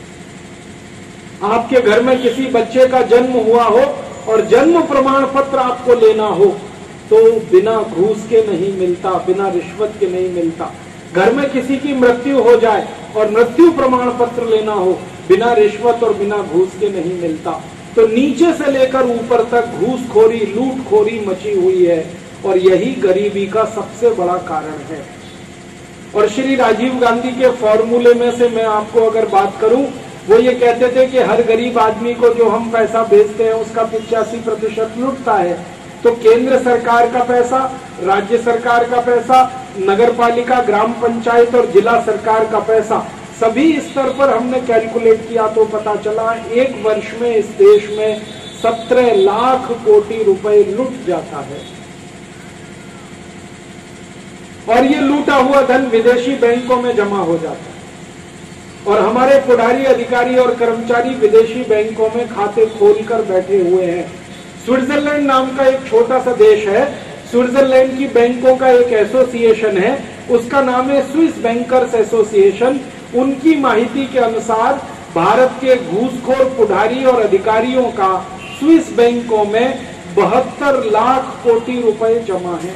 आपके घर में किसी बच्चे का जन्म हुआ हो और जन्म प्रमाण पत्र आपको लेना हो तो बिना घूस के नहीं मिलता, बिना रिश्वत के नहीं मिलता। घर में किसी की मृत्यु हो जाए और मृत्यु प्रमाण पत्र लेना हो बिना रिश्वत और बिना घूस के नहीं मिलता। तो नीचे से लेकर ऊपर तक घूसखोरी, लूटखोरी मची हुई है और यही गरीबी का सबसे बड़ा कारण है। और श्री राजीव गांधी के फॉर्मूले में से मैं आपको अगर बात करूं, वो ये कहते थे कि हर गरीब आदमी को जो हम पैसा भेजते हैं उसका पिचासी प्रतिशत लुटता है। तो केंद्र सरकार का पैसा, राज्य सरकार का पैसा, नगर पालिका, ग्राम पंचायत और जिला सरकार का पैसा, सभी स्तर पर हमने कैलकुलेट किया तो पता चला एक वर्ष में इस देश में सत्रह लाख कोटि रुपए लुट जाता है। और ये लूटा हुआ धन विदेशी बैंकों में जमा हो जाता है और हमारे पुढारी अधिकारी और कर्मचारी विदेशी बैंकों में खाते खोलकर बैठे हुए हैं। स्विट्जरलैंड नाम का एक छोटा सा देश है, स्विट्जरलैंड की बैंकों का एक एसोसिएशन है, उसका नाम है स्विस बैंकर्स एसोसिएशन। उनकी माहिती के अनुसार भारत के घूसखोर पुढारी और अधिकारियों का स्विस बैंकों में बहत्तर लाख कोटि रुपए जमा है।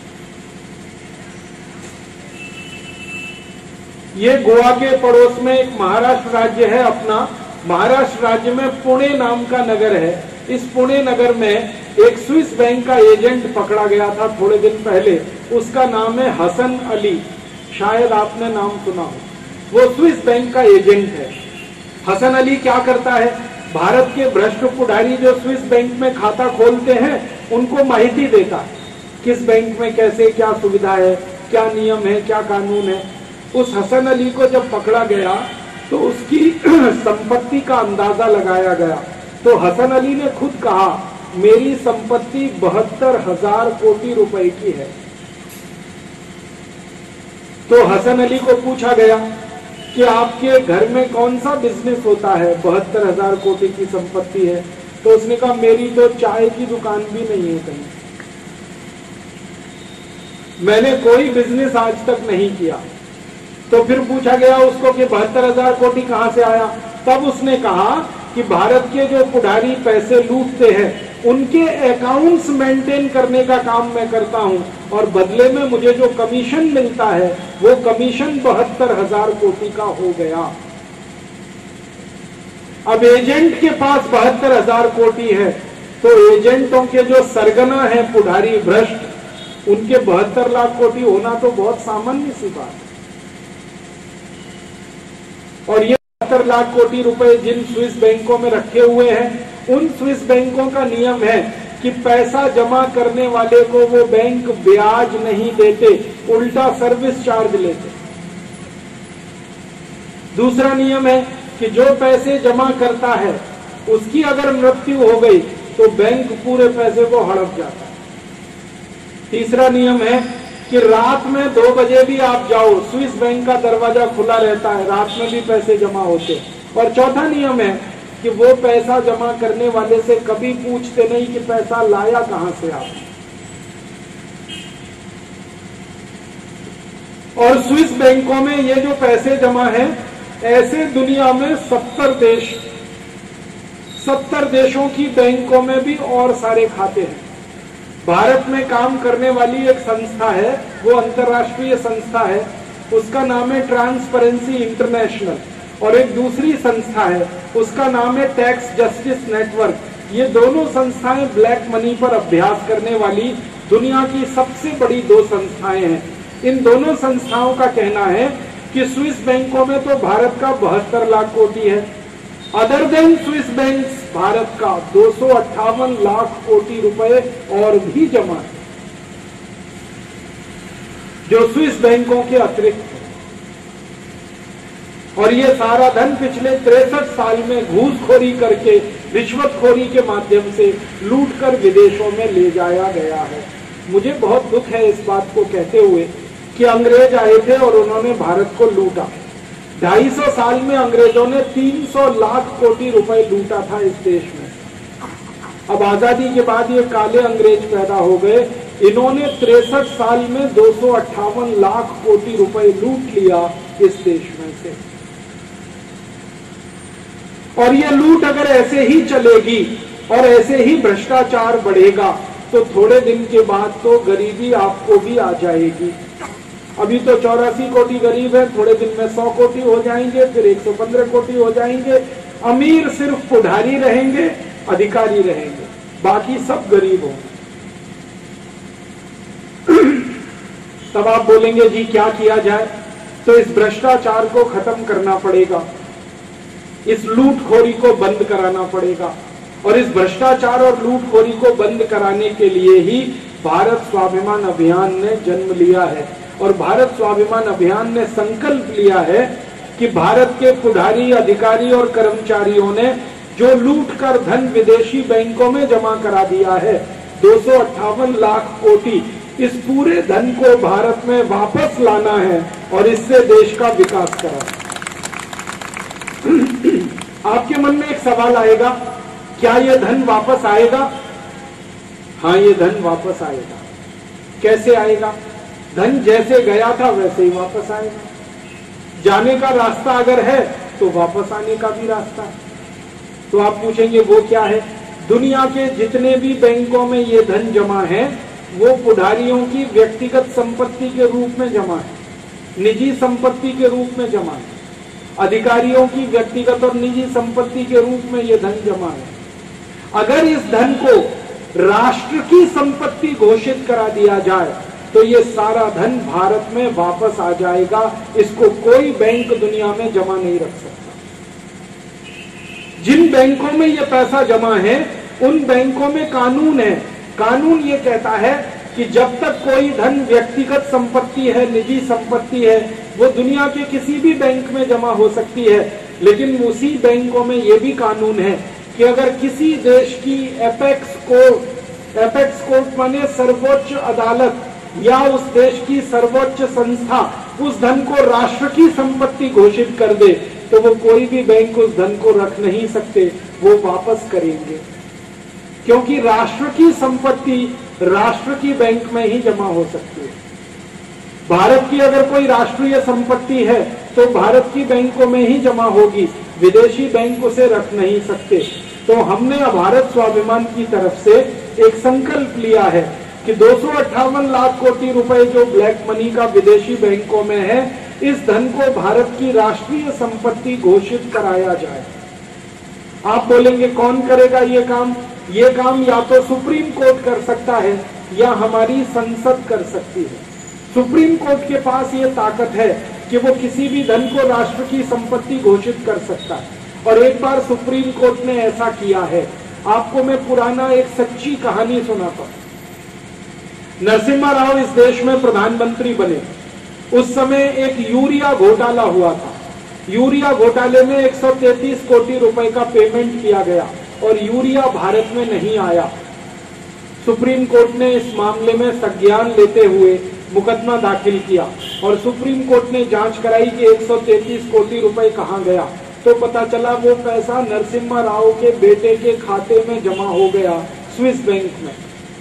ये गोवा के पड़ोस में एक महाराष्ट्र राज्य है अपना। महाराष्ट्र राज्य में पुणे नाम का नगर है। इस पुणे नगर में एक स्विस बैंक का एजेंट पकड़ा गया था थोड़े दिन पहले। उसका नाम है हसन अली, शायद आपने नाम सुना हो। वो स्विस बैंक का एजेंट है। हसन अली क्या करता है, भारत के भ्रष्ट पुढारी जो स्विस बैंक में खाता खोलते हैं उनको माहिती देता है, किस बैंक में कैसे क्या सुविधा है, क्या नियम है, क्या कानून है। उस हसन अली को जब पकड़ा गया तो उसकी संपत्ति का अंदाजा लगाया गया तो हसन अली ने खुद कहा, मेरी संपत्ति बहत्तर हजार कोटि रुपए की है। तो हसन अली को पूछा गया कि आपके घर में कौन सा बिजनेस होता है, बहत्तर हजार कोटि की संपत्ति है। तो उसने कहा, मेरी तो चाय की दुकान भी नहीं है कहीं, मैंने कोई बिजनेस आज तक नहीं किया। तो फिर पूछा गया उसको कि बहत्तर हजार कोटि कहां से आया। तब उसने कहा कि भारत के जो पुढारी पैसे लूटते हैं उनके अकाउंट्स मेंटेन करने का काम मैं करता हूं और बदले में मुझे जो कमीशन मिलता है वो कमीशन बहत्तर हजार कोटि का हो गया। अब एजेंट के पास बहत्तर हजार कोटि है तो एजेंटों के जो सरगना है पुढारी भ्रष्ट, उनके बहत्तर लाख कोटि होना तो बहुत सामान्य सी बात है। और ये बहत्तर लाख कोटि रुपए जिन स्विस बैंकों में रखे हुए हैं, उन स्विस बैंकों का नियम है कि पैसा जमा करने वाले को वो बैंक ब्याज नहीं देते, उल्टा सर्विस चार्ज लेते। दूसरा नियम है कि जो पैसे जमा करता है उसकी अगर मृत्यु हो गई तो बैंक पूरे पैसे को हड़प जाता है। तीसरा नियम है कि रात में दो बजे भी आप जाओ, स्विस बैंक का दरवाजा खुला रहता है, रात में भी पैसे जमा होते। और चौथा नियम है कि वो पैसा जमा करने वाले से कभी पूछते नहीं कि पैसा लाया कहां से आप। और स्विस बैंकों में ये जो पैसे जमा है, ऐसे दुनिया में सत्तर देश सत्तर देशों की बैंकों में भी और सारे खाते हैं। भारत में काम करने वाली एक संस्था है, वो अंतर्राष्ट्रीय संस्था है, उसका नाम है ट्रांसपेरेंसी इंटरनेशनल। और एक दूसरी संस्था है, उसका नाम है टैक्स जस्टिस नेटवर्क। ये दोनों संस्थाएं ब्लैक मनी पर अभ्यास करने वाली दुनिया की सबसे बड़ी दो संस्थाएं हैं। इन दोनों संस्थाओं का कहना है कि स्विस बैंकों में तो भारत का बहत्तर लाख कोटि है, other than Swiss bank Bharat का दो सौ अट्ठावन लाख कोटि रुपए और भी जमा है, जो स्विस बैंकों के अतिरिक्त है। और ये सारा धन पिछले तिरसठ साल में घूसखोरी करके, रिश्वतखोरी के माध्यम से लूट कर विदेशों में ले जाया गया है। मुझे बहुत दुख है इस बात को कहते हुए कि अंग्रेज आए थे और उन्होंने भारत को लूटा। ढाई सौ साल में अंग्रेजों ने तीन सौ लाख कोटि रुपए लूटा था इस देश में। अब आजादी के बाद ये काले अंग्रेज पैदा हो गए, इन्होंने तिरसठ साल में दो सौ अट्ठावन लाख कोटि रुपए लूट लिया इस देश में से। और ये लूट अगर ऐसे ही चलेगी और ऐसे ही भ्रष्टाचार बढ़ेगा तो थोड़े दिन के बाद तो गरीबी आपको भी आ जाएगी। अभी तो चौरासी कोटि गरीब है, थोड़े दिन में सौ कोटि हो जाएंगे, फिर एक सौ पंद्रह कोटि हो जाएंगे। अमीर सिर्फ पुढारी रहेंगे, अधिकारी रहेंगे, बाकी सब गरीब होंगे। तब आप बोलेंगे जी क्या किया जाए? तो इस भ्रष्टाचार को खत्म करना पड़ेगा, इस लूटखोरी को बंद कराना पड़ेगा। और इस भ्रष्टाचार और लूटखोरी को बंद कराने के लिए ही भारत स्वाभिमान अभियान ने जन्म लिया है। और भारत स्वाभिमान अभियान ने संकल्प लिया है कि भारत के पुढारी, अधिकारी और कर्मचारियों ने जो लूट कर धन विदेशी बैंकों में जमा करा दिया है, दो सौ अट्ठावन लाख कोटि, इस पूरे धन को भारत में वापस लाना है और इससे देश का विकास कराना। आपके मन में एक सवाल आएगा, क्या यह धन वापस आएगा? हाँ, ये धन वापस आएगा। कैसे आएगा? धन जैसे गया था वैसे ही वापस आएगा। जाने का रास्ता अगर है तो वापस आने का भी रास्ता है। तो आप पूछेंगे वो क्या है? दुनिया के जितने भी बैंकों में ये धन जमा है वो पुढ़ारियों की व्यक्तिगत संपत्ति के रूप में जमा है, निजी संपत्ति के रूप में जमा है, अधिकारियों की व्यक्तिगत और निजी संपत्ति के रूप में ये धन जमा है। अगर इस धन को राष्ट्र की संपत्ति घोषित करा दिया जाए तो ये सारा धन भारत में वापस आ जाएगा। इसको कोई बैंक दुनिया में जमा नहीं रख सकता। जिन बैंकों में ये पैसा जमा है उन बैंकों में कानून है। कानून ये कहता है कि जब तक कोई धन व्यक्तिगत संपत्ति है, निजी संपत्ति है, वो दुनिया के किसी भी बैंक में जमा हो सकती है। लेकिन उसी बैंकों में ये भी कानून है कि अगर किसी देश की एपेक्स कोर्ट, एपेक्स कोर्ट माने सर्वोच्च अदालत, या उस देश की सर्वोच्च संस्था उस धन को राष्ट्र की संपत्ति घोषित कर दे तो वो कोई भी बैंक उस धन को रख नहीं सकते, वो वापस करेंगे। क्योंकि राष्ट्र की संपत्ति राष्ट्र की बैंक में ही जमा हो सकती है। भारत की अगर कोई राष्ट्रीय संपत्ति है तो भारत की बैंकों में ही जमा होगी, विदेशी बैंक उसे रख नहीं सकते। तो हमने भारत स्वाभिमान की तरफ से एक संकल्प लिया है कि दो सौ अट्ठावन लाख कोटि रुपए जो ब्लैक मनी का विदेशी बैंकों में है, इस धन को भारत की राष्ट्रीय संपत्ति घोषित कराया जाए। आप बोलेंगे कौन करेगा ये काम? ये काम या तो सुप्रीम कोर्ट कर सकता है या हमारी संसद कर सकती है। सुप्रीम कोर्ट के पास ये ताकत है कि वो किसी भी धन को राष्ट्र की संपत्ति घोषित कर सकता है। और एक बार सुप्रीम कोर्ट ने ऐसा किया है। आपको मैं पुराना एक सच्ची कहानी सुनाता हूं। नरसिम्हा राव इस देश में प्रधानमंत्री बने, उस समय एक यूरिया घोटाला हुआ था। यूरिया घोटाले में एक सौ तैंतीस कोटि रुपए का पेमेंट किया गया और यूरिया भारत में नहीं आया। सुप्रीम कोर्ट ने इस मामले में संज्ञान लेते हुए मुकदमा दाखिल किया और सुप्रीम कोर्ट ने जांच कराई कि एक सौ तैंतीस कोटि रुपए कहां गया। तो पता चला वो पैसा नरसिम्हा राव के बेटे के खाते में जमा हो गया स्विस बैंक में।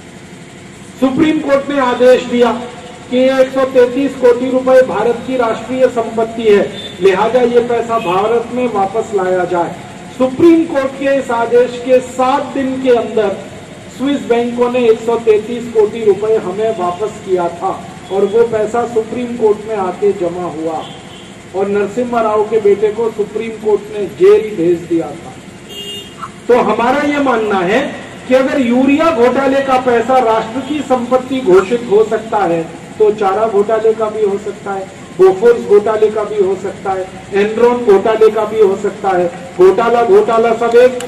सुप्रीम कोर्ट ने आदेश दिया कि एक सौ तैंतीस कोटि रुपए भारत की राष्ट्रीय संपत्ति है, लिहाजा ये पैसा भारत में वापस लाया जाए। सुप्रीम कोर्ट के इस आदेश के सात दिन के अंदर स्विस बैंकों ने एक सौ तैंतीस कोटि रुपए हमें वापस किया था और वो पैसा सुप्रीम कोर्ट में आके जमा हुआ और नरसिम्हा राव के बेटे को सुप्रीम कोर्ट ने जेल भेज दिया था। तो हमारा ये मानना है कि अगर यूरिया घोटाले का पैसा राष्ट्र की संपत्ति घोषित हो सकता है तो चारा घोटाले का भी हो सकता है, बोफोर्स घोटाले का भी हो सकता है, एनरॉन घोटाले का भी हो सकता है। घोटाला घोटाला सब एक।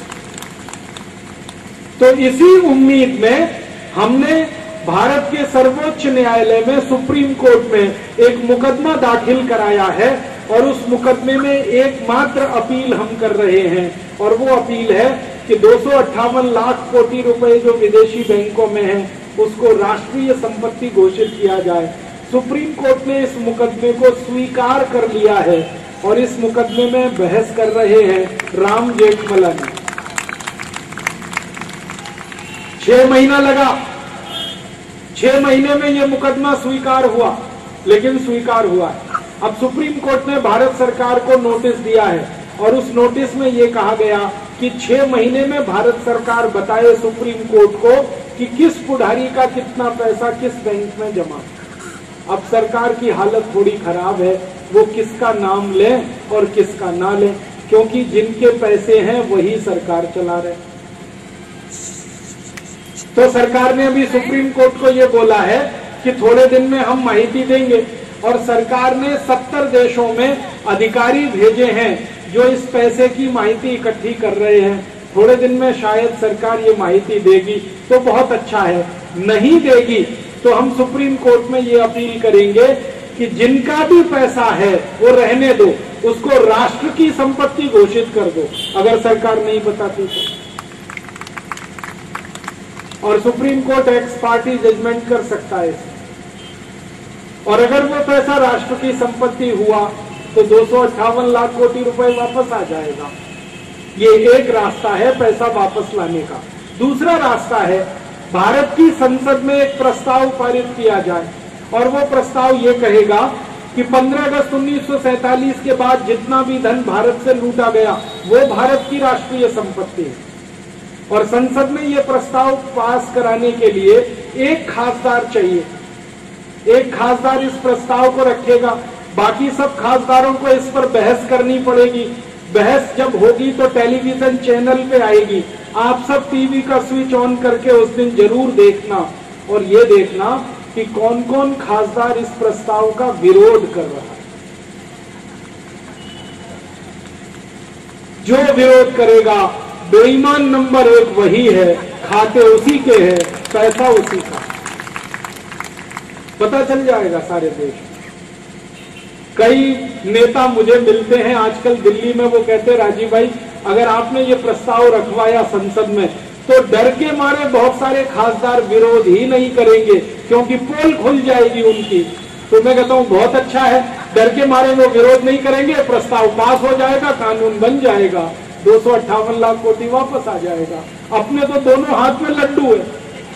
तो इसी उम्मीद में हमने भारत के सर्वोच्च न्यायालय में, सुप्रीम कोर्ट में एक मुकदमा दाखिल कराया है और उस मुकदमे में एकमात्र अपील हम कर रहे हैं और वो अपील है कि दो सौ अट्ठावन लाख कोटि रुपए जो विदेशी बैंकों में है उसको राष्ट्रीय संपत्ति घोषित किया जाए। सुप्रीम कोर्ट ने इस मुकदमे को स्वीकार कर लिया है और इस मुकदमे में बहस कर रहे हैं राम जेठमलानी। छह महीना लगा, छह महीने में यह मुकदमा स्वीकार हुआ, लेकिन स्वीकार हुआ है। अब सुप्रीम कोर्ट ने भारत सरकार को नोटिस दिया है और उस नोटिस में यह कहा गया कि छह महीने में भारत सरकार बताए सुप्रीम कोर्ट को कि किस पुढ़ारी का कितना पैसा किस बैंक में जमा। अब सरकार की हालत थोड़ी खराब है, वो किसका नाम ले और किसका ना ले, क्योंकि जिनके पैसे हैं वही सरकार चला रहे। तो सरकार ने अभी सुप्रीम कोर्ट को ये बोला है कि थोड़े दिन में हम माहिती देंगे और सरकार ने सत्तर देशों में अधिकारी भेजे हैं जो इस पैसे की माहिती इकट्ठी कर रहे हैं। थोड़े दिन में शायद सरकार ये माहिती देगी तो बहुत अच्छा है, नहीं देगी तो हम सुप्रीम कोर्ट में ये अपील करेंगे कि जिनका भी पैसा है वो रहने दो, उसको राष्ट्र की संपत्ति घोषित कर दो अगर सरकार नहीं बताती तो। और supreme court ex parte judgement कर सकता है इसे। और अगर वो पैसा राष्ट्र की संपत्ति हुआ तो दो सौ अट्ठावन लाख कोटि रुपए वापस आ जाएगा। ये एक रास्ता है पैसा वापस लाने का। दूसरा रास्ता है भारत की संसद में एक प्रस्ताव पारित किया जाए और वो प्रस्ताव ये कहेगा कि पंद्रह अगस्त उन्नीस सौ सैंतालीस के बाद जितना भी धन भारत से लूटा गया वो भारत की राष्ट्रीय संपत्ति है। और संसद में ये प्रस्ताव पास कराने के लिए एक खासदार चाहिए। एक खासदार इस प्रस्ताव को रखेगा, बाकी सब खासदारों को इस पर बहस करनी पड़ेगी। बहस जब होगी तो टेलीविजन चैनल पे आएगी। आप सब टीवी का स्विच ऑन करके उस दिन जरूर देखना और ये देखना कि कौन कौन खासदार इस प्रस्ताव का विरोध कर रहा है। जो विरोध करेगा बेईमान नंबर एक वही है, खाते उसी के हैं, पैसा उसी का। पता चल जाएगा सारे देश में। कई नेता मुझे मिलते हैं आजकल दिल्ली में, वो कहते हैं राजीव भाई अगर आपने ये प्रस्ताव रखवाया संसद में तो डर के मारे बहुत सारे खासदार विरोध ही नहीं करेंगे क्योंकि पोल खुल जाएगी उनकी। तो मैं कहता हूं बहुत अच्छा है, डर के मारे वो विरोध नहीं करेंगे, प्रस्ताव पास हो जाएगा, कानून बन जाएगा, दो सौ अट्ठावन लाख कोटि वापस आ जाएगा। अपने तो दोनों हाथ में लड्डू है।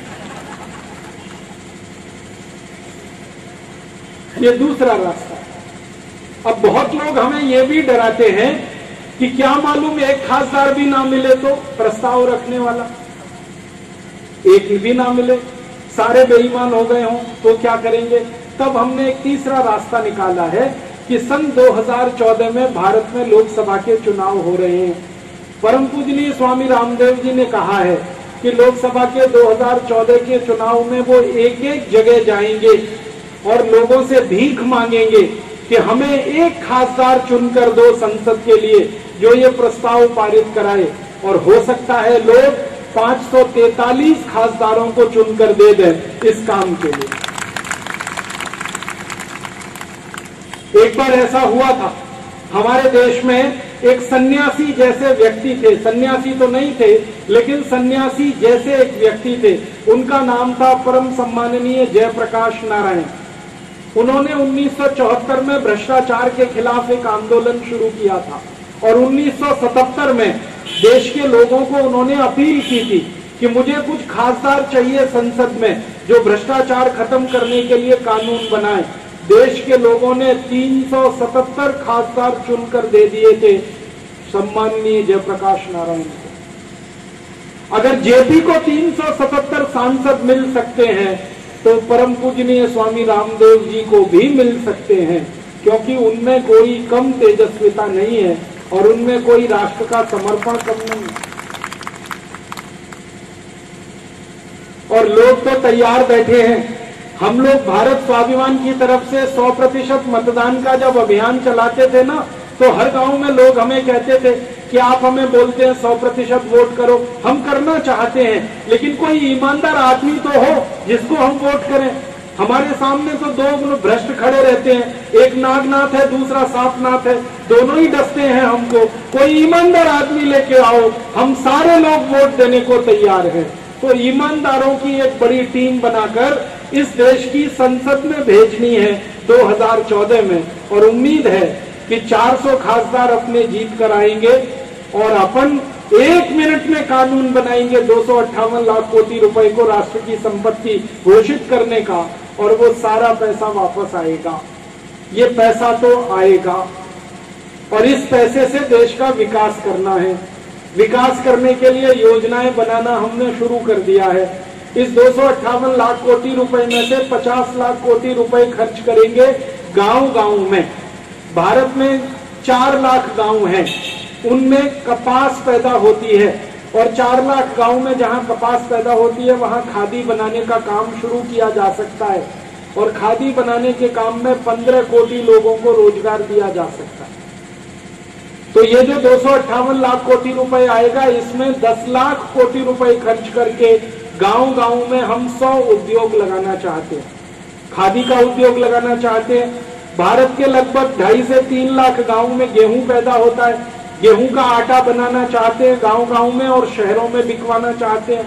ये दूसरा रास्ता है। अब बहुत लोग हमें ये भी डराते हैं कि क्या मालूम एक खासदार भी ना मिले तो प्रस्ताव रखने वाला एक भी ना मिले, सारे बेईमान हो गए हों तो क्या करेंगे। तब हमने एक तीसरा रास्ता निकाला है कि सन दो हज़ार चौदह में भारत में लोकसभा के चुनाव हो रहे हैं। परम पूजनीय स्वामी रामदेव जी ने कहा है कि लोकसभा के दो हज़ार चौदह के चुनाव में वो एक एक जगह जाएंगे और लोगों से भीख मांगेंगे कि हमें एक खासदार चुनकर दो संसद के लिए जो ये प्रस्ताव पारित कराए। और हो सकता है लोग पांच सौ तैंतालीस खासदारों को चुनकर दे दें इस काम के लिए। एक बार ऐसा हुआ था, हमारे देश में एक सन्यासी जैसे व्यक्ति थे, सन्यासी तो नहीं थे लेकिन सन्यासी जैसे एक व्यक्ति थे। उनका नाम था परम सम्माननीय जयप्रकाश नारायण। उन्होंने उन्नीस सौ चौहत्तर में भ्रष्टाचार के खिलाफ एक आंदोलन शुरू किया था और उन्नीस सौ सतहत्तर में देश के लोगों को उन्होंने अपील की थी कि मुझे कुछ खासदार चाहिए संसद में जो भ्रष्टाचार खत्म करने के लिए कानून बनाए। देश के लोगों ने तीन सौ सतहत्तर खासदार चुनकर दे दिए थे सम्माननीय जयप्रकाश नारायण को। अगर जेपी को तीन सौ सतहत्तर सांसद मिल सकते हैं तो परम पूजनीय स्वामी रामदेव जी को भी मिल सकते हैं, क्योंकि उनमें कोई कम तेजस्विता नहीं है और उनमें कोई राष्ट्र का समर्पण कम नहीं है। और लोग तो तैयार बैठे हैं। हम लोग भारत स्वाभिमान की तरफ से सौ प्रतिशत मतदान का जब अभियान चलाते थे ना तो हर गांव में लोग हमें कहते थे कि आप हमें बोलते हैं सौ प्रतिशत वोट करो, हम करना चाहते हैं लेकिन कोई ईमानदार आदमी तो हो जिसको हम वोट करें। हमारे सामने तो दो भ्रष्ट खड़े रहते हैं, एक नागनाथ है दूसरा सांपनाथ है, दोनों ही डसते हैं हमको। कोई ईमानदार आदमी लेके आओ, हम सारे लोग वोट देने को तैयार हैं। तो ईमानदारों की एक बड़ी टीम बनाकर इस देश की संसद में भेजनी है दो हज़ार चौदह में और उम्मीद है कि चार सौ खासदार अपने जीत कर आएंगे और अपन एक मिनट में कानून बनाएंगे दो सौ अट्ठावन लाख कोटि रुपए को राष्ट्र की संपत्ति घोषित करने का और वो सारा पैसा वापस आएगा। ये पैसा तो आएगा और इस पैसे से देश का विकास करना है। विकास करने के लिए योजनाएं बनाना हमने शुरू कर दिया है। इस दो सौ अट्ठावन लाख कोटि रुपए में से पचास लाख कोटि रुपए खर्च करेंगे गांव गांव में। भारत में चार लाख गांव हैं, उनमें कपास पैदा होती है और चार लाख गांव में जहां कपास पैदा होती है वहां खादी बनाने का काम शुरू किया जा सकता है और खादी बनाने के काम में पंद्रह कोटि लोगों को रोजगार दिया जा सकता है। तो ये जो दो सौ अट्ठावन लाख कोटि रुपए आएगा इसमें दस लाख कोटि रुपए खर्च करके गांव गांव में हम सौ उद्योग लगाना चाहते हैं। खादी का उद्योग लगाना चाहते हैं। भारत के लगभग ढाई से तीन लाख गांव में गेहूं पैदा होता है। गेहूं का आटा बनाना चाहते हैं गांव गांव में और शहरों में बिकवाना चाहते हैं।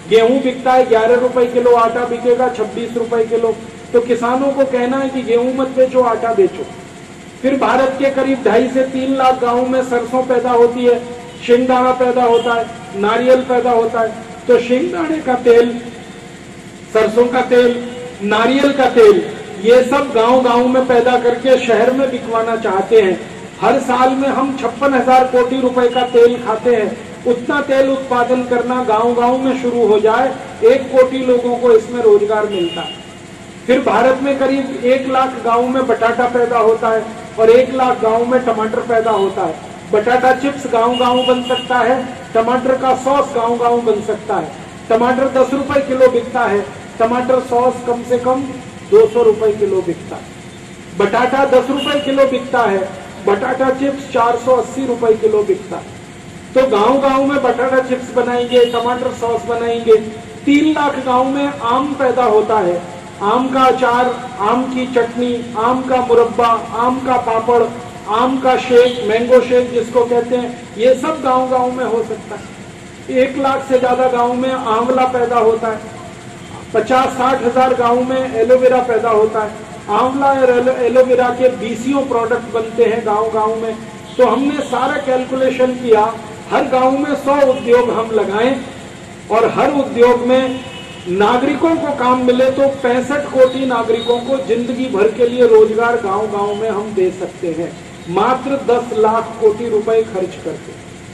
गेहूं बिकता है ग्यारह रुपए किलो, आटा बिकेगा छब्बीस रुपए किलो। तो किसानों को कहना है कि गेहूं मत बेचो, आटा बेचो। फिर भारत के करीब ढाई से तीन लाख गांवों में सरसों पैदा होती है, शिंगदाना पैदा होता है, नारियल पैदा होता है। तो शिंगदाने का तेल, सरसों का तेल, नारियल का तेल, ये सब गांव गांव में पैदा करके शहर में बिकवाना चाहते हैं। हर साल में हम छप्पन हजार कोटी रुपए का तेल खाते हैं। उतना तेल उत्पादन करना गांव गांव में शुरू हो जाए, एक कोटी लोगों को इसमें रोजगार मिलता है। फिर भारत में करीब एक लाख गांव में बटाटा पैदा होता है और एक लाख गांव में टमाटर पैदा होता है। बटाटा चिप्स गांव गांव बन सकता है, टमाटर का सॉस गांव गांव बन सकता है। टमाटर दस रुपए किलो बिकता है, टमाटर सॉस कम से कम दो सौ रुपए किलो बिकता है। बटाटा दस रुपए किलो बिकता है, बटाटा चिप्स चार सौ अस्सी रुपए किलो बिकता है। तो गांव गांव में बटाटा चिप्स बनाएंगे, टमाटर सॉस बनाएंगे। तीन लाख गांव में आम पैदा होता है, आम का अचार, आम की चटनी, आम का मुरब्बा, आम का पापड़, आम का शेक, मैंगो शेक जिसको कहते हैं, ये सब गांव गांव में हो सकता है। एक लाख से ज्यादा गांव में आंवला पैदा होता है। पचास साठ हजार गांव में एलोवेरा पैदा होता है। आंवला और एलोवेरा के बीसियों प्रोडक्ट बनते हैं गांव गांव में। तो हमने सारा कैलकुलेशन किया, हर गांव में सौ उद्योग हम लगाएं और हर उद्योग में नागरिकों को काम मिले तो पैंसठ कोटि नागरिकों को जिंदगी भर के लिए रोजगार गांव गांव में हम दे सकते हैं, मात्र दस लाख कोटि रुपए खर्च करके।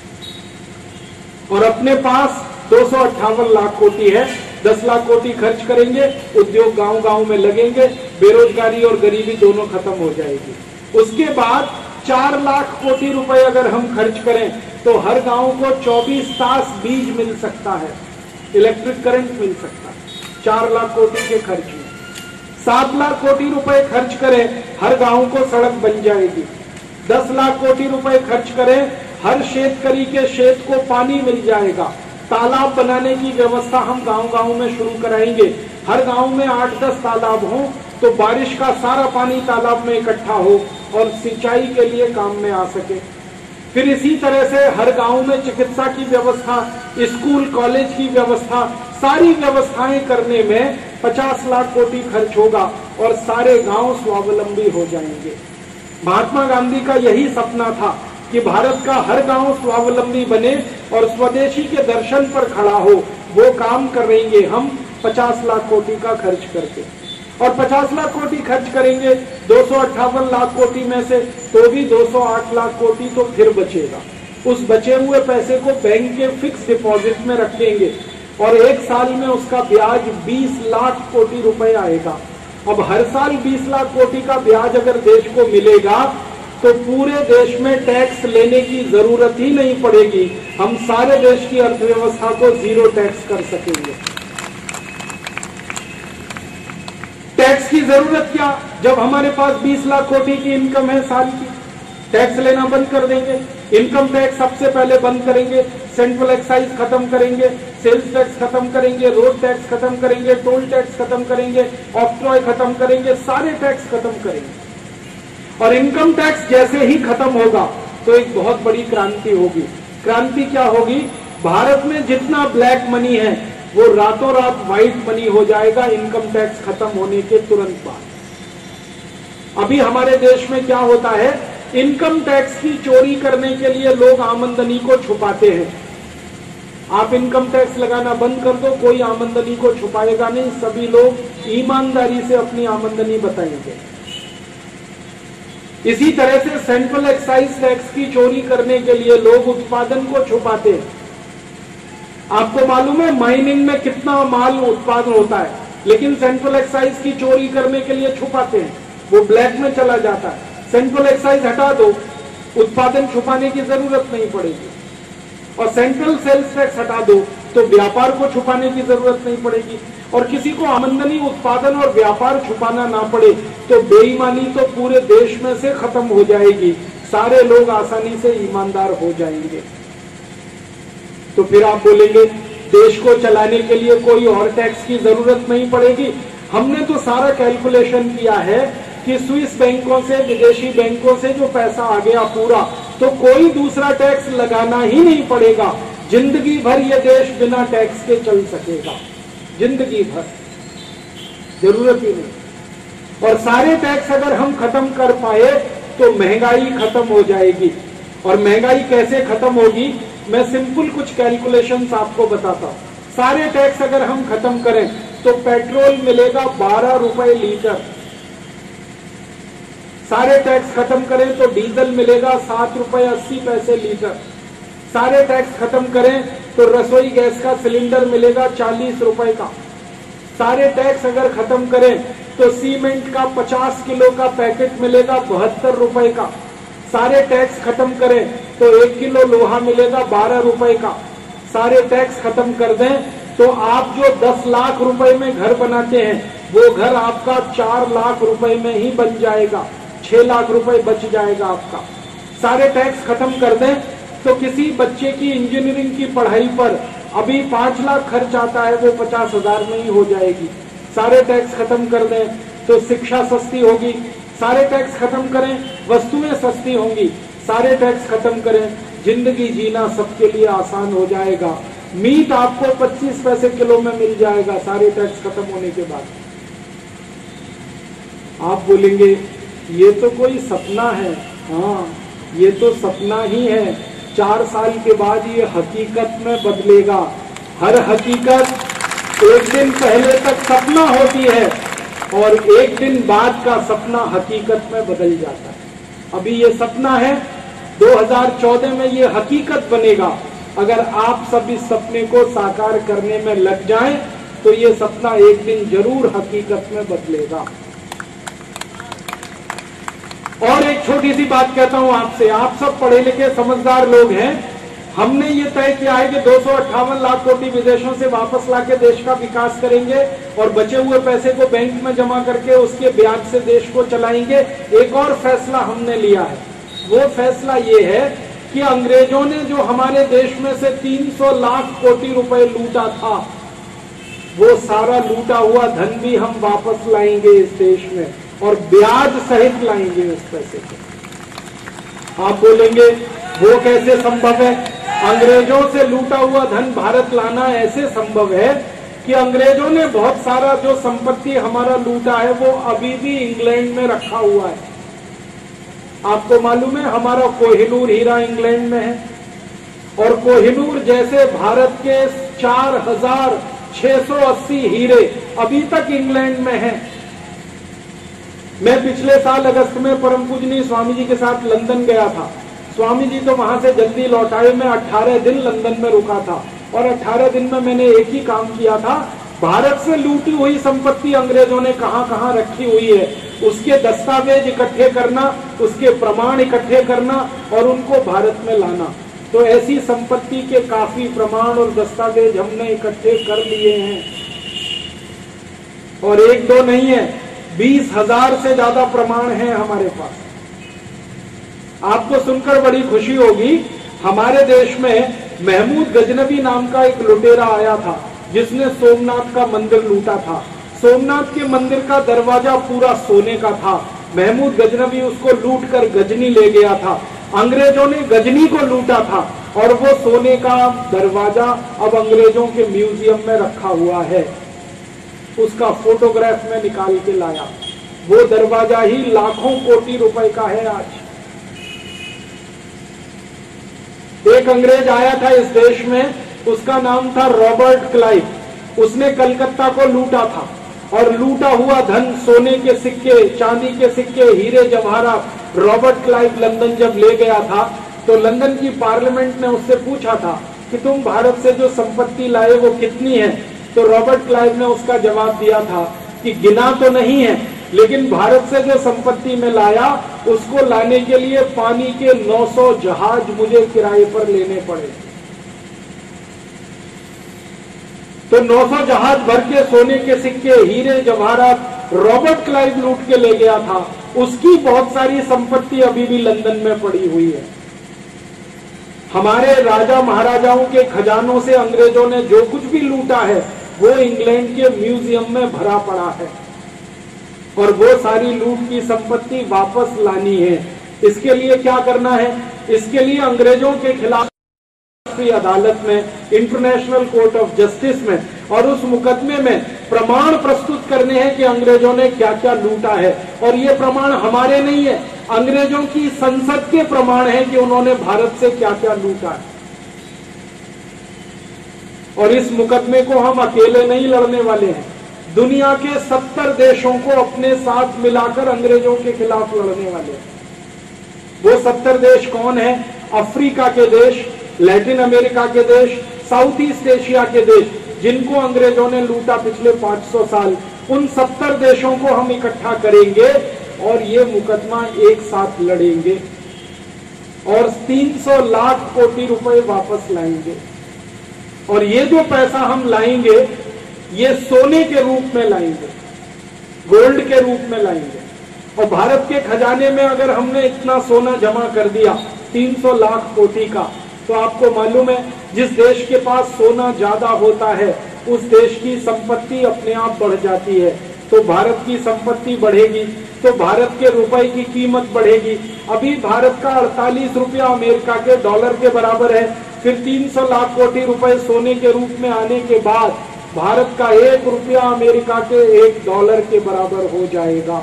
और अपने पास दो सौ अट्ठावन लाख कोटि है, दस लाख कोटि खर्च करेंगे, उद्योग गांव गांव में लगेंगे, बेरोजगारी और गरीबी दोनों खत्म हो जाएगी। उसके बाद चार लाख कोटि रुपए अगर हम खर्च करें तो हर गांव को चौबीस तास बीज मिल सकता है, इलेक्ट्रिक करंट मिल सकता है, चार लाख कोटि के खर्च में। सात लाख कोटि रुपए खर्च करें, हर गांव को सड़क बन जाएगी। दस लाख कोटि रुपए खर्च करें, हर शेतकरी के खेत को पानी मिल जाएगा। तालाब बनाने की व्यवस्था हम गांव गांव में शुरू कराएंगे। हर गांव में आठ दस तालाब हो तो बारिश का सारा पानी तालाब में इकट्ठा हो और सिंचाई के लिए काम में आ सके। फिर इसी तरह से हर गांव में चिकित्सा की व्यवस्था, स्कूल कॉलेज की व्यवस्था, सारी व्यवस्थाएं करने में पचास लाख कोटि खर्च होगा और सारे गांव स्वावलंबी हो जाएंगे। महात्मा गांधी का यही सपना था कि भारत का हर गांव स्वावलंबी बने और स्वदेशी के दर्शन पर खड़ा हो। वो काम करेंगे हम पचास लाख कोटि का खर्च करके। और पचास लाख कोटि खर्च करेंगे दो सौ अट्ठावन लाख कोटि में से, तो भी दो सौ आठ लाख कोटि तो फिर बचेगा। उस बचे हुए पैसे को बैंक के फिक्स डिपॉजिट में रखेंगे और एक साल में उसका ब्याज बीस लाख कोटि रुपए आएगा। अब हर साल बीस लाख कोटि का ब्याज अगर देश को मिलेगा तो पूरे देश में टैक्स लेने की जरूरत ही नहीं पड़ेगी। हम सारे देश की अर्थव्यवस्था को जीरो टैक्स कर सकेंगे। टैक्स की जरूरत क्या, जब हमारे पास बीस लाख कोटि की इनकम है साल की, टैक्स लेना बंद कर देंगे। इनकम टैक्स सबसे पहले बंद करेंगे, सेंट्रल एक्साइज खत्म करेंगे, सेल्स टैक्स खत्म करेंगे, रोड टैक्स खत्म करेंगे, टोल टैक्स खत्म करेंगे, ऑक्ट्रॉय खत्म करेंगे, सारे टैक्स खत्म करेंगे। और इनकम टैक्स जैसे ही खत्म होगा तो एक बहुत बड़ी क्रांति होगी। क्रांति क्या होगी, भारत में जितना ब्लैक मनी है वो रातों रात व्हाइट मनी हो जाएगा इनकम टैक्स खत्म होने के तुरंत बाद। अभी हमारे देश में क्या होता है, इनकम टैक्स की चोरी करने के लिए लोग आमदनी को छुपाते हैं। आप इनकम टैक्स लगाना बंद कर दो, कोई आमदनी को छुपाएगा नहीं, सभी लोग ईमानदारी से अपनी आमदनी बताएंगे। इसी तरह से सेंट्रल एक्साइज टैक्स की चोरी करने के लिए लोग उत्पादन को छुपाते हैं। आपको मालूम है माइनिंग में कितना माल उत्पादन होता है, लेकिन सेंट्रल एक्साइज की चोरी करने के लिए छुपाते हैं, वो ब्लैक में चला जाता है। सेंट्रल एक्साइज हटा दो, उत्पादन छुपाने की जरूरत नहीं पड़ेगी। और सेंट्रल सेल्स टैक्स हटा दो तो व्यापार को छुपाने की जरूरत नहीं पड़ेगी। और किसी को आमदनी, उत्पादन और व्यापार छुपाना ना पड़े तो बेईमानी तो पूरे देश में से खत्म हो जाएगी, सारे लोग आसानी से ईमानदार हो जाएंगे। तो फिर आप बोलेंगे देश को चलाने के लिए कोई और टैक्स की जरूरत नहीं पड़ेगी। हमने तो सारा कैलकुलेशन किया है कि स्विस बैंकों से, विदेशी बैंकों से जो पैसा आ गया पूरा, तो कोई दूसरा टैक्स लगाना ही नहीं पड़ेगा। जिंदगी भर ये देश बिना टैक्स के चल सकेगा, जिंदगी भर, जरूरत ही नहीं। और सारे टैक्स अगर हम खत्म कर पाए तो महंगाई खत्म हो जाएगी। और महंगाई कैसे खत्म होगी, मैं सिंपल कुछ कैलकुलेशंस आपको बताता हूं। सारे टैक्स अगर हम खत्म करें तो पेट्रोल मिलेगा बारह रुपए लीटर, सारे टैक्स खत्म करें तो डीजल मिलेगा सात रुपए अस्सी पैसे लीटर, सारे टैक्स खत्म करें तो रसोई गैस का सिलेंडर मिलेगा चालीस रुपए का, सारे टैक्स अगर खत्म करें तो सीमेंट का पचास किलो का पैकेट मिलेगा बहत्तर रुपए का, सारे टैक्स खत्म करें तो एक किलो लोहा मिलेगा बारह रुपए का, सारे टैक्स खत्म कर दें तो आप जो दस लाख रुपए में घर बनाते हैं वो घर आपका चार लाख रुपए में ही बन जाएगा, छह लाख रुपए बच जाएगा आपका। सारे टैक्स खत्म कर दें तो किसी बच्चे की इंजीनियरिंग की पढ़ाई पर अभी पांच लाख खर्च आता है वो पचास हजार में ही हो जाएगी। सारे टैक्स खत्म कर दें तो शिक्षा सस्ती होगी, सारे टैक्स खत्म करें वस्तुएं सस्ती होंगी, सारे टैक्स खत्म करें जिंदगी जीना सबके लिए आसान हो जाएगा। मीट आपको पच्चीस पैसे किलो में मिल जाएगा सारे टैक्स खत्म होने के बाद। आप बोलेंगे ये तो कोई सपना है, हाँ ये तो सपना ही है, चार साल के बाद ये हकीकत में बदलेगा। हर हकीकत एक दिन पहले तक सपना होती है और एक दिन बाद का सपना हकीकत में बदल जाता है। अभी ये सपना है, दो हज़ार चौदह में ये हकीकत बनेगा। अगर आप सब इस सपने को साकार करने में लग जाएं तो ये सपना एक दिन जरूर हकीकत में बदलेगा। और एक छोटी सी बात कहता हूं आपसे, आप सब पढ़े लिखे समझदार लोग हैं, हमने ये तय किया है कि दो सौ अट्ठावन लाख कोटी विदेशों से वापस लाके देश का विकास करेंगे और बचे हुए पैसे को बैंक में जमा करके उसके ब्याज से देश को चलाएंगे। एक और फैसला हमने लिया है, वो फैसला ये है कि अंग्रेजों ने जो हमारे देश में से तीन सौ लाख कोटी रुपए लूटा था, वो सारा लूटा हुआ धन भी हम वापस लाएंगे इस देश में और ब्याज सहित लाएंगे उस पैसे को। आप बोलेंगे वो कैसे संभव है? अंग्रेजों से लूटा हुआ धन भारत लाना ऐसे संभव है कि अंग्रेजों ने बहुत सारा जो संपत्ति हमारा लूटा है वो अभी भी इंग्लैंड में रखा हुआ है। आपको मालूम है हमारा कोहिनूर हीरा इंग्लैंड में है और कोहिनूर जैसे भारत के चार हजार छह सौ अस्सी हीरे अभी तक इंग्लैंड में हैं। मैं पिछले साल अगस्त में परम पूजनीय स्वामी जी के साथ लंदन गया था। स्वामी जी तो वहां से जल्दी लौट आए, मैं अठारह दिन लंदन में रुका था और अठारह दिन में मैंने एक ही काम किया था, भारत से लूटी हुई संपत्ति अंग्रेजों ने कहां कहां रखी हुई है उसके दस्तावेज इकट्ठे करना, उसके प्रमाण इकट्ठे करना और उनको भारत में लाना। तो ऐसी संपत्ति के काफी प्रमाण और दस्तावेज हमने इकट्ठे कर लिए हैं और एक दो नहीं है, बीस हजार से ज्यादा प्रमाण हैं हमारे पास। आपको सुनकर बड़ी खुशी होगी, हमारे देश में महमूद गजनवी नाम का एक लुटेरा आया था जिसने सोमनाथ का मंदिर लूटा था। सोमनाथ के मंदिर का दरवाजा पूरा सोने का था। महमूद गजनवी उसको लूट कर गजनी ले गया था। अंग्रेजों ने गजनी को लूटा था और वो सोने का दरवाजा अब अंग्रेजों के म्यूजियम में रखा हुआ है। उसका फोटोग्राफ में निकाल के लाया। वो दरवाजा ही लाखों कोटि रुपए का है आज। एक अंग्रेज आया था इस देश में, उसका नाम था रॉबर्ट क्लाइव। उसने कलकत्ता को लूटा था और लूटा हुआ धन, सोने के सिक्के, चांदी के सिक्के, हीरे जवाहरात रॉबर्ट क्लाइव लंदन जब ले गया था तो लंदन की पार्लियामेंट ने उससे पूछा था कि तुम भारत से जो संपत्ति लाए वो कितनी है। तो रॉबर्ट क्लाइव ने उसका जवाब दिया था कि गिना तो नहीं है, लेकिन भारत से जो संपत्ति में लाया उसको लाने के लिए पानी के नौ सौ जहाज मुझे किराए पर लेने पड़े। तो नौ सौ जहाज भर के सोने के सिक्के, हीरे जवाहरात रॉबर्ट क्लाइव लूट के ले गया था। उसकी बहुत सारी संपत्ति अभी भी लंदन में पड़ी हुई है। हमारे राजा महाराजाओं के खजानों से अंग्रेजों ने जो कुछ भी लूटा है वो इंग्लैंड के म्यूजियम में भरा पड़ा है और वो सारी लूट की संपत्ति वापस लानी है। इसके लिए क्या करना है? इसके लिए अंग्रेजों के खिलाफ अंतर्राष्ट्रीय अदालत में, इंटरनेशनल कोर्ट ऑफ जस्टिस में, और उस मुकदमे में प्रमाण प्रस्तुत करने हैं कि अंग्रेजों ने क्या क्या लूटा है। और ये प्रमाण हमारे नहीं है, अंग्रेजों की संसद के प्रमाण है कि उन्होंने भारत से क्या क्या लूटा है। और इस मुकदमे को हम अकेले नहीं लड़ने वाले हैं, दुनिया के सत्तर देशों को अपने साथ मिलाकर अंग्रेजों के खिलाफ लड़ने वाले हैं। वो सत्तर देश कौन है? अफ्रीका के देश, लैटिन अमेरिका के देश, साउथ ईस्ट एशिया के देश, जिनको अंग्रेजों ने लूटा पिछले पांच सौ साल। उन सत्तर देशों को हम इकट्ठा करेंगे और ये मुकदमा एक साथ लड़ेंगे और तीन सौ लाख कोटि रुपए वापस लाएंगे। और ये जो पैसा हम लाएंगे ये सोने के रूप में लाएंगे, गोल्ड के रूप में लाएंगे। और भारत के खजाने में अगर हमने इतना सोना जमा कर दिया तीन सौ लाख कोटि का, तो आपको मालूम है जिस देश के पास सोना ज्यादा होता है उस देश की संपत्ति अपने आप बढ़ जाती है। तो भारत की संपत्ति बढ़ेगी तो भारत के रुपए की कीमत बढ़ेगी। अभी भारत का अड़तालीस रुपया अमेरिका के डॉलर के बराबर है, फिर तीन सौ लाख कोटि रुपए सोने के रूप में आने के बाद भारत का एक रुपया अमेरिका के एक डॉलर के बराबर हो जाएगा।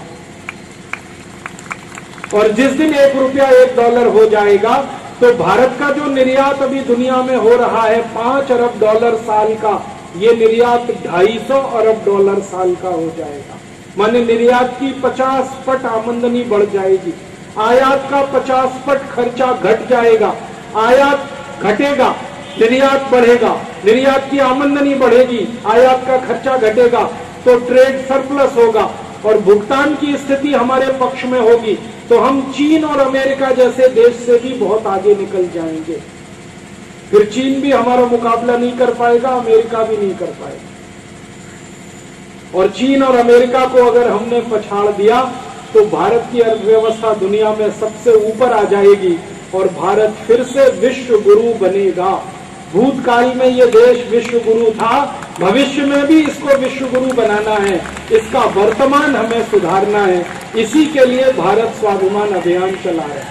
और जिस दिन एक रुपया एक डॉलर हो जाएगा तो भारत का जो निर्यात अभी दुनिया में हो रहा है पांच अरब डॉलर साल का, ये निर्यात ढाई सौ अरब डॉलर साल का हो जाएगा। माने निर्यात की पचास पट आमदनी बढ़ जाएगी, आयात का पचास पट खर्चा घट जाएगा। आयात घटेगा, निर्यात बढ़ेगा, निर्यात की आमदनी बढ़ेगी, आयात का खर्चा घटेगा तो ट्रेड सरप्लस होगा और भुगतान की स्थिति हमारे पक्ष में होगी। तो हम चीन और अमेरिका जैसे देश से भी बहुत आगे निकल जाएंगे। फिर चीन भी हमारा मुकाबला नहीं कर पाएगा, अमेरिका भी नहीं कर पाएगा। और चीन और अमेरिका को अगर हमने पछाड़ दिया तो भारत की अर्थव्यवस्था दुनिया में सबसे ऊपर आ जाएगी और भारत फिर से विश्व गुरु बनेगा। भूतकाल में ये देश विश्व गुरु था, भविष्य में भी इसको विश्व गुरु बनाना है, इसका वर्तमान हमें सुधारना है। इसी के लिए भारत स्वाभिमान अभियान चला है।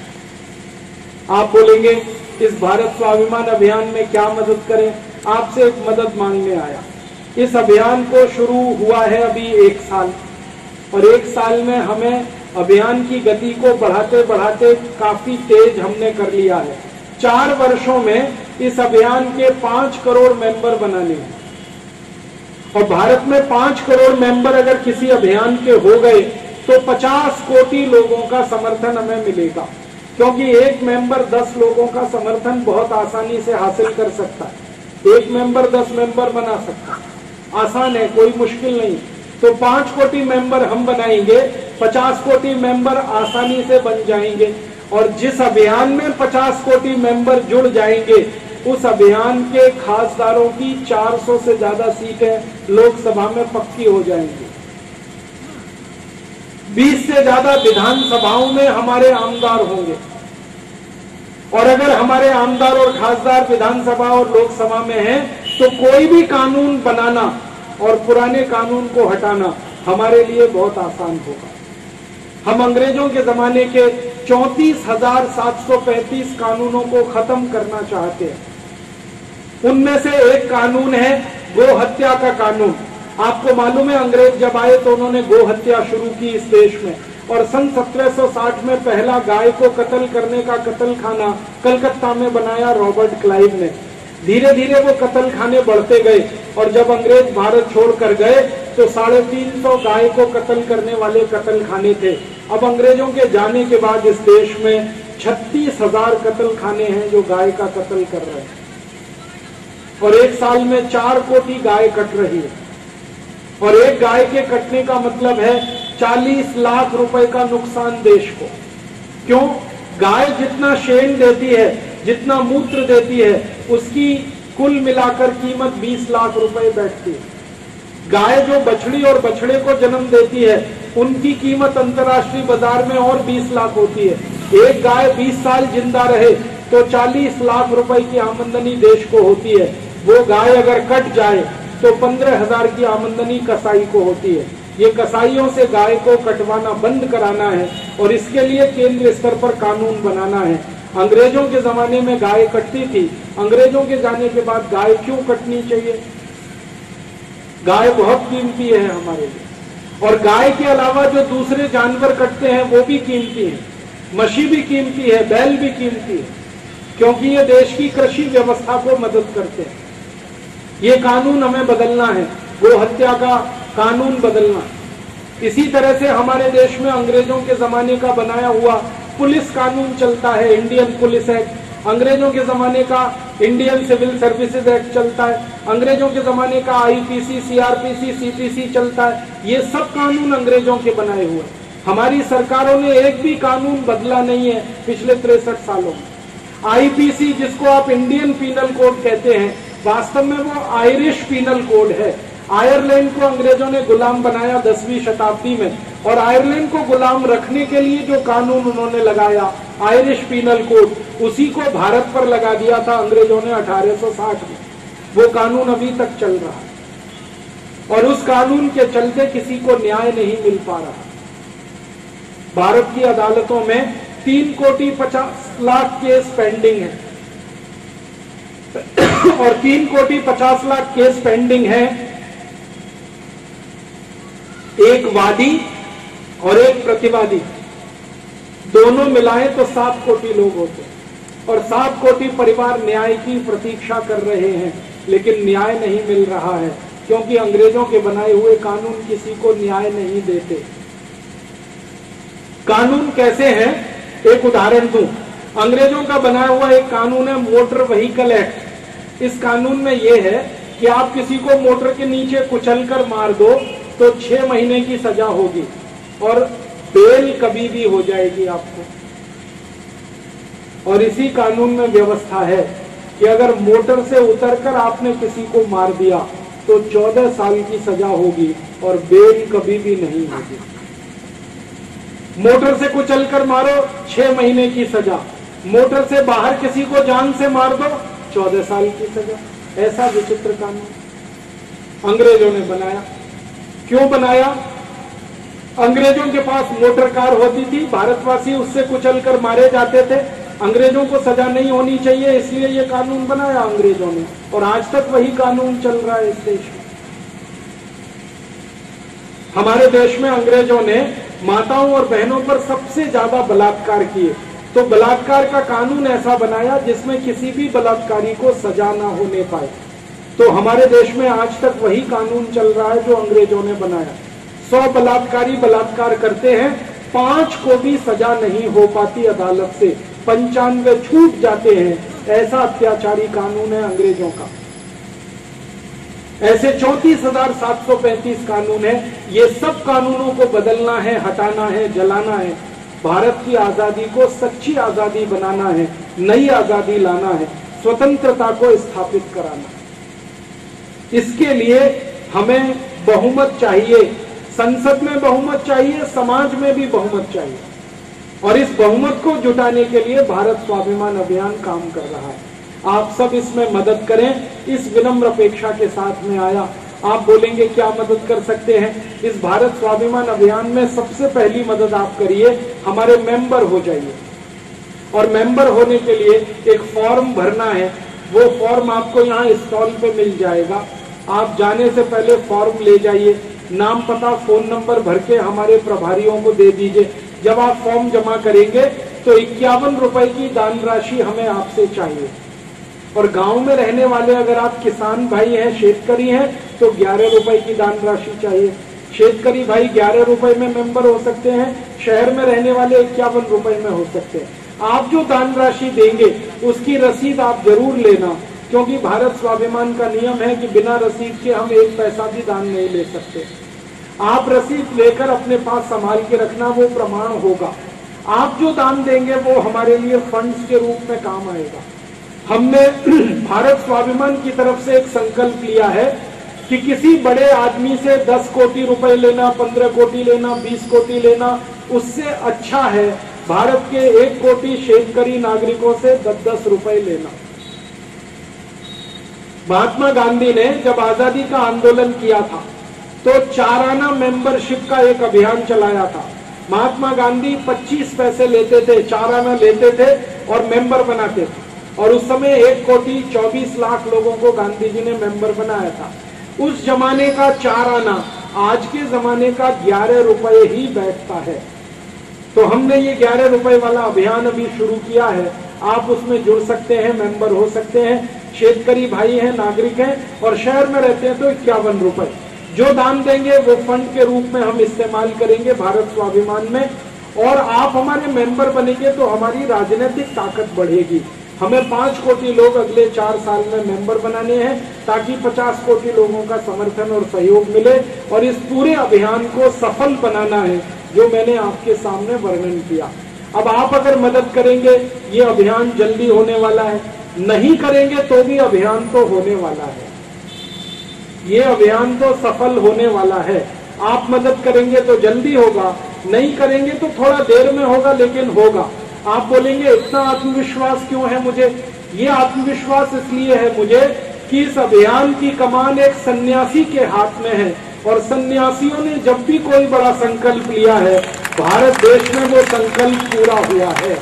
आप बोलेंगे इस भारत स्वाभिमान अभियान में क्या मदद करें? आपसे एक मदद मांगने आया। इस अभियान को शुरू हुआ है अभी एक साल, और एक साल में हमें अभियान की गति को बढ़ाते बढ़ाते काफी तेज हमने कर लिया है। चार वर्षों में इस अभियान के पांच करोड़ मेंबर बनाने हैं। और भारत में पांच करोड़ मेंबर अगर किसी अभियान के हो गए तो पचास कोटि लोगों का समर्थन हमें मिलेगा, क्योंकि एक मेंबर दस लोगों का समर्थन बहुत आसानी से हासिल कर सकता है। एक मेंबर दस मेंबर बना सकता है, आसान है, कोई मुश्किल नहीं। तो पांच कोटि मेंबर हम बनाएंगे, पचास कोटि मेंबर आसानी से बन जाएंगे। और जिस अभियान में पचास कोटि मेंबर जुड़ जाएंगे उस अभियान के खासदारों की चार सौ से ज्यादा सीटें लोकसभा में पक्की हो जाएंगी। बीस से ज्यादा विधानसभाओं में हमारे आमदार होंगे। और अगर हमारे आमदार और खासदार विधानसभा और लोकसभा में हैं तो कोई भी कानून बनाना और पुराने कानून को हटाना हमारे लिए बहुत आसान होगा। हम अंग्रेजों के जमाने के चौंतीस हजार सात सौ पैंतीस कानूनों को खत्म करना चाहते हैं। उनमें से एक कानून है गो हत्या का कानून। आपको मालूम है अंग्रेज जब आए तो उन्होंने गो हत्या शुरू की इस देश में, और सन सत्रह सौ साठ में पहला गाय को कत्ल करने का कत्ल खाना कलकत्ता में बनाया रॉबर्ट क्लाइव ने। धीरे धीरे वो कत्ल खाने बढ़ते गए और जब अंग्रेज भारत छोड़कर गए तो साढ़े तीन सौ गाय को कत्ल करने वाले कत्ल खाने थे। अब अंग्रेजों के जाने के बाद इस देश में छत्तीस हजार कत्ल खाने हैं जो गाय का कत्ल कर रहे हैं, और एक साल में चार कोटि गाय कट रही है। और एक गाय के कटने का मतलब है चालीस लाख रुपए का नुकसान देश को। क्यों? गाय जितना शेन देती है, जितना मूत्र देती है, उसकी कुल मिलाकर कीमत बीस लाख रुपए बैठती है। गाय जो बछड़ी और बछड़े को जन्म देती है उनकी कीमत अंतर्राष्ट्रीय बाजार में और बीस लाख होती है। एक गाय बीस साल जिंदा रहे तो चालीस लाख रुपए की आमदनी देश को होती है। वो गाय अगर कट जाए तो पंद्रह हजार की आमदनी कसाई को होती है। ये कसाईयों से गाय को कटवाना बंद कराना है और इसके लिए केंद्र स्तर पर कानून बनाना है। अंग्रेजों के जमाने में गाय कटती थी, अंग्रेजों के जाने के बाद गाय क्यों कटनी चाहिए? गाय बहुत कीमती है हमारे लिए, और गाय के अलावा जो दूसरे जानवर कटते हैं वो भी कीमती हैं। मछली भी कीमती है, बैल भी कीमती है, क्योंकि ये देश की कृषि व्यवस्था को मदद करते हैं। ये कानून हमें बदलना है, गो हत्या का कानून बदलना है। इसी तरह से हमारे देश में अंग्रेजों के जमाने का बनाया हुआ पुलिस कानून चलता है, इंडियन पुलिस एक्ट। अंग्रेजों के जमाने का इंडियन सिविल सर्विसेज एक्ट चलता है, अंग्रेजों के जमाने का आईपीसी, सीआरपीसी, सीपीसी चलता है। ये सब कानून अंग्रेजों के बनाए हुए हैं। हमारी सरकारों ने एक भी कानून बदला नहीं है पिछले तिरसठ सालों में। आईपीसी, जिसको आप इंडियन पीनल कोड कहते हैं, वास्तव में वो आयरिश पीनल कोड है। आयरलैंड को अंग्रेजों ने गुलाम बनाया दसवीं शताब्दी में, और आयरलैंड को गुलाम रखने के लिए जो कानून उन्होंने लगाया, आयरिश पीनल कोड, उसी को भारत पर लगा दिया था अंग्रेजों ने अठारह सौ साठ में। वो कानून अभी तक चल रहा है, और उस कानून के चलते किसी को न्याय नहीं मिल पा रहा। भारत की अदालतों में तीन कोटि पचास लाख केस पेंडिंग है, और तीन कोटि पचास लाख केस पेंडिंग है। एक वादी और एक प्रतिवादी, दोनों मिलाएं तो सात कोटि लोग होते हैं, और सात कोटि परिवार न्याय की प्रतीक्षा कर रहे हैं, लेकिन न्याय नहीं मिल रहा है, क्योंकि अंग्रेजों के बनाए हुए कानून किसी को न्याय नहीं देते। कानून कैसे हैं, एक उदाहरण दूं। अंग्रेजों का बनाया हुआ एक कानून है मोटर व्हीकल एक्ट। इस कानून में यह है कि आप किसी को मोटर के नीचे कुचलकर मार दो तो छह महीने की सजा होगी, और बेल कभी भी हो जाएगी आपको। और इसी कानून में व्यवस्था है कि अगर मोटर से उतरकर आपने किसी को मार दिया तो चौदह साल की सजा होगी, और बेल कभी भी नहीं होगी। मोटर से कुचलकर मारो, छह महीने की सजा। मोटर से बाहर किसी को जान से मार दो, चौदह साल की सजा। ऐसा विचित्र कानून अंग्रेजों ने बनाया। क्यों बनाया? अंग्रेजों के पास मोटर कार होती थी, भारतवासी उससे कुचलकर मारे जाते थे। अंग्रेजों को सजा नहीं होनी चाहिए, इसलिए ये कानून बनाया अंग्रेजों ने, और आज तक वही कानून चल रहा है इस देश में। हमारे देश में अंग्रेजों ने माताओं और बहनों पर सबसे ज्यादा बलात्कार किए, तो बलात्कार का कानून ऐसा बनाया जिसमें किसी भी बलात्कारी को सजा ना होने पाए। तो हमारे देश में आज तक वही कानून चल रहा है जो अंग्रेजों ने बनाया। सौ बलात्कारी बलात्कार करते हैं, पांच को भी सजा नहीं हो पाती अदालत से, पंचानवे छूट जाते हैं। ऐसा अत्याचारी कानून है अंग्रेजों का। ऐसे चौंतीस हजार सात सौ पैंतीस कानून है। ये सब कानूनों को बदलना है, हटाना है, जलाना है। भारत की आजादी को सच्ची आजादी बनाना है, नई आजादी लाना है, स्वतंत्रता को स्थापित कराना है। इसके लिए हमें बहुमत चाहिए, संसद में बहुमत चाहिए, समाज में भी बहुमत चाहिए, और इस बहुमत को जुटाने के लिए भारत स्वाभिमान अभियान काम कर रहा है। आप सब इसमें मदद करें, इस विनम्र अपेक्षा के साथ में आया। आप बोलेंगे क्या मदद कर सकते हैं? इस भारत स्वाभिमान अभियान में सबसे पहली मदद आप करिए, हमारे मेंबर हो जाइए। और मेंबर होने के लिए एक फॉर्म भरना है। वो फॉर्म आपको यहाँ स्टॉल पे मिल जाएगा। आप जाने से पहले फॉर्म ले जाइए, नाम पता फोन नंबर भर के हमारे प्रभारियों को दे दीजिए। जब आप फॉर्म जमा करेंगे तो इक्यावन रुपए की दान राशि हमें आपसे चाहिए। और गांव में रहने वाले अगर आप किसान भाई हैं, शेतकरी हैं, तो ग्यारह रुपए की दान राशि चाहिए। शेतकरी भाई ग्यारह रुपए में मेंबर हो सकते हैं, शहर में रहने वाले इक्यावन रुपए में हो सकते हैं। आप जो दान राशि देंगे उसकी रसीद आप जरूर लेना, क्योंकि भारत स्वाभिमान का नियम है कि बिना रसीद के हम एक पैसा भी दान नहीं ले सकते। आप रसीद लेकर अपने पास संभाल के रखना, वो प्रमाण होगा। आप जो दान देंगे वो हमारे लिए फंड्स के रूप में काम आएगा। हमने भारत स्वाभिमान की तरफ से एक संकल्प लिया है कि किसी बड़े आदमी से दस कोटि रुपए लेना, पंद्रह कोटि लेना, बीस कोटि लेना, उससे अच्छा है भारत के एक कोटि शेतकरी नागरिकों से दस दस रुपए लेना। महात्मा गांधी ने जब आजादी का आंदोलन किया था तो चाराना मेंबरशिप का एक अभियान चलाया था। महात्मा गांधी पच्चीस पैसे लेते थे, चाराना लेते थे, और मेंबर बनाते थे। और उस समय एक कोटी चौबीस लाख लोगों को गांधी जी ने मेंबर बनाया था। उस जमाने का चार आना आज के जमाने का ग्यारह रुपए ही बैठता है। तो हमने ये ग्यारह रुपए वाला अभियान अभी शुरू किया है। आप उसमें जुड़ सकते हैं, मेंबर हो सकते हैं। शेतकरी भाई हैं, नागरिक हैं और शहर में रहते हैं तो इक्यावन रुपए जो दान देंगे वो फंड के रूप में हम इस्तेमाल करेंगे भारत स्वाभिमान में। और आप हमारे मेंबर बनेंगे तो हमारी राजनीतिक ताकत बढ़ेगी। हमें पांच कोटी लोग अगले चार साल में मेंबर बनाने हैं ताकि पचास कोटी लोगों का समर्थन और सहयोग मिले और इस पूरे अभियान को सफल बनाना है जो मैंने आपके सामने वर्णन किया। अब आप अगर मदद करेंगे ये अभियान जल्दी होने वाला है, नहीं करेंगे तो भी अभियान तो होने वाला है, ये अभियान तो सफल होने वाला है। आप मदद करेंगे तो जल्दी होगा, नहीं करेंगे तो थोड़ा देर में होगा लेकिन होगा। आप बोलेंगे इतना आत्मविश्वास क्यों है मुझे? ये आत्मविश्वास इसलिए है मुझे कि इस अभियान की कमान एक सन्यासी के हाथ में है और सन्यासियों ने जब भी कोई बड़ा संकल्प लिया है भारत देश में वो संकल्प पूरा हुआ है।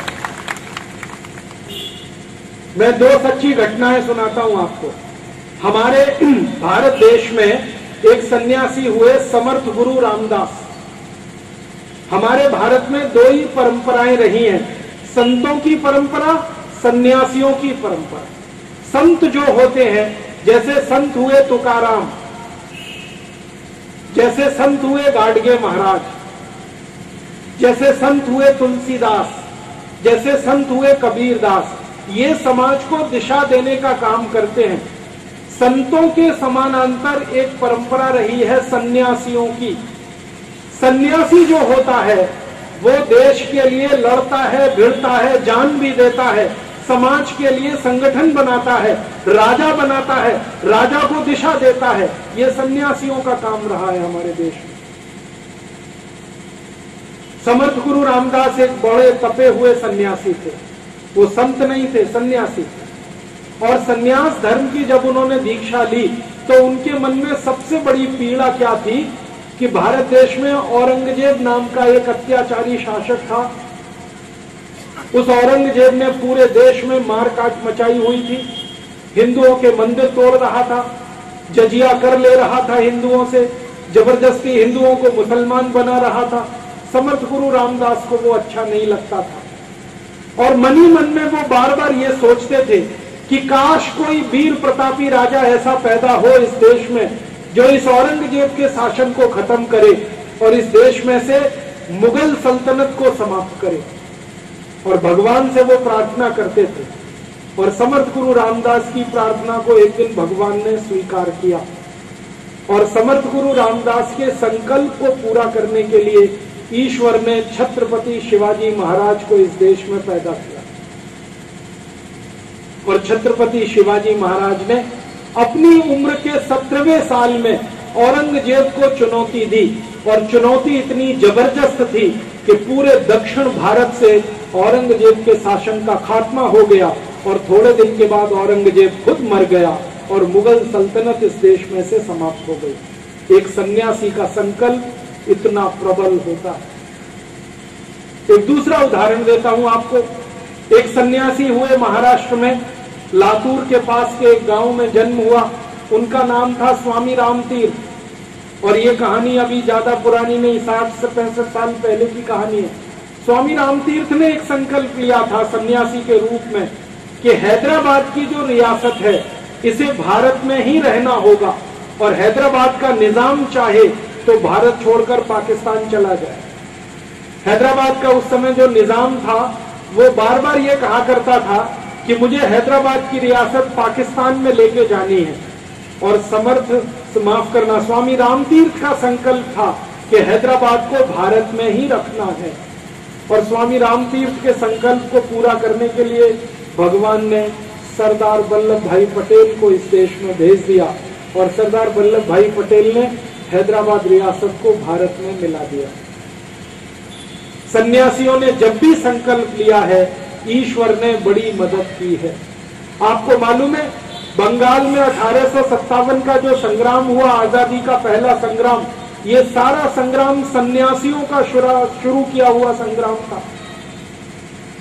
मैं दो सच्ची घटनाएं सुनाता हूं आपको। हमारे भारत देश में एक सन्यासी हुए समर्थ गुरु रामदास। हमारे भारत में दो ही परंपराएं रही हैं, संतों की परंपरा, सन्यासियों की परंपरा। संत जो होते हैं जैसे संत हुए तुकाराम, जैसे संत हुए गाडगे महाराज, जैसे संत हुए तुलसीदास, जैसे संत हुए कबीरदास, ये समाज को दिशा देने का काम करते हैं। संतों के समानांतर एक परंपरा रही है सन्यासियों की। सन्यासी जो होता है वो देश के लिए लड़ता है, भिड़ता है, जान भी देता है, समाज के लिए संगठन बनाता है, राजा बनाता है, राजा को दिशा देता है। ये सन्यासियों का काम रहा है हमारे देश में। समर्थ गुरु रामदास एक बड़े तपे हुए सन्यासी थे, वो संत नहीं थे, सन्यासी थे। और सन्यास धर्म की जब उन्होंने दीक्षा ली तो उनके मन में सबसे बड़ी पीड़ा क्या थी कि भारत देश में औरंगजेब नाम का एक अत्याचारी शासक था। उस औरंगजेब ने पूरे देश में मारकाट मचाई हुई थी, हिंदुओं के मंदिर तोड़ रहा था, जजिया कर ले रहा था हिंदुओं से, जबरदस्ती हिंदुओं को मुसलमान बना रहा था। समर्थ गुरु रामदास को वो अच्छा नहीं लगता था और मन ही मन में वो बार बार ये सोचते थे कि काश कोई वीर प्रतापी राजा ऐसा पैदा हो इस देश में जो इस औरंगजेब के शासन को खत्म करे और इस देश में से मुगल सल्तनत को समाप्त करे। और भगवान से वो प्रार्थना करते थे और समर्थ गुरु रामदास की प्रार्थना को एक दिन भगवान ने स्वीकार किया और समर्थ गुरु रामदास के संकल्प को पूरा करने के लिए ईश्वर ने छत्रपति शिवाजी महाराज को इस देश में पैदा किया। और छत्रपति शिवाजी महाराज ने अपनी उम्र के सत्रहवें साल में औरंगजेब को चुनौती दी और चुनौती इतनी जबरदस्त थी कि पूरे दक्षिण भारत से औरंगजेब के शासन का खात्मा हो गया और थोड़े दिन के बाद औरंगजेब खुद मर गया और मुगल सल्तनत इस देश में से समाप्त हो गई। एक सन्यासी का संकल्प इतना प्रबल होता है। एक दूसरा उदाहरण देता हूं आपको। एक सन्यासी हुए महाराष्ट्र में, लातूर के पास के एक गांव में जन्म हुआ। उनका नाम था स्वामी राम तीर्थ और ये कहानी अभी ज्यादा पुरानी नहीं, साठ से पैंसठ साल पहले की कहानी है। स्वामी राम तीर्थ ने एक संकल्प लिया था सन्यासी के रूप में कि हैदराबाद की जो रियासत है इसे भारत में ही रहना होगा और हैदराबाद का निजाम चाहे तो भारत छोड़कर पाकिस्तान चला जाए। हैदराबाद का उस समय जो निजाम था वो बार बार ये कहा करता था कि मुझे हैदराबाद की रियासत पाकिस्तान में लेके जानी है। और समर्थ माफ करना स्वामी राम तीर्थ का संकल्प था कि हैदराबाद को भारत में ही रखना है। और स्वामी राम तीर्थ के संकल्प को पूरा करने के लिए भगवान ने सरदार वल्लभ भाई पटेल को इस देश में भेज दिया और सरदार वल्लभ भाई पटेल ने हैदराबाद रियासत को भारत में मिला दिया। सन्यासियों ने जब भी संकल्प लिया है ईश्वर ने बड़ी मदद की है। आपको मालूम है बंगाल में अठारह सौ सत्तावन का जो संग्राम हुआ, आजादी का पहला संग्राम, ये सारा संग्राम सन्यासियों का शुरू किया हुआ संग्राम था।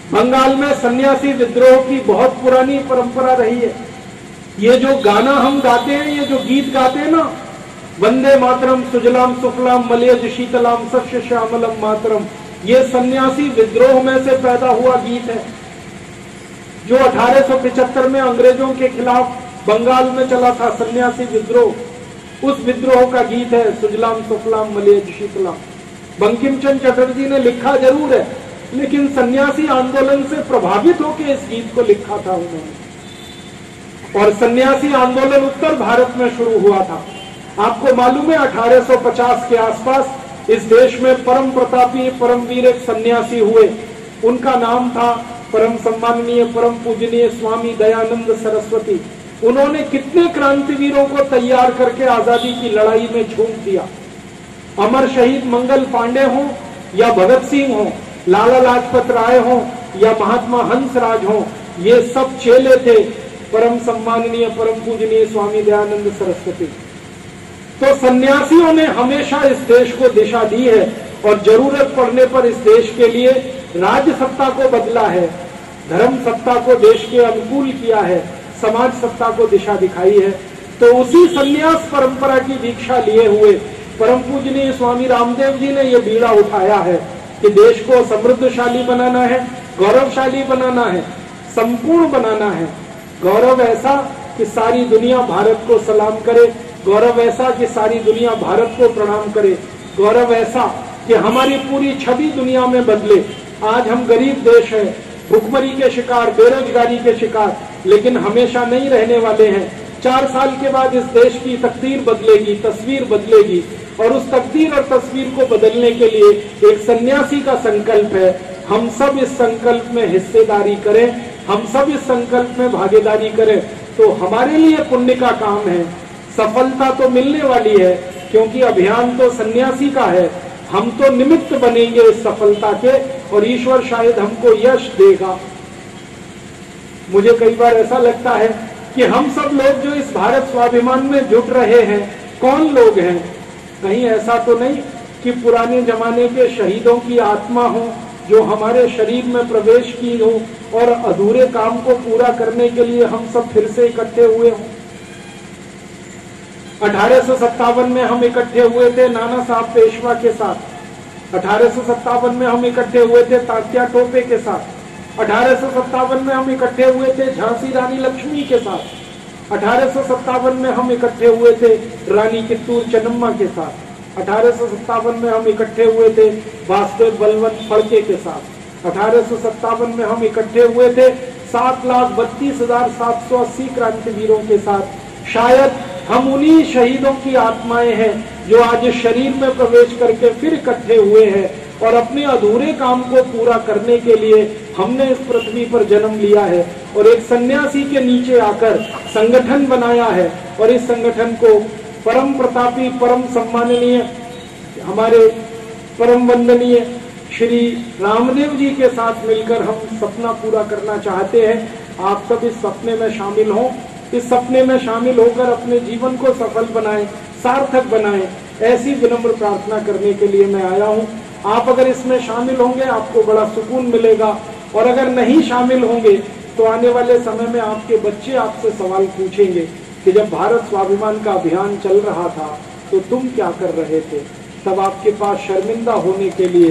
बंगाल में सन्यासी विद्रोह की बहुत पुरानी परंपरा रही है। ये जो गाना हम गाते हैं, ये जो गीत गाते हैं ना, वंदे मातरम सुजलाम सुफलाम मलयज शीतलाम सस्य श्यामलम मातरम, ये सन्यासी विद्रोह में से पैदा हुआ गीत है, जो अठारह सौ पिचहत्तर में अंग्रेजों के खिलाफ बंगाल में चला था सन्यासी विद्रोह। उस विद्रोह का गीत है सुजलाम सुफलाम मलयज शीतलाम। बंकिम चंद्र चटर्जी ने लिखा जरूर है, लेकिन सन्यासी आंदोलन से प्रभावित होकर इस गीत को लिखा था उन्होंने। और सन्यासी आंदोलन उत्तर भारत में शुरू हुआ था। आपको मालूम है अठारह सौ पचास के आसपास इस देश में परम प्रतापी परमवीर एक सन्यासी हुए। उनका नाम था परम सम्माननीय परम पूजनीय स्वामी दयानंद सरस्वती। उन्होंने कितने क्रांतिवीरों को तैयार करके आजादी की लड़ाई में झोंक दिया। अमर शहीद मंगल पांडे हो या भगत सिंह हो, लाला लाजपत राय हो या महात्मा हंसराज हो, ये सब चेले थे परम सम्माननीय परम पूजनीय स्वामी दयानंद सरस्वती। तो सन्यासियों ने हमेशा इस देश को दिशा दी है और जरूरत पड़ने पर इस देश के लिए राज्य सत्ता को बदला है, धर्म सत्ता को देश के अनुकूल किया है, समाज सत्ता को दिशा दिखाई है। तो उसी सन्यास परंपरा की दीक्षा लिए हुए परम पूजनीय स्वामी रामदेव जी ने यह बीड़ा उठाया है कि देश को समृद्धशाली बनाना है, गौरवशाली बनाना है, संपूर्ण बनाना है। गौरव ऐसा कि सारी दुनिया भारत को सलाम करे, गौरव ऐसा कि सारी दुनिया भारत को प्रणाम करे, गौरव ऐसा कि हमारी पूरी छवि दुनिया में बदले। आज हम गरीब देश है, भुखमरी के शिकार, बेरोजगारी के शिकार, लेकिन हमेशा नहीं रहने वाले हैं। चार साल के बाद इस देश की तकदीर बदलेगी, तस्वीर बदलेगी, और उस तकदीर और तस्वीर को बदलने के लिए एक सन्यासी का संकल्प है। हम सब इस संकल्प में हिस्सेदारी करें, हम सब इस संकल्प में भागीदारी करें, तो हमारे लिए पुण्य का काम है। सफलता तो मिलने वाली है, क्योंकि अभियान तो सन्यासी का है। हम तो निमित्त बनेंगे इस सफलता के, और ईश्वर शायद हमको यश देगा। मुझे कई बार ऐसा लगता है कि हम सब लोग जो इस भारत स्वाभिमान में जुट रहे हैं, कौन लोग हैं? कहीं ऐसा तो नहीं कि पुराने जमाने के शहीदों की आत्मा हो जो हमारे शरीर में प्रवेश की हो और अधूरे काम को पूरा करने के लिए हम सब फिर से इकट्ठे हुए हों। अठारह सौ सत्तावन में हम इकट्ठे हुए थे नाना साहब पेशवा के साथ। अठारह सौ सत्तावन में हम इकट्ठे हुए थे तात्या टोपे के साथ। अठारह सौ सत्तावन में हम इकट्ठे हुए थे झांसी रानी लक्ष्मी के साथ। अठारह सौ सत्तावन में हम इकट्ठे हुए थे रानी कित्तूर चन्नम्मा के साथ। अठारह सौ सत्तावन में हम इकट्ठे हुए थे वासुदेव बलवंत फड़के के साथ। अठारह सौ सत्तावन में हम इकट्ठे हुए थे सात लाख बत्तीस हजार सात सौ अस्सी क्रांतिवीरों के साथ। शायद हम उन्हीं शहीदों की आत्माएं हैं जो आज इस शरीर में प्रवेश करके फिर इकट्ठे हुए हैं, और अपने अधूरे काम को पूरा करने के लिए हमने इस पृथ्वी पर जन्म लिया है और एक सन्यासी के नीचे आकर संगठन बनाया है। और इस संगठन को परम प्रतापी परम सम्माननीय हमारे परम वंदनीय श्री रामदेव जी के साथ मिलकर हम सपना पूरा करना चाहते हैं। आप सब इस सपने में शामिल हों, इस सपने में शामिल होकर अपने जीवन को सफल बनाएं, सार्थक बनाएं, ऐसी विनम्र प्रार्थना करने के लिए मैं आया हूं। आप अगर इसमें शामिल होंगे आपको बड़ा सुकून मिलेगा, और अगर नहीं शामिल होंगे तो आने वाले समय में आपके बच्चे आपसे सवाल पूछेंगे कि जब भारत स्वाभिमान का अभियान चल रहा था तो तुम क्या कर रहे थे। तब आपके पास शर्मिंदा होने के लिए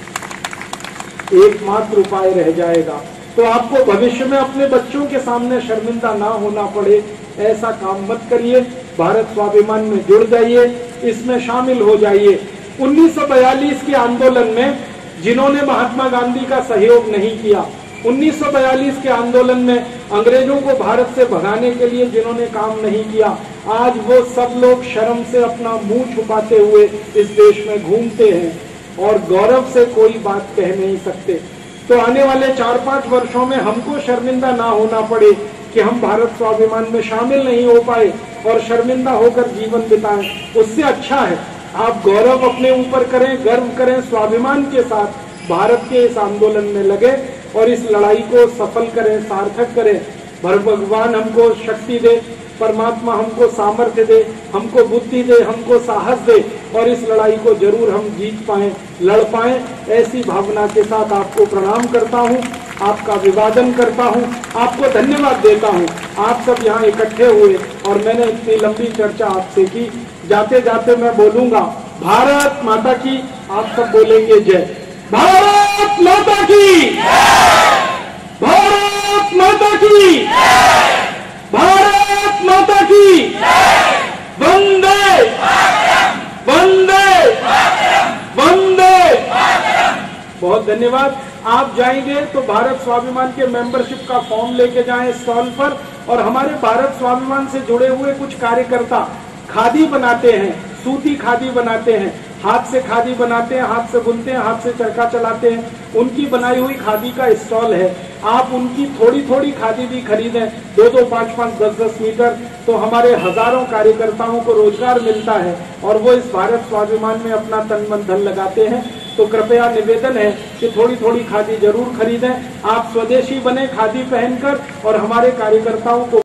एकमात्र उपाय रह जाएगा। तो आपको भविष्य में अपने बच्चों के सामने शर्मिंदा ना होना पड़े, ऐसा काम मत करिए। भारत स्वाभिमान में जुड़ जाइए, इसमें शामिल हो जाइए। उन्नीस सौ बयालीस के आंदोलन में जिन्होंने महात्मा गांधी का सहयोग नहीं किया, उन्नीस सौ बयालीस के आंदोलन में अंग्रेजों को भारत से भगाने के लिए जिन्होंने काम नहीं किया, आज वो सब लोग शर्म से अपना मुंह छुपाते हुए इस देश में घूमते हैं और गौरव से कोई बात कह नहीं सकते। तो आने वाले चार पांच वर्षों में हमको शर्मिंदा ना होना पड़े कि हम भारत स्वाभिमान में शामिल नहीं हो पाए और शर्मिंदा होकर जीवन बिताएं। उससे अच्छा है आप गौरव अपने ऊपर करें, गर्व करें, स्वाभिमान के साथ भारत के इस आंदोलन में लगे और इस लड़ाई को सफल करें, सार्थक करें। भर भगवान हमको शक्ति दे, परमात्मा हमको सामर्थ्य दे, हमको बुद्धि दे, हमको साहस दे, और इस लड़ाई को जरूर हम जीत पाएं, लड़ पाएं। ऐसी भावना के साथ आपको प्रणाम करता हूं। आपका अभिवादन करता हूं, आपको धन्यवाद देता हूं। आप सब यहाँ इकट्ठे हुए और मैंने इतनी लंबी चर्चा आपसे की। जाते जाते मैं बोलूंगा भारत माता की, आप सब बोलेंगे जय। भारत माता की, भारत माता की, भारत माता की, वंदे वंदे वंदे। बहुत धन्यवाद। आप जाएंगे तो भारत स्वाभिमान के मेंबरशिप का फॉर्म लेके जाएं स्टॉल पर। और हमारे भारत स्वाभिमान से जुड़े हुए कुछ कार्यकर्ता खादी बनाते हैं, सूती खादी बनाते हैं, हाथ से खादी बनाते हैं, हाथ से बुनते हैं, हाथ से चरखा चलाते हैं, उनकी बनाई हुई खादी का स्टॉल है। आप उनकी थोड़ी थोड़ी खादी भी खरीदें, दो दो पांच पांच दस दस मीटर, तो हमारे हजारों कार्यकर्ताओं को रोजगार मिलता है और वो इस भारत स्वाभिमान में अपना तन मन धन लगाते हैं। तो कृपया निवेदन है कि थोड़ी थोड़ी खादी जरूर खरीदें। आप स्वदेशी बने खादी पहनकर और हमारे कार्यकर्ताओं को